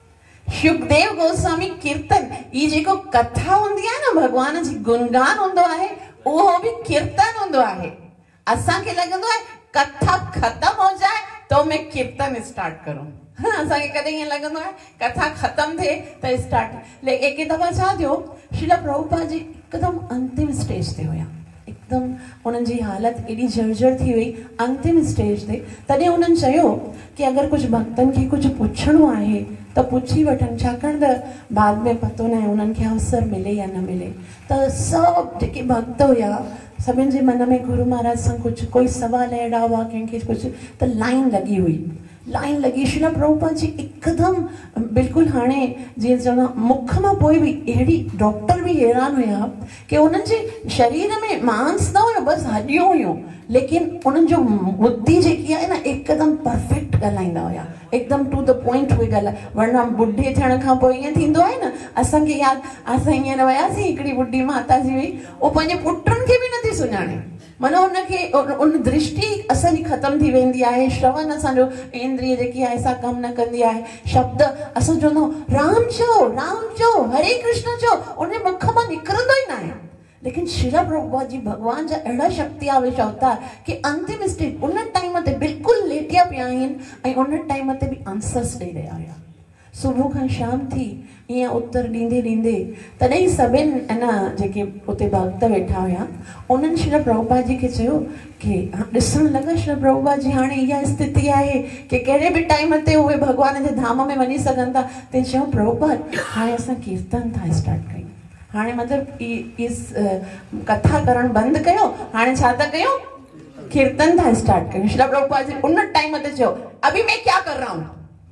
शुकदेव गोस्वामी कीर्तन, ये जेको कथा हूंदी आहे न भगवान जी गुणगान हूंदो आहे, उहो बि कीर्तन हूंदो आहे। असांखे लॻंदो आहे कथा ख़त्म हो जाए तो मैं कीर्तन स्टार्ट करूं। हाँ, असांखे कॾहिं ईअं लॻंदो आहे कथा ख़त्म थिए त स्टार्ट। लेकिन एक दफ़ा छा थियो, श्रील प्रभुपाद जी हिकदमि अंतिम स्टेज ते हुया, एकदम उन्हनि जी हालत एॾी जर्जर थी वई अंतिम स्टेज ते। तॾहिं उन्हनि चयो कि अगरि कुझु भक्तनि खे कुझु पुछणो आहे त पुछी वठनि, छाकाणि त बाद में पतो न आहे उन्हनि खे अवसर मिले या न मिले। त सभु जेके भक्त हुया सभिनि जे मन में गुरु महाराज सां कुझु कोई सवाल अहिड़ा हुआ, कंहिंखे कुझु, त लाइन लॻी हुई, लाइन लॻी। श्रील प्रभुपाद जी हिकदमि बिल्कुलु हाणे जीअं चवंदा मुख मां पोइ बि अहिड़ी, डॉक्टर बि हैरान हुया कि उन्हनि जे शरीर में मांस न हुयो, बसि हॾियूं हुयूं, लेकिन उन्हनि जो बुद्धि जेकी आहे न एकदमि परफेक्ट ॻाल्हाईंदा हुया, एकदमि टू द पॉइंट हुई ॻाल्हि। वरना ॿुढे थियण खां पोइ ईअं थींदो आहे न, असांखे यादि, असां हींअर वियासीं, हिकिड़ी ॿुढी माता जी हुई, उहो पंहिंजे पुटनि खे बि नथी सुञाणे। माना उनखे उन दृष्टि असांजी ख़तम थी वेंदी आहे। श्रवण असांजो इंद्रिय जेकी आहे असां कमु न कंदी आहे। शब्द असां चवंदा राम चओ, राम चओ, हरे कृष्ण चओ, उन मुख मां निकिरंदो ई न आहे। लेकिन श्रील प्रभुपाद जी भगवान जा अहिड़ा शक्ति आवेश अवतार कि अंतिम स्टेज उन टाइम ते बिल्कुलु लेटिया पिया आहिनि ऐं उन टाइम ते बि आंसर्स ॾेई रहिया हुया। सुबुह खां शाम थी ईअं उत्तर ॾींदे ॾींदे तॾहिं सभिनि अञा जेके उते भक्त वेठा हुया उन्हनि श्रील प्रभुपाद जी खे चयो कि ॾिसण लॻा श्रील प्रभुपाद जी हाणे इहा स्थिति आहे कि कहिड़े बि टाइम ते उहे भॻवान जे धाम में वञी सघनि था। ते चयो प्रभुपाद हाणे असां कीर्तन था स्टार्ट कयूं, हाणे मतिलबु इस कथा करणु बंदि कयो, हाणे छा था कयूं, कीर्तन था स्टार्ट कयूं। श्रील प्रभुपाद जी उन टाइम ते चयो अभी मैं क्या कर रहा हूँ,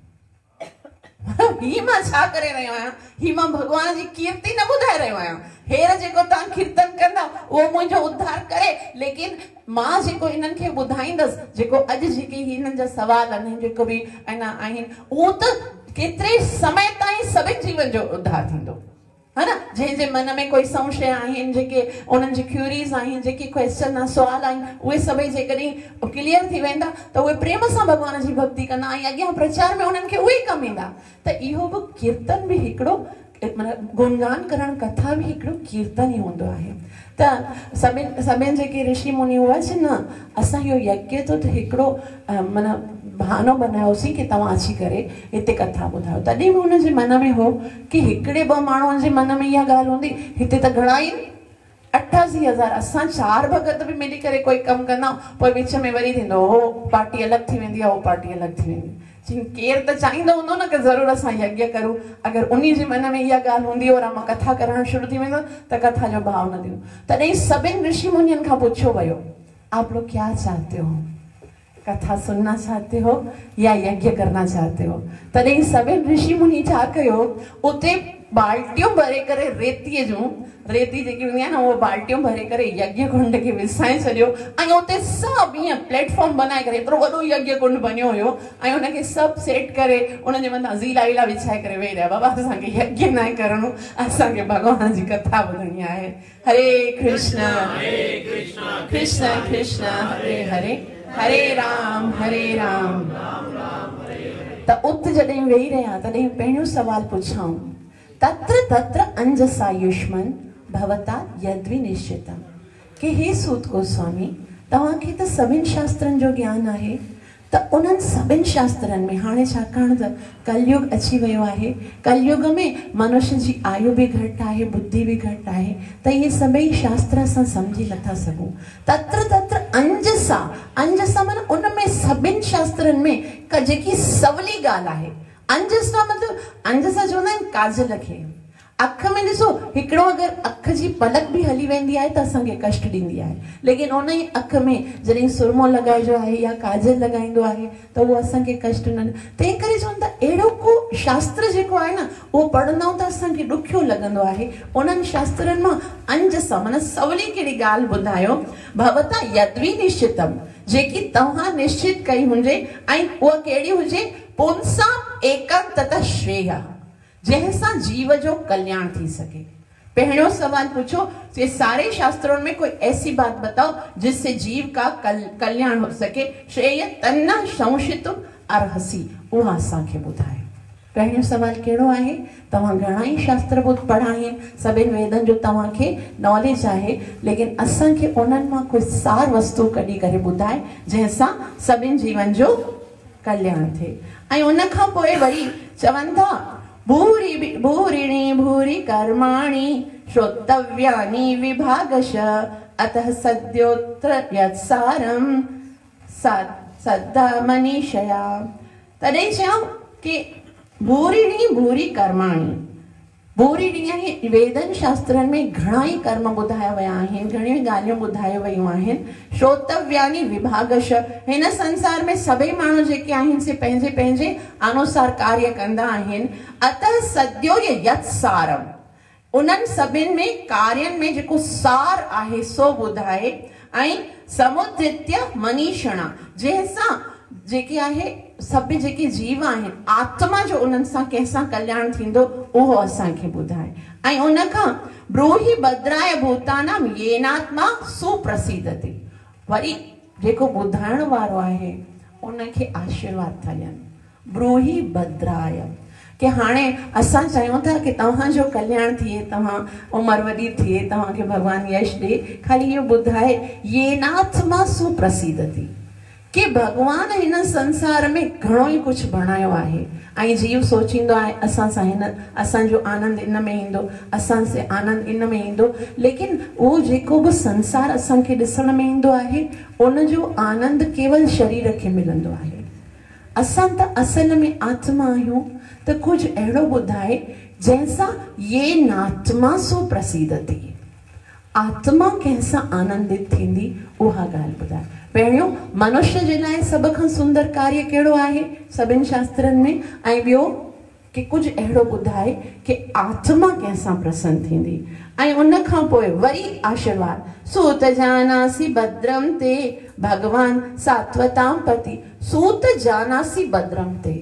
ही मां छा करे रहियो आहियां, ही मां भगवान जी कीर्ति न ॿुधाए रहियो आहियां। हेर जेको तव्हां कीर्तन कंदा उहो मुंहिंजो उद्धार करे, लेकिन मां जेको इन्हनि खे ॿुधाईंदसि, जेको अॼु जेके हिननि जा सवाल आहिनि, जेको बि अञा आहिनि, उहो त केतिरे समय ताईं सभिनि जीवन जो उद्धार थींदो है ना। जंहिंजे मन में कोई संशय आहिनि, जेके उन्हनि जी क्यूरीज़ आहिनि, जेके क्वेश्चन सुवाल आहिनि, उहे सभई जेकॾहिं क्लियर थी वेंदा त उहे प्रेम सां भॻवान जी भक्ति कंदा ऐं अॻियां प्रचार में उन्हनि खे उहे कमु ईंदा। त इहो बि कीर्तन बि हिकिड़ो मतिलबु गुणगान करणु, कथा बि हिकिड़ो कीर्तन ई हूंदो आहे। त सभिनि सभिनि जेके ऋषि मुनि हुआ न, असां इहो यज्ञ तो त हिकिड़ो माना बहानो बनायोसीं कि तव्हां अची करे हिते कथा ॿुधायो। तॾहिं बि हुनजे मन में हो कि हिकिड़े ॿ माण्हुनि जे मन में इहा ॻाल्हि हूंदी, हिते त घणा ई अठासी हज़ार असां चार भगत बि मिली करे कोई कमु कंदा, पोइ विच में वरी थींदो हो पार्टी अलॻि थी वेंदी आहे, हो पार्टी अलॻि थी वेंदी। केरु त चाहींदो हूंदो न कि ज़रूरु असां यज्ञ करूं। अगरि उन्ही जे मन में इहा ॻाल्हि हूंदी और मां कथा करणु शुरू थी वेंदो त कथा जो भाव न थींदो। तॾहिं सभिनि ऋषि मुनियनि खां पुछियो वियो, आप लोग क्या चाहते हो, कथा सुनना चाहते हो या यज्ञ करना चाहते हो? तॾहिं सभिनि ऋषि मुनि छा कयो, उते बाल्टियूं भरे करे रेतीअ जूं, रेती जेकी हूंदी आहे न, उहो बाल्टियूं भरे करे यज्ञ कुंड खे विसाए छॾियो ऐं उते सभु ईअं प्लेटफॉर्म बनाए करे एतिरो वॾो यज्ञ कुंड बनियो हुयो ऐं उनखे सभु सेट करे उनजे मथां ज़ीला वीला विछाए करे वेही रहिया, बाबा असांखे यज्ञ न आहे करणो, असांखे भॻवान जी कथा ॿुधणी आहे। हरे कृष्ण कृष्ण कृष्ण हरे हरे, हरे राम हरे राम। त उत जॾहिं वेही रहिया तॾहिं पहिरियों सवाल पुछाऊं, तत्र तत्र अंजसा युष्मन भवता यद्वि निश्चितम, कि हे सूत गोस्वामी तव्हांखे त सभिनि शास्त्रनि जो ज्ञान आहे, त उन्हनि सभिनि शास्त्रनि में हाणे छाकाणि त कलयुग अची वियो आहे, कलयुग में मनुष्य जी आयु बि घटि आहे, बुद्धि बि घटि आहे, त इहे सभई शास्त्र असां सम्झी नथा सघूं। तत्र तत्र अंजसा, अंजसा माना उन में सभिनि शास्त्रनि में का जेकी सवली ॻाल्हि आहे। अंजसा मतिलबु अंजसा चवंदा आहिनि काजल खे। अख में ॾिसो, हिकिड़ो अगरि अख जी पलक बि हली वेंदी आहे त असांखे कष्ट ॾींदी आहे, लेकिन उन ई अख में जॾहिं सुरमो लॻाइजो आहे या काजल लॻाईंदो आहे त उहो असांखे कष्ट न। तंहिं करे चवनि था अहिड़ो को शास्त्र जेको आहे न, उहो पढ़ंदा त असांखे ॾुखियो लॻंदो आहे। उन्हनि शास्त्रनि मां अंजसा माना सवली कहिड़ी ॻाल्हि ॿुधायो, भवता यद्वि निश्चितम, जेकी तव्हां निश्चित कई हुजे ऐं उहा कहिड़ी हुजे, पुंसां एकम ततः श्रेय, जैसा जीव जो कल्याण थी सके। पहले सवाल पूछो कि सारे शास्त्रों में कोई ऐसी बात बताओ जिससे जीव का कल, कल्याण हो सके। श्रेय तन्ना संशित अर्हसी, उहा असांखे ॿुधाए। पहले सवाल कहिड़ो आहे, तव्हां घणा ई शास्त्र पढ़ा आहिनि, सभिनि वेदनि जो तव्हांखे नॉलेज आहे, लेकिन असांखे उन्हनि मां कोई सार वस्तु कढी करे ॿुधाए जंहिंसां सभिनि जीवन जो कल्याण थिए। ऐं उन खां पोइ वरी चवनि था, भूरि भूरिणी भूरि कर्माणि श्रोतव्यानि विभागश, अतः सद्योत्र यत्सारं सद्दा मनीषया। तॾहिं चयो कि भूरिणी भूरि कर्माणि, भूरिणी यानी वेदन शास्त्रनि में घणा ई कर्म ॿुधाया विया आहिनि, घणियूं ॻाल्हियूं ॿुधायूं वियूं आहिनि। श्रोतव्यानि विभागश, हिन संसार में सभई माण्हू जेके आहिनि से पंहिंजे पंहिंजे अनुसार कार्य कंदा आहिनि। अतः सद्यो यत् सारम, उन्हनि सभिनि में कार्यनि में जेको सार आहे सो ॿुधाए। ऐं समुद्रित्य मनीषणा, जंहिंसां जेके आहे सभु जेके जीव आहिनि, आत्मा जो उन्हनि सां कंहिंसां कल्याण थींदो उहो असांखे ॿुधाए। ऐं उन खां ब्रूहि भद्राय भूतानाम येनात्मा सुप्रसिद्धति, वरी जेको ॿुधाइण वारो आहे उनखे आशीर्वाद था ॾियनि। ब्रूहि भद्राय, कि हाणे असां चयूं था कि तव्हांजो कल्याण थिए, तव्हां उमिरि वॾी थिए, तव्हांखे भॻवानु यश ॾे, ख़ाली इहो ॿुधाए येनात्मा सुप्रसिद्धति, कि भगवान हिन संसार में घणो ई कुछ बणायो आहे ऐं जीव सोचींदो आहे असां सां हिन असांजो आनंद इन में ईंदो, असां से आनंद इन में ईंदो, लेकिन उहो जेको बि संसार असांखे ॾिसण में ईंदो आहे उनजो आनंद केवल शरीर खे मिलंदो आहे। असां त असल में आत्मा आहियूं, त कुझु अहिड़ो ॿुधाए जंहिंसां ये नात्मा सो प्रसिद्धति, आत्मा कंहिंसां आनंदित थींदी, उहा ॻाल्हि ॿुधाए। पहिरियों मनुष्य जे लाइ सभ खां सुंदर कार्य कहिड़ो आहे सभिनि शास्त्रनि में, ऐं ॿियो कि कुझु अहिड़ो ॿुधाए कि आत्मा कंहिंसां प्रसन्न थींदी। ऐं उन खां पोइ वरी आशीर्वाद, सूत जानासी भद्रम ते भगवान सात्वताम पति, सूत जानासी भद्रम ते,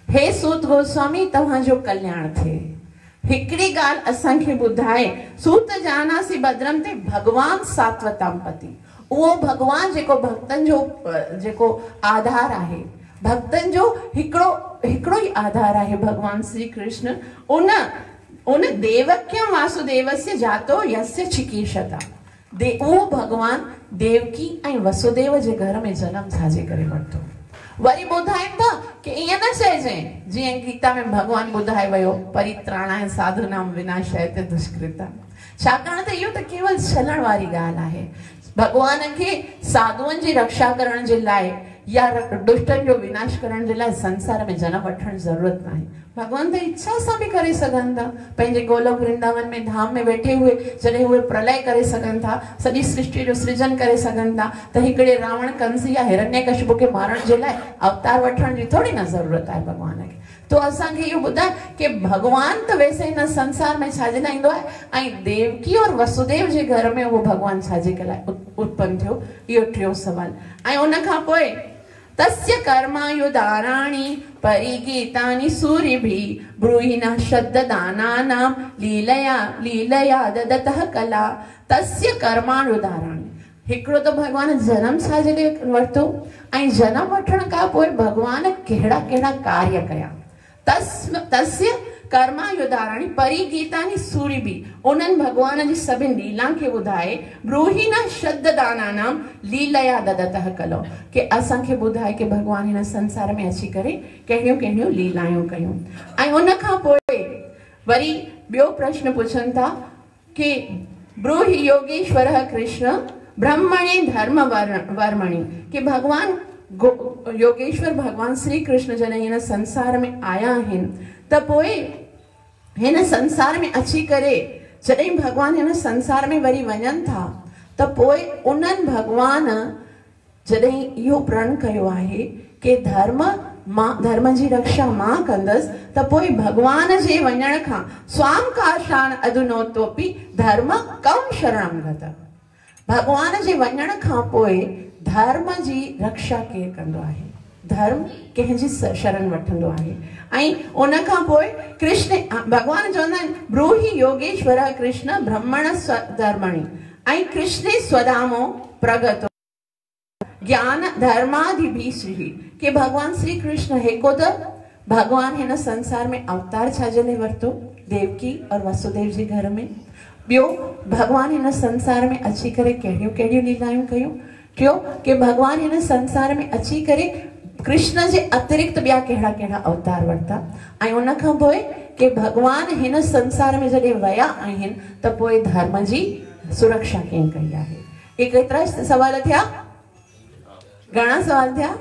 हे सूत गोस्वामी तव्हांजो कल्याण थे। हिकड़ी गाल असां खे ॿुधाए, सूत जानासी भद्रम ते भगवान सात्वताम पति, वो भगवान जेको भक्तन जो जेको आधार आहे, भक्तन जो हिकड़ो हिकड़ो ही आधार आहे भगवान श्री कृष्ण। उन उन देवक्यम वासुदेवस्य जातो यस्य चिकीर्षता, दे वो भगवान देवकी ऐं वसुदेव जे घर में जन्म छाजे करे वरतो। वरी ॿुधाइनि था कि ईअं न चइजे जीअं गीता में भगवान ॿुधाए वियो परित्राणाय साधूनाम विनाशाय ते दुष्कृता, छाकाणि त इहो त केवल छलण वारी ॻाल्हि आहे। भगवान खे साधुअनि जी रक्षा करण जे लाइ या दुष्टन जो विनाश करण जे लाइ संसार में जन्म वठण जरूरत नाहे। भगवान त इच्छा सां भी करे सघनि था, पंहिंजे गोलोक वृंदावन में धाम में वेठे हुए जॾहिं उहे प्रलय करे सघनि था, सॼी सृष्टि जो सृजन करे सघनि था, त हिकिड़े रावण कंस या हिरण्यकशिपु खे मारण जे लाइ अवतार वठण जी थोड़ी न जरूरत आहे भगवान खे। तो असांखे इहो ॿुधाए कि भगवान त वैसे हिन संसार में छाजे लाइ ईंदो आहे ऐं देवकी और वसुदेव जे घर में उहो भगवान छाजे लाइ उत्पन्न थियो, इहो टियों सवाल। ऐं उन खां पोइ तस्य कर्मायुधाराणि परिगीतानि सूरिभिः ब्रूहिणः श्रद्धदानानां लीलया लीलया ददतः कला। तस्य कर्मायुधाराणि, हिकिड़ो त भगवान जन्म छाजे लाइ वरितो ऐं जन्म वठण खां पोइ भगवान कहिड़ा कहिड़ा कार्य कया। तस् तस्य कर्मायुधाराणि परिगीतानि सूरिभिः, उन्हनि भगवान जी सभिनी लीला खे ॿुधाए ब्रूहिणः श्रद्धदानानां लीलया ददतः कलो, कि असांखे ॿुधाए कि भगवान हिन संसार में अची करे कहिड़ियूं कहिड़ियूं लीलायूं कयूं। ऐं उन खां पोइ वरी ॿियो प्रश्न पुछनि था कि ब्रूहि योगेश्वरः कृष्ण ब्रह्मणे धर्म वर्मणि, कि भगवान योगेश्वर भगवान श्री कृष्ण जॾहिं हिन संसार में आया आहिनि त पोइ हिन संसार में अची करे जॾहिं भगवान हिन संसार में वरी वञनि था त पोइ उन्हनि भगवान जॾहिं इहो प्रण कयो आहे कि धर्म मां धर्म जी रक्षा मां कंदसि, त पोइ भगवान जे वञण खां स्वाम काशान अधुनोतोपि धर्म कम शरणम गत, भगवान जे वञण खां पोइ धर्म जी रक्षा केरु कंदो आहे, धर्म कंहिंजी शरण वठंदो आहे। ऐं उन खां पोइ कृष्ण भगवान चवंदा आहिनि ब्रूहि योगेश्वर कृष्ण ब्रह्मण स्वधर्मणि ऐं कृष्णे स्वधामो प्रगतो ज्ञान धर्मादिभिः श्री, कि भगवान श्री कृष्ण हिकु त भगवान हिन संसार में अवतार छाजे लाइ वरितो देवकी और वसुदेव जे घर में, ॿियो भगवान हिन संसार में अची करे कहिड़ियूं कहिड़ियूं लीलायूं कयूं, टियों कि भगवान हिन संसार में अची करे कृष्ण जे अतिरिक्त ॿिया कहिड़ा कहिड़ा अवतार वरिता, ऐं उन खां पोइ कि भगवान हिन संसार में जॾहिं विया आहिनि त पोइ धर्म जी सुरक्षा कीअं कई आहे। हे केतिरा सवाल थिया, घणा सवाल थिया?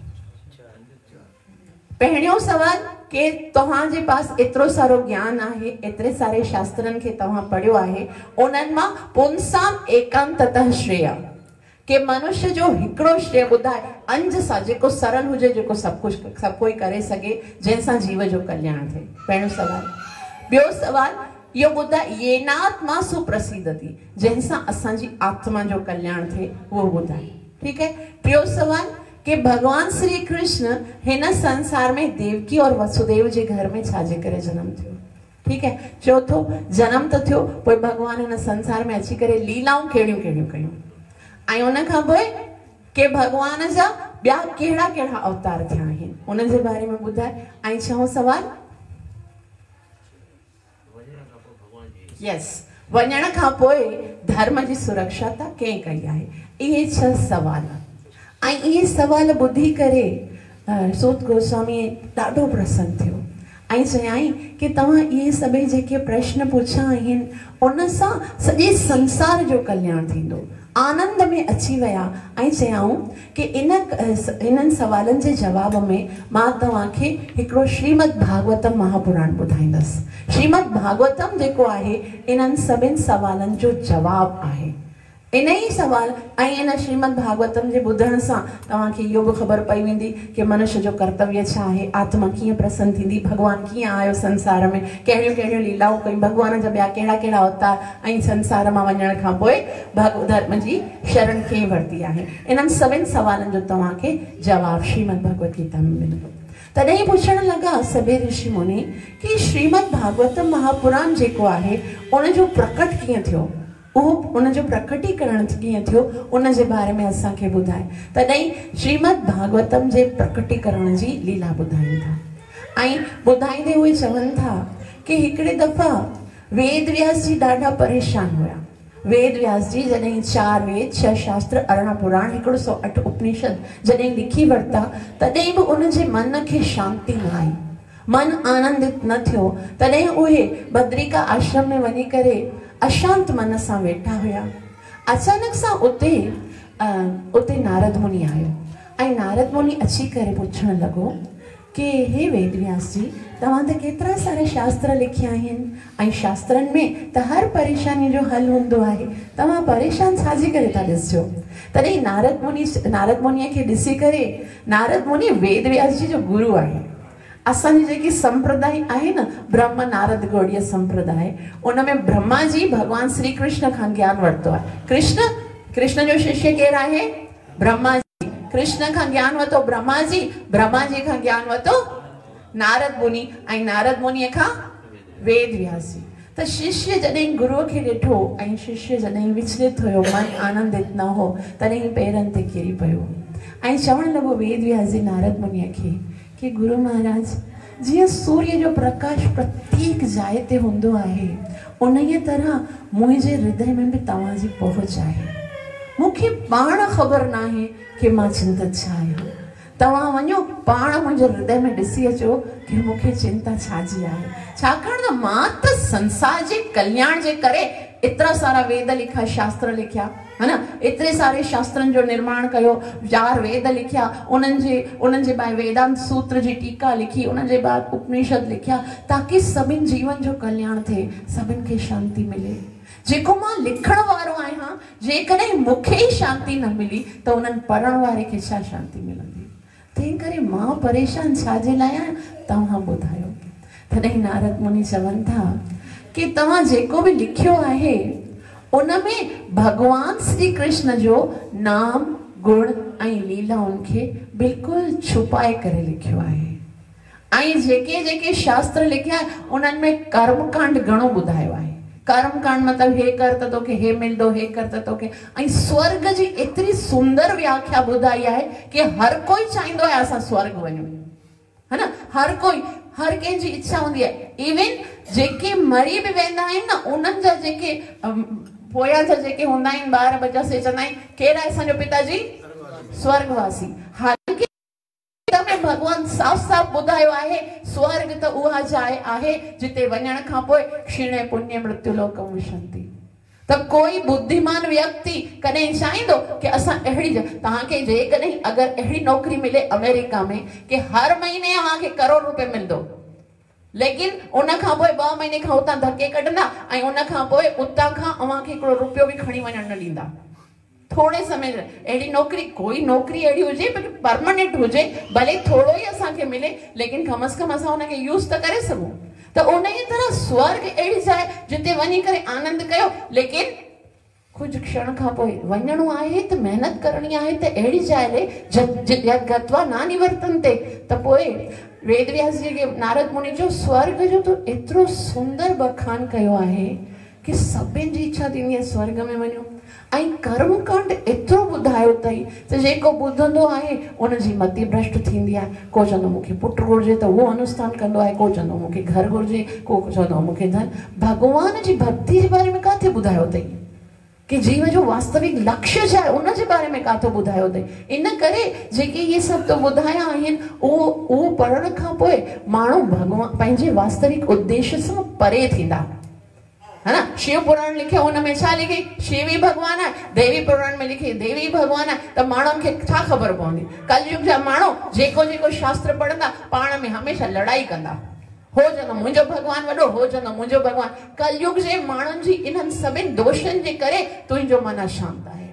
पहिरियों सवाल कि तव्हांजे पास एतिरो सारो ज्ञान आहे, एतिरे सारे शास्त्रनि खे तव्हां पढ़ियो आहे, उन्हनि मां पुंसाम एकांततः श्रेय, कि मनुष्य जो हिकिड़ो श्रेय ॿुधाए अंज सां जेको सरल हुजे, जेको सभु कुझु सभु कोई करे सघे, जंहिंसां जीव जो कल्याण थिए। पहिरियों सवाल। ॿियो सवाल इहो ॿुधाए येनात्मा सुप्रसिद्धति, जंहिंसां असांजी आत्मा जो कल्याण थिए उहो ॿुधाए। ठीकु है। टियों सवाल कि भगवान श्री कृष्ण हिन संसार में देवकी और वसुदेव जे घर में छाजे करे जन्म थियो। ठीक है। चौथो जन्म तो थियो, पोइ भगवान हिन संसार में अची करे लीलाऊं कहिड़ियूं कहिड़ियूं कयूं, ऐं उन खां पोइ के भगवान जा ॿिया कहिड़ा कहिड़ा अवतार थिया आहिनि उन जे बारे में ॿुधाए। ऐं छहों सवाल यस वञण खां पोइ धर्म जी सुरक्षा त कंहिं कई आहे। इहे छह सवाल, ऐं इहे सवाल ॿुधी करे सूत गोस्वामी ॾाढो प्रसन्न थियो ऐं चयाई कि तव्हां इहे सभई जेके प्रश्न पुछा आहिनि उन सां सॼे संसार जो कल्याण थींदो। आनंद में अची विया ऐं चयाऊं कि इन इन्हनि सवालनि जे जवाब में मां तव्हांखे हिकिड़ो श्रीमद भागवतम महापुराण ॿुधाईंदसि। श्रीमद भागवतम जेको आहे इन्हनि सभिनि सवालनि जो जवाब आहे। इन ही सवाल ऐं इन श्रीमद भागवतम जे ॿुधण सां तव्हांखे इहो बि ख़बर पई वेंदी कि मनुष्य जो कर्तव्य छा आहे, आत्मा कीअं प्रसन्न थींदी, भगवान कीअं आयो संसार में, कहिड़ियूं कहिड़ियूं लीलाऊं कयूं, भगवान जा ॿिया कहिड़ा कहिड़ा अवतार, ऐं संसार मां वञण खां पोइ भग धर्म जी शरण कीअं वरिती आहे। इन्हनि सभिनि सवालनि जो तव्हांखे जवाब श्रीमद भगवत गीता में मिलंदो। तॾहिं पुछण लगा सभे ऋषि मुनि कि श्रीमद भागवतम महापुराण जेको आहे उन जो प्रकट कीअं थियो, उहो उन जो प्रकटीकरण कीअं थियो, उन जे बारे में असांखे ॿुधाए। तॾहिं श्रीमद भागवतम जे प्रकटीकरण जी लीला ॿुधाइनि था ऐं ॿुधाईंदे उहे चवनि था कि हिकिड़े दफ़ा वेद व्यास जी ॾाढा परेशान हुया। वेद व्यास जी जॾहिं चार वेद, छह शास्त्र, अरिड़हं पुराण, हिकिड़ो सौ अठ उपनिषद जॾहिं लिखी वरिता तॾहिं बि उन जे मन खे शांति न आई, मन आनंदित न थियो। तॾहिं उहे बद्रिका आश्रम में वञी करे अशांत मन सां वेठा हुया। अचानक सां उते उते नारद मुनि आयो ऐं नारद मुनि अची करे पुछण लॻो कि हे वेद व्यास जी, तव्हां त केतिरा सारा शास्त्र लिखिया आहिनि ऐं शास्त्रनि में त हर परेशानी जो हल हूंदो आहे, तव्हां परेशान छाजे करे था ॾिसिजो। तॾहिं नारद मुनि नारद मुनीअ खे ॾिसी करे, नारद मुनि वेद व्यास जी जो गुरु आहे। असांजी जेकी संप्रदाय आहे न, ब्रह्म नारद गौड़ीय संप्रदाय, उन में ब्रह्मा जी भगवान श्री कृष्ण खां ज्ञान वरितो आहे। कृष्ण कृष्ण जो शिष्य केरु आहे? ब्रह्मा जी। कृष्ण खां ज्ञान वरितो ब्रह्मा जी, ब्रह्मा जी खां ज्ञान वरितो नारद मुनि ऐं नारद मुनीअ खां वेद व्यास जी। त शिष्य जॾहिं गुरुअ खे ॾिठो ऐं शिष्य जॾहिं विचलित हुयो, मन आनंदित न हो, तॾहिं पेरनि ते किरी पियो ऐं चवणु लॻो वेद व्यास जी नारद मुनीअ खे कि गुरु महाराज, जीअं सूर्य जो प्रकाश प्रत्येक जाइ ते हूंदो आहे, उन ई तरह मुंहिंजे हृदय में बि तव्हांजी पहुच आहे। मूंखे पाण ख़बर न आहे कि मां चिंतित छा आहियां। तव्हां वञो पाण मुंहिंजे हृदय में ॾिसी अचो कि मूंखे चिंता छाजी आहे। छाकाणि त मां त संसार जे कल्याण जे करे एतिरा सारा वेद लिखा, शास्त्र लिखिया, है न, एतिरे सारे शास्त्रनि जो निर्माण कयो, चार वेद लिखिया, उन्हनि जे उन्हनि जे बाद वेदांत सूत्र जी टीका लिखी, उन्हनि जे बाद उपनिषद लिखिया, ताकि सभिनि जीवन जो कल्याण थिए, सभिनि खे शांति मिले। जेको मां लिखण वारो आहियां, जेकॾहिं मूंखे ई शांति न मिली त उन्हनि पढ़ण वारे खे छा शांति मिलंदी। तंहिं करे मां परेशान छाजे लाइ आहियां, तव्हां ॿुधायो। तॾहिं नारद मुनि चवनि था कि तव्हां जेको बि लिखियो आहे उन में भगवान श्री कृष्ण जो नाम, गुण ऐं लीलाउनि खे बिल्कुलु छुपाए करे लिखियो आहे ऐं जेके जेके शास्त्र लिखिया उन्हनि में कर्मकांड घणो ॿुधायो आहे। कर्मकांड मतलब हे कर त तोखे हे मिलंदो, हे कर त तोखे, ऐं स्वर्ग जी एतिरी सुंदर व्याख्या ॿुधाई आहे कि हर कोई चाहींदो आहे असां स्वर्ग वञूं, है न। हर कोई, हर कंहिंजी इच्छा हूंदी आहे। इवन जेके मरी बि वेंदा आहिनि न, उन्हनि जा जेके पोयां जा जेके हूंदा आहिनि ॿार बच्चा, से चवंदा आहिनि केरु आहे असांजो पिताजी? स्वर्गवासी। हालांकि में भगवान साफ साफ ॿुधायो आहे स्वर्ग त उहा जाइ आहे जिते वञण खां पोइ क्षीणे पुण्य मृत्यु लोकम विशंति। त कोई बुद्धिमान व्यक्ति कॾहिं चाहींदो कि असां अहिड़ी, तव्हांखे जेकॾहिं अगरि अहिड़ी नौकरी मिले अमेरिका में कि हर महीने तव्हांखे करोड़ रुपए मिलंदो, लेकिन उन खां पोइ ॿ महीने खां उतां धके कढंदा ऐं उन खां पोइ उतां खां अव्हांखे हिकिड़ो रुपयो बि खणी वञण न ॾींदा। थोड़े समय अहिड़ी नौकरी, कोई नौकरी अहिड़ी हुजे परमानेंट हुजे, भले थोड़ो ई असांखे मिले, लेकिन कम अज कम असां उनखे यूज़ त करे सघूं। त उन ई तरह स्वर्ग अहिड़ी जाइ जिते वञी करे आनंद कयो, लेकिन कुछ क्षण खां पोइ वञणो आहे त महिनत करणी आहे। त अहिड़ी जाइ ॾे गत्वा न निवर्तन्ते। त पोइ वेद व्यास जी खे नारद मुनि जो स्वर्ग जो तो एतिरो सुंदर बखान कयो आहे कि सभिनि जी इच्छा थींदी आहे स्वर्ग में वञो। ऐं कर्मकांड एतिरो ॿुधायो अथई त जेको ॿुधंदो आहे उनजी मति भ्रष्ट थींदी आहे। को चवंदो मूंखे पुटु घुरिजे त उहो अनुष्ठान कंदो आहे, को चवंदो मूंखे घर घुरिजे, को चवंदो मूंखे धन। भगवान जी भक्ति जे बारे में किथे ॿुधायो अथई कि जीवन जो वास्तविक लक्ष्य छा आहे, उन जे बारे में किथे ॿुधायो अथई। इन करे जेके इहे सभु तो ॿुधाया आहिनि, उहो उहो पढ़ण खां पोइ माण्हू भगवान पंहिंजे वास्तविक उद्देश्य सां परे थींदा, है ना। शिव पुराण लिखे, उनमें छा लिखे? शिव ही भगवान है। देवी पुराण में लिखे देवी भगवान है। त माण्हुनि खे छा ख़बर पवंदी? कलयुग जा माण्हू जेको जेको शास्त्र पढ़ंदा पाण में हमेशा लड़ाई कंदा। हो चवंदो मुंहिंजो भगवान वॾो, हो चवंदो मुंहिंजो भगवान। कलयुग जे माण्हुनि जी इन्हनि सभिनि दोषनि जे करे तुंहिंजो मन अशांत आहे।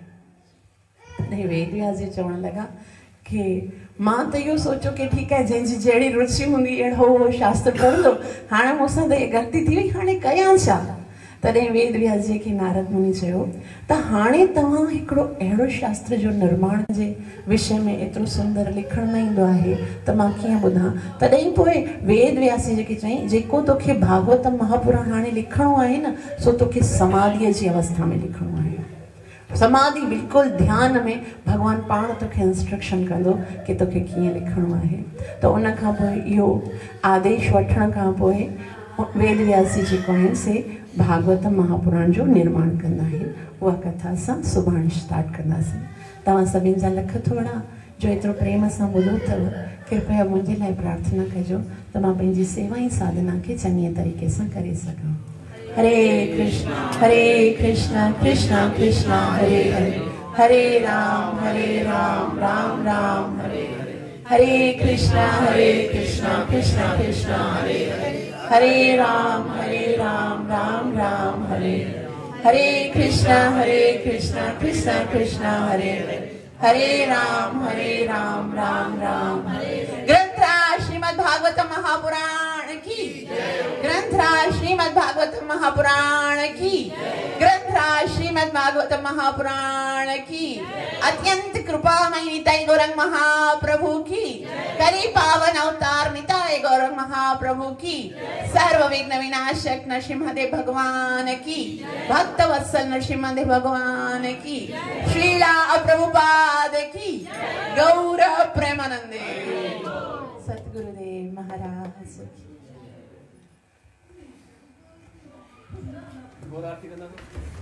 तॾहिं वेद व्यास जी चवणु लॻा कि मां त इहो सोचो कि ठीकु आहे, जंहिंजी जहिड़ी रुचि हूंदी अहिड़ो हो शास्त्र पढ़ंदो। हाणे मूंसां त इहा ग़लती थी वई, हाणे कयां छा? तॾहिं वेद व्यास जी खे नारद मुनि चयो त हाणे तव्हां हिकिड़ो अहिड़ो शास्त्र जो निर्माण जे विषय में एतिरो सुंदर लिखण न ईंदो आहे त मां कीअं ॿुधां। तॾहिं पोइ वेद व्यास जी जेके चई जेको तोखे भागवतम महापुराण हाणे लिखणो आहे न सो तोखे समाधीअ जी अवस्था में लिखणो आहे। समाधि बिल्कुलु ध्यान में भगवान पाण तोखे इंस्ट्रक्शन कंदो कि तोखे कीअं लिखणो आहे। त उन खां पोइ इहो आदेश वठण खां पोइ वेद व्यास जी जेको आहिनि से भागवतम महापुराण जो निर्माण कंदा आहिनि। उहा कथा असां सुभाणे स्टार्ट कंदासीं। तव्हां सभिनि जा लख थोड़ा जो एतिरो प्रेम सां ॿुधो अथव, कृपया मुंहिंजे लाइ प्रार्थना कजो त मां पंहिंजी सेवा ऐं साधना खे चङीअ तरीक़े सां करे सघां। हरे कृष्ण हरे कृष्ण कृष्ण कृष्ण हरे हरे, हरे राम हरे राम राम राम हरे हरे, हरे कृष्ण हरे कृष्ण कृष्ण कृष्ण हरे हरे, हरे राम हरे राम राम राम हरे हरे, हरे कृष्ण हरे कृष्ण कृष्ण कृष्ण हरे हरे, हरे राम हरे राम राम राम हरे। ग्रंथराज श्रीमद् भागवत महापुराण की, ग्रंथराज श्रीमद् भागवत महापुराण की, ग्रंथराज श्रीमद् भागवत महापुराण की, अत्यंत कृपामयी निताई गौरंग महाप्रभु की, कली पावन अवतार निताई गौरंग महाप्रभु की, सर्व विघ्न विनाशक नरसिंहदेव भगवान की, भक्त वत्सल नरसिंहदेव भगवान की, श्रीला प्रभुपाद की, गौर प्रेमानंदे, सतगुरुदेव महाराज की।